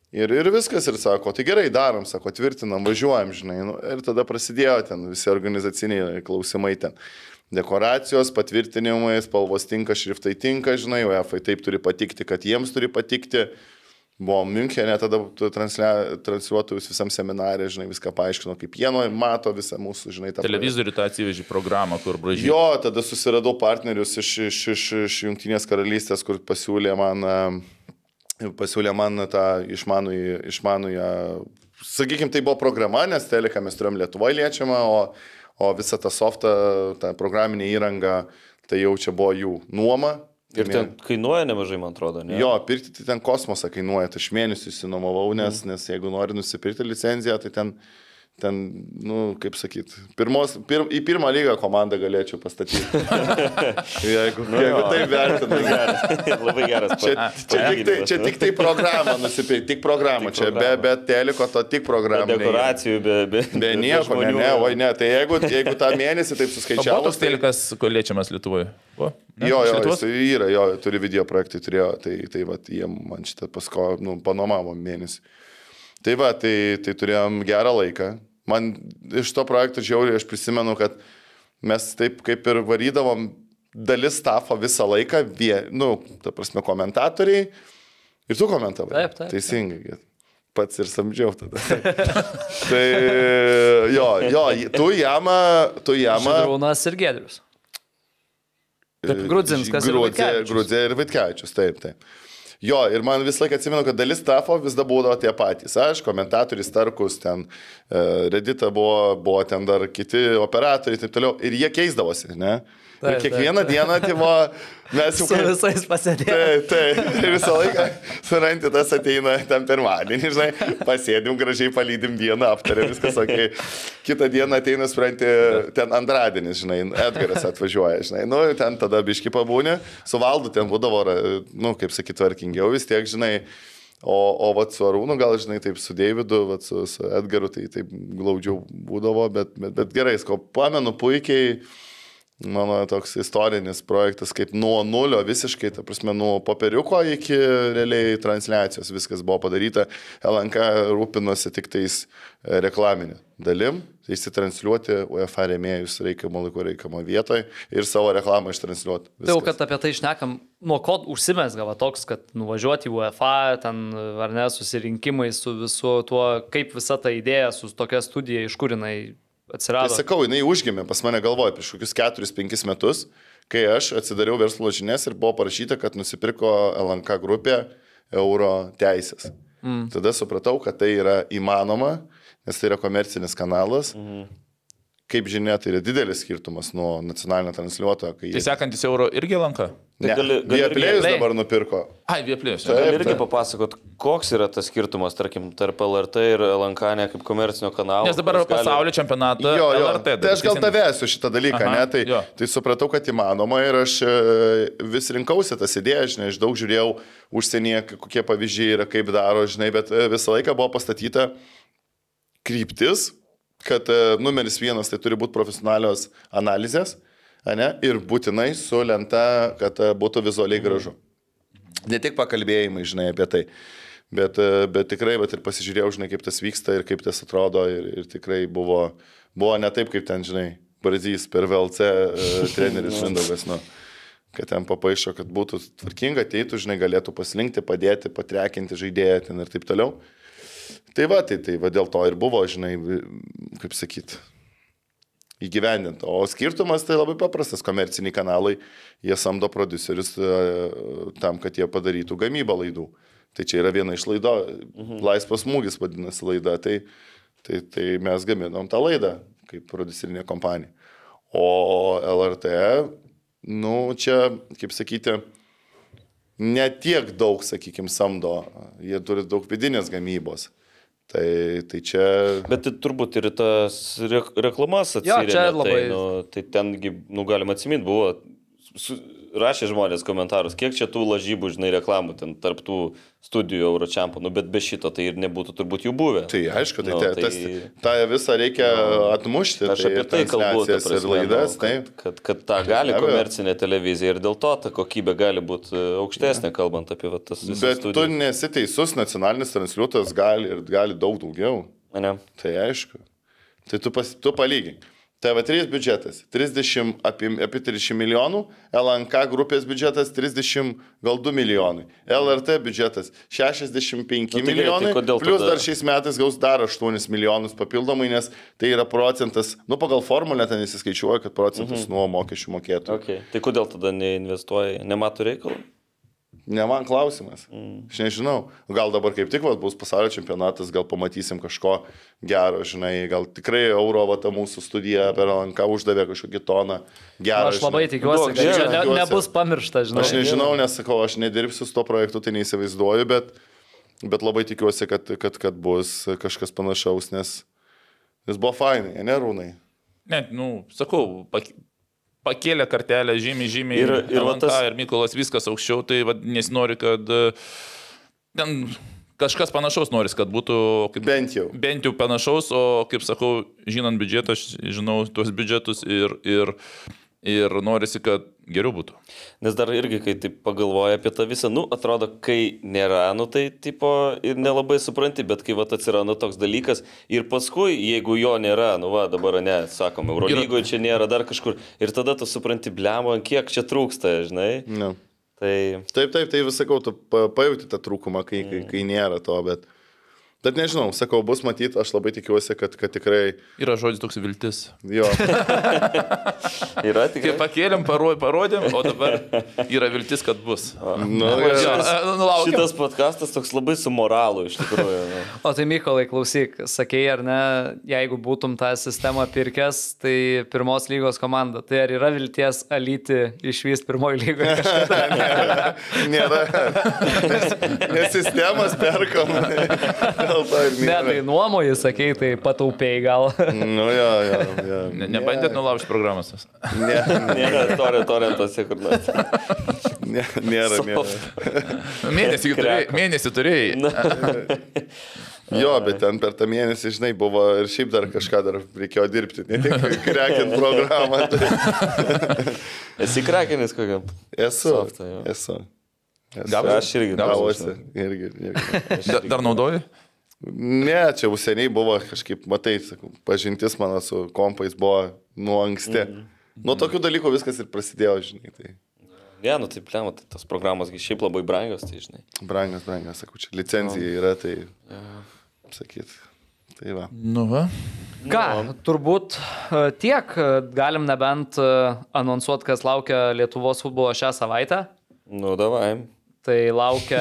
Ir viskas, ir sako, tai gerai, darom, sako, tvirtinam, važiuojam, žinai. Nu, ir tada prasidėjo ten visi organizaciniai klausimai ten. Dekoracijos, patvirtinimai, spalvos tinka, šriftai tinka, žinai, UEFA taip turi patikti, kad jiems turi patikti. Buvom Miunchene, tada transliuotojus visam seminarė, žinai, viską paaiškino, kaip jie mato visą mūsų, žinai, tą... Televizorių tą atsivežė programą, kur bražyti. Jo, tada susiradau partnerius iš Jungtinės karalystės, kur pasiūlė man tą išmanųją, sakykime, tai buvo programa, nes teleką mes turėjom Lietuvoje liečiamą, o visą tą softą, tą programinę įrangą, tai jau čia buvo jų nuoma. Ir ten kainuoja nemažai, man atrodo, ne? Jo, pirkti tai ten kosmosą kainuoja, tai aš mėnesį įsinomavau, nes jeigu nori nusipirkti licenciją, tai ten, kaip sakyt, į pirmą lygą komandą galėčiau pastatyti. jeigu tai vertina. Labai geras. Čia tik tai programą nusipirkti, tik programą. Čia be teliko to tik programą. Be dekoracijų, be nieko, ne. Tai jeigu tą mėnesį taip suskaičiavau. O buvo toks telikas, kur liečiamas Lietuvoje? Jo, jis yra, turi video projektai turėjo, tai jie man šitą panomavo mėnesį. Tai turėjom gerą laiką. Man iš to projekto žiauriai aš prisimenu, kad mes taip kaip ir varydavom dalis stafo visą laiką, ta prasme, komentatoriai ir tu komentavai. Taip. Teisingai, pats ir samdžiau tada. Tai tu Jama. Žydrūnas ir Giedrius. Grudzinskas ir Vaitkevičius. Grudzė ir Vaitkevičius, taip. Jo, ir man vis laik atsimenu, kad dalis stafo vis dar būdavo tie patys. Aš, komentatorius Tarkus, ten Redita buvo ten dar kiti operatoriai ir taip toliau. Ir jie keisdavosi, ne? Ir kiekvieną dieną tai buvo... Mes jau su visais pasėdėjome. Taip. Ir visą laiką surantį tas ateina ten pirmadienį, žinai, pasėdim gražiai, palydim dieną, aptarė viskas, okei. Kitą dieną ateina, supranti, ten antradienis, žinai, Edgaras atvažiuoja, žinai. Ten tada biški pabūnė, su Valdu ten būdavo, kaip sakyti, tvarkingiau vis tiek, žinai. O vat su Arūnu, gal, žinai, taip su Deividu, vat su Edgaru, tai taip glaudžiau būdavo, bet gerai, ko pamenu puikiai. Mano toks istorinis projektas, kaip nuo nulio visiškai, ta prasme, nuo popieriuko iki realiai transliacijos viskas buvo padaryta. LNK rūpinosi tik tais reklaminė dalim, įsitransliuoti UEFA rėmėjus reikiamo laiko, reikiamo vietoje ir savo reklamą ištransliuoti. Tai jau, kad apie tai šnekam, nuo ko užsimės gal toks, kad nuvažiuoti į UEFA, ten, ar ne, susirinkimai su visu tuo, kaip visa ta idėja su tokia studija, iš kur jinai atsirado. Tai sakau, jinai užgimė pas mane galvoje prieš kokius 4-5 metus, kai aš atsidariau verslo žinias ir buvo parašyta, kad nusipirko LNK grupė euro teisės. Tada supratau, kad tai yra įmanoma, nes tai yra komercinis kanalas. Kaip žinia, tai yra didelis skirtumas nuo nacionalinio transliuotojo. Tai sekantis euro irgi LNK? Ne, Viaplėjus dabar nupirko. Viaplėjus. Gali irgi papasakot, koks yra tas skirtumas, tarkim, tarp LRT ir LNK kaip komercinio kanalo. Nes dabar pasaulio čempionatą LRT. Tai aš gal tavęsiu šitą dalyką, tai supratau, kad įmanoma ir aš vis rinkausi tas idėjas, žinai, aš daug žiūrėjau užsienyje, kokie pavyzdžiai yra, kaip daro, žinai, bet visą laiką buvo pastatyta kryptis, kad numeris 1 tai turi būti profesionalios analizės, ne, ir būtinai su lenta, kad būtų vizualiai gražu. Ne tik pakalbėjimai, žinai, apie tai, bet tikrai, ir pasižiūrėjau, žinai, kaip tas vyksta ir kaip tas atrodo ir tikrai buvo ne taip, kaip ten, žinai, Barzys per VLC treneris Mindaugas, kad ten papaišo, kad būtų tvarkinga, ateitų, žinai, galėtų paslinkti, padėti, patrekinti žaidėją ten ir taip toliau. Tai va, dėl to ir buvo, žinai, kaip sakyt, įgyvendinta. O skirtumas tai labai paprastas, komerciniai kanalai, jie samdo prodiuserius tam, kad jie padarytų gamybą laidų. Tai čia yra viena iš laido, Laisvas smūgis vadinasi laida, tai mes gaminom tą laidą kaip prodiuserinė kompanija. O LRT, čia, kaip sakyti, ne tiek daug, sakykime, samdo, jie turi daug vidinės gamybos. Tai čia... Bet tai turbūt ir tas reklamas atsirėmė. Jo, čia labai... Tai tengi, galima atsiminti, buvo rašė žmonės komentarus, kiek čia tų lažybų, žinai, reklamų ten tarp tų studijų Euročempų, nu, bet be šito tai ir nebūtų turbūt jų buvę. Tai aišku, tą visą reikia atmušti. Aš apie tai kalbu, ir laidas, kad tą gali komercinė televizija ir dėl to ta kokybė gali būti aukštesnė, kalbant apie tas visas bet studijas. Tu nesi teisus, nacionalinis transliuotojas gali daug daugiau. Ne. Tai aišku. Tai tu palygink. TV3 biudžetas apie 30 milijonų, LNK grupės biudžetas 30 gal 2 milijonai, LRT biudžetas 65 milijonai, plus dar šiais metais gaus dar 8 milijonus papildomai, nes tai yra procentas, pagal formulę ten įsiskaičiuoja, kad procentas nuo mokesčių mokėtų. Okay. Tai kodėl tada neinvestuoja, nemato reikalų? Ne man klausimas. Aš nežinau. Gal dabar kaip tik bus pasaulio čempionatas, gal pamatysim kažko gero, žinai, gal tikrai ta mūsų studija per LNK uždavė kažkokį toną gerą. Aš labai tikiuosi, kad čia nebus pamiršta, žinai. Aš nežinau, nes sakau, aš nedirbsiu su to projektu, tai neįsivaizduoju, bet labai tikiuosi, kad bus kažkas panašaus, nes jis buvo fainai, ne Rūnai? Ne, sakau, pakėlė kartelę žymiai ir Mykolas viskas aukščiau, tai nesinori, kad ten kažkas panašaus noris, kad būtų bent jau panašaus, o kaip sakau, žinant biudžetą, aš žinau tuos biudžetus ir norisi, kad geriau būtų. Nes dar irgi, kai taip pagalvoja apie tą visą, atrodo, kai nėra, tai tipo ir nelabai supranti, bet kai atsiranda toks dalykas ir paskui, jeigu jo nėra, dabar sakom, Eurolygoje čia nėra, dar kažkur, ir tada tu supranti, blemo, kiek čia trūksta, žinai. No. Tai... Taip, vis sakau, tu pajauti tą trūkumą, kai nėra to, bet nežinau, sakau, bus matyti, aš labai tikiuosi, kad tikrai... Yra žodis toks viltis. Jo. Yra tikrai. Kai pakėlėm, parodėm, o dabar yra viltis, kad bus. Šitas podcastas toks labai su moralu, iš tikrųjų. O tai Mykolai, klausyk, sakei, ar ne, jeigu būtum tą sistemą pirkęs, tai pirmos lygos komanda, tai ar yra vilties Alytį išvyst pirmoji lygoje kažkada? Nėra. Nes sistemas perkam. Ne, tai nuomoji, sakei, tai pataupiai gal. Jo. Nebandėt nulaužti programas? Nėra torrentose kur nors. Nėra. Mėnesį turėjai. Jo, bet ten per tą mėnesį, žinai, buvo ir šiaip dar kažką dar reikėjo dirbti, ne tik krekint programą. Esi krekinis kokiam? Esu. Aš irgi gavosi. Dar naudoji? Ne, čia seniai buvo kažkaip, matai, sakau, pažintis mano su kompais buvo nuo anksti. Nuo tokių dalykų viskas ir prasidėjo, žinai. Tai... Ne, taip lema, tai tos programos šiaip labai brangios, tai žinai. Brangios, sakau, čia licencija yra, tai sakyt. Tai va. Va. Ką, turbūt tiek, galim nebent anonsuoti, kas laukia Lietuvos futbolo šią savaitę. Davai. Tai laukia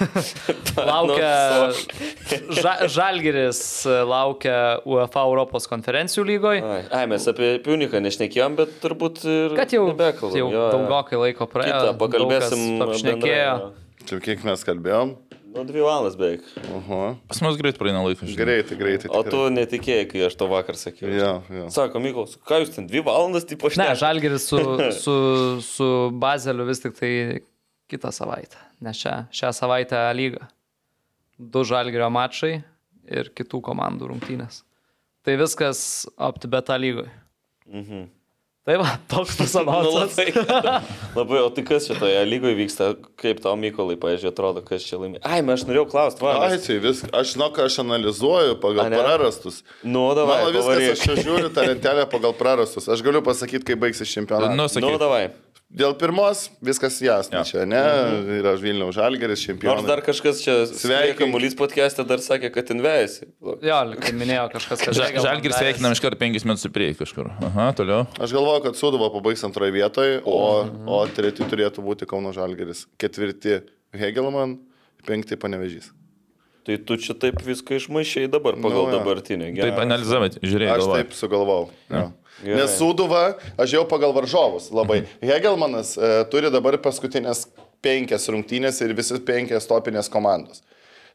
Žalgiris, laukia UEFA Europos konferencijų lygoje. Mes apie Piuniką nešnekėjom, bet turbūt ir kad jau nebekalbam. Daugokai laiko praėjo. Kitą pakalbėsim. Apšnekėjo. Čia kiek mes kalbėjom? 2 valandas beveik. Pas mus greit praeina laikas. Greitai. O tu netikėjai, kai aš to vakar sakiau. Jo. Sako, Mykolas, ką jūs ten 2 valandas tipo šnekate? Ne, Žalgiris su Bazeliu vis tik tai kitą savaitę, nes šią savaitę lyga. 2 Žalgirio mačai ir kitų komandų rungtynės. Tai viskas OptiBeta lygoje. Tai va, toks tas anonsas. Labai, o tai kas šitoje lygoje vyksta, kaip tau Mykolai, pavyzdžiui, atrodo, kas čia laimė? Aš norėjau klausti. Aš žinau, ką aš analizuoju pagal prarastus. Davai, mano viskas, aš žiūriu tą lentelę pagal prarastus. Aš galiu pasakyti, kaip baigsis čempionatas. Davai. Dėl pirmos viskas jasna čia, ne? Yra Vilniaus Žalgiris čempionas. Nors dar kažkas čia Kamuolys podcast'e dar sakė, kad invejasi. Jo, kaip minėjo kažkas, kad Žalgiris sveikinam iš karto 5 metus į priekį kažkur. Aha, toliau. Aš galvoju, kad Sūduva pabaigs 2 vietoje, o 3 turėtų būti Kauno Žalgiris. 4 Hegelman, 5 Panevėžys. Tai tu čia taip viską išmaišiai dabar pagal dabartinį. Taip analizavai, žiūrėjai. Aš taip sugalvojau. Nes Sūduva, aš jau pagal varžovus labai. Hegelmanas turi dabar paskutinės 5 rungtynės ir visi 5 topinės komandos.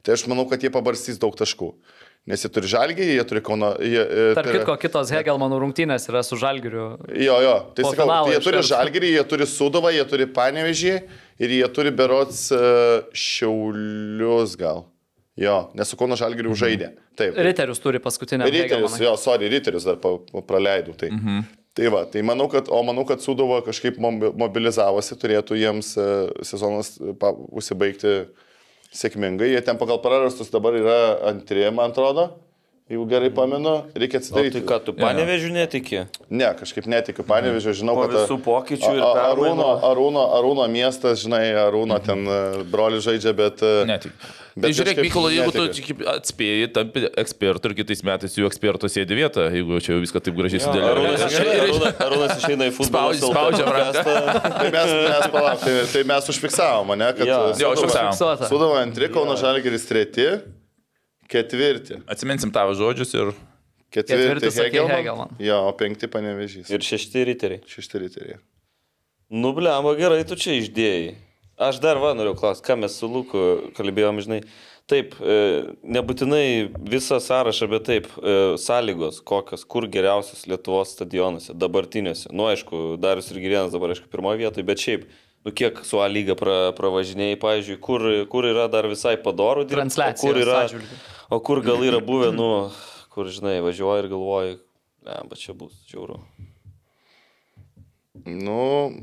Tai aš manau, kad jie pabarstys daug taškų. Nes jie turi Žalgirį, jie turi Kauno... Tarp kitko, kitos Hegelmanų rungtynės yra su Žalgiriu. Jo, tai sakau, tai jie turi Žalgirį, jie turi Sūduvą, jie turi Panevėžį ir jie turi berods Šiaulius gal. Jo, nes su Kauno Žalgiriu žaidė. Taip. Riterius turi paskutinę. Riterius, jo, Riterius dar praleidau. Tai. Tai va, tai manau, kad Sūduva kažkaip mobilizavosi, turėtų jiems sezonas užsibaigti sėkmingai. Jie ten pagal prarastus dabar yra antri, man atrodo. Jeigu gerai pamenu, reikia atsidaryti. O tai ką, tu Panevėžių netiki? Ne, kažkaip netikiu Panevėžių, žinau, kad... Po visų pokyčių ir permainų. Arūno miestas, žinai, Arūno ten broli žaidžia, bet... Netikiu. Tai žiūrėk, Mykolo, jeigu tu atspėjai, tampi ekspertų ir kitais metais jų ekspertų sėdi vietą, jeigu čia jau viską taip gražiai sudėlė. Arūnas išeina į futbolą. Spaudžia ranką. Tai mes užfiksavome, ne? Jo, užfiksavome. Sūduva antri, Kauno Žalgiris treti. Ketvirti. Atsiminsim tavo žodžius ir... Ketvirti Hegelman. Jo, o 5 Panevėžys. Ir 6 riteriai. 6 riteriai. Nu, blemba, gerai, tu čia išdėjai. Aš dar noriu klausti, ką mes su Luku kalbėjom, žinai. Taip, nebūtinai visą sąrašą, bet taip, sąlygos kokios, kur geriausias Lietuvos stadionuose, dabartiniuose. Nu, aišku, Darius ir Girėnas dabar, aišku, pirmoje vietoje, bet šiaip. Nu, kiek su A lyga pravažinėjai, pavyzdžiui, kur yra dar visai padorų dirbti, o kur gal yra buvę, nu, kur, žinai, važiuoji ir galvoji, ne, bet čia bus žiauru. Nu,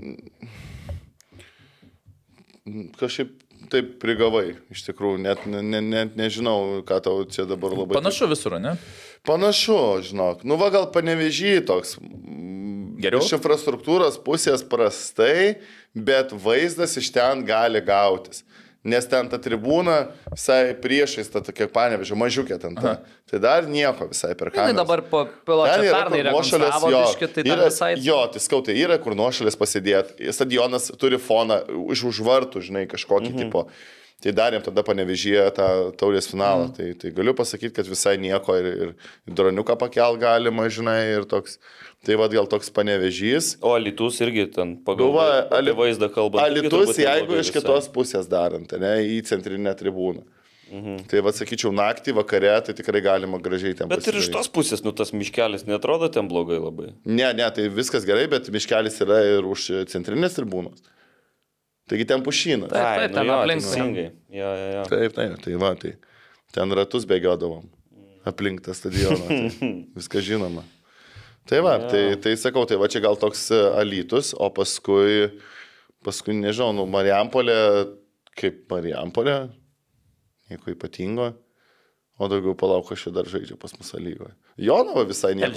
kažkaip taip prigavai, iš tikrųjų, net nežinau, ką tau čia dabar labai... Panašu visur, ne? Panašu, žinok. Nu, va, gal Panevėžy toks. Geriau. Iš infrastruktūros pusės prastai, bet vaizdas iš ten gali gautis. Nes ten ta tribūna visai priešais, ta tokia Panevėžio, mažiukė ten ta. Tai dar nieko visai per kamerą. Tai dabar po piločio pernai rekonstravo biškį, tai dar visai... Jo, tai skautai, yra kur nuošalės pasidėti. Stadionas turi foną už vartų, žinai, kažkokį tipo. Tai darėm tada Panevėžyje tą taurės finalą. Tai galiu pasakyti, kad visai nieko ir droniuką pakel galima, žinai, ir toks. Tai vad gal toks Panevėžys. O Alytus irgi ten pagal vaizdą kalbant. Alytus, jeigu iš kitos pusės darant, ne, į centrinę tribūną. Tai vad sakyčiau, naktį, vakare, tai tikrai galima gražiai ten pasidaryti. Bet ir iš tos pusės, nu tas miškelis netrodo ten blogai labai. Ne, tai viskas gerai, bet miškelis yra ir už centrinės tribūnos. Taigi ten pušynas. Taip, ten aplink. Taip, tai va, tai ten ratus bėgiodavom aplink tą stadioną. Tai viskas žinoma. Tai va, tai sakau, tai va čia gal toks Alytus, o paskui nežinau, nu Marijampolė, kaip Marijampolė, nieko ypatingo, o daugiau palauk, aš jau dar žaidžiu pas mus lygoje. Jonava visai nieko.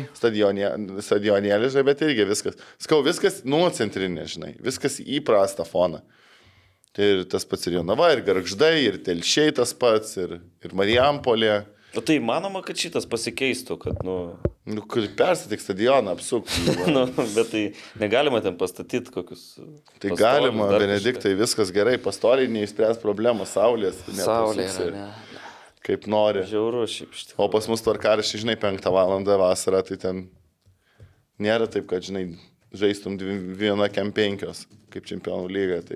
Stadionėlė, bet irgi viskas. Skau, viskas centrinė, žinai. Viskas įprasta foną. Tai ir tas pats ir Jonava, ir Gargždai, ir Telšiai tas pats, ir Marijampolė. O tai manoma, kad šitas pasikeistų, kad, kur perstatyk stadioną, apsuk. Bet tai negalima ten pastatyti kokius... Tai galima, Benediktai, viskas gerai, pastoriai neįspręs problemą, saulės. Saulė yra, ne. Kaip nori. Žiauru šiaip iš tikrųjų. O pas mus tvarkaraščiai, žinai, 5 valandą vasarą, tai ten nėra taip, kad, žinai, žaistum 1-5, kaip čempionų lyga, tai...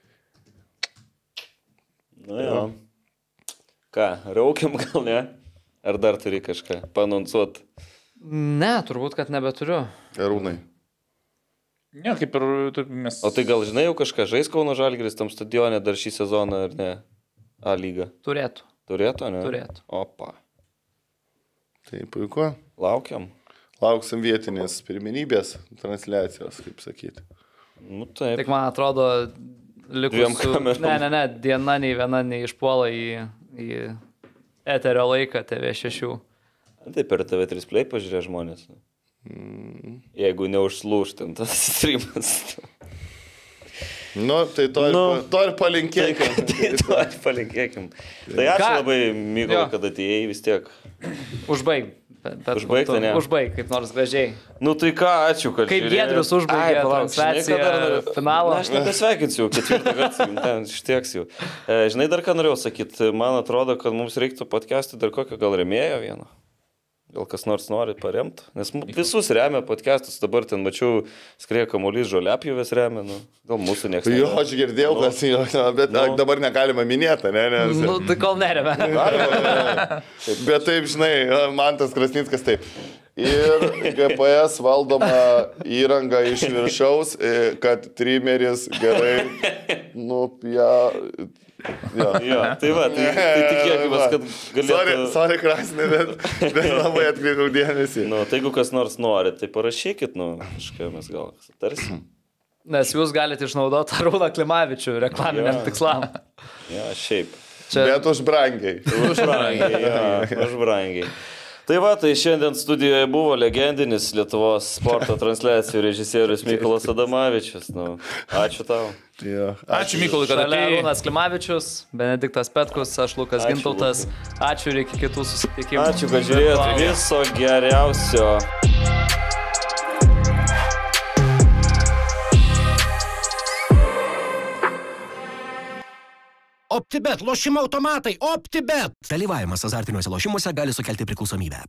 Na jo. Ką, raukiam gal ne? Ar dar turi kažką panonsuot? Ne, turbūt, kad nebeturiu. Arūnai. Ne, kaip ir mes... O tai gal žinai jau kažką žais Kauno Žalgiris tam stadione dar šį sezoną, ar ne? A lyga. Turėtų. Turėtų, ne? Turėtų. Opa. Tai puiku. Laukiam. Lauksim vietinės pirmenybės transliacijos, kaip sakyti. Nu taip. Tik man atrodo, likusių... Ne, diena nei viena neišpuola į eterio laiką TV6. Tai per TV3 Play pažiūrė žmonės. Jeigu neužslūštintas streamas. Nu, tai to ir palinkėkim. To ir palinkėkim. Tai ačiū labai, Mykolo, kad atėjai vis tiek. Užbaig. Užbaigti, ne? Užbaig, kaip nors gražiai. Nu tai ką, ačiū, kad kaip Giedrius užbaigė transliaciją finalą. Aš nebesveikinsiu, 4 kartą, ten ištieksiu. Žinai, dar ką norėjau sakyti, man atrodo, kad mums reiktų podcast'ui dar kokio gal rėmėjo vieno. Gal kas nors nori paremti, nes visus remia podcastus, dabar ten mačiau, skrieja kamuolys, žoliapjuvės remia, nu, gal mūsų niekas. Jo, aš girdėjau, kas jo, bet dabar negalima minėti, ne? Nes... Nu, tai kol neremia. Bet taip, žinai, Mantas Krasnickas taip. Ir GPS valdoma įranga iš viršaus, kad trimeris gerai nupja... Jo, tai va, tai tikėkime, kad galėtų... Sorry, Krasnė, bet labai atkreipiau dėmesį. Nu, tai jeigu kas nors nori, tai parašykit, nu, kažką mes gal tarsim. Nes jūs galite išnaudoti Arūną Klimavičių reklaminiam tikslam. Ja, šiaip. Bet už brangiai. Už brangiai. Tai va, tai šiandien studijoje buvo legendinis Lietuvos sporto transliacijų režisierius Mykolas Adamavičius. Nu, ačiū tau. Ja. Ačiū Mykolai, kad atėjai. Arūnas Klimavičius, Benediktas Petkus, aš Lukas Gintautas. Ačiū ir iki kitų susitikimų. Ačiū, kad žiūrėjote. Viso geriausio. OptiBet, lošimo automatai, OptiBet. Dalyvavimas azartiniuose lošimuose gali sukelti priklausomybę.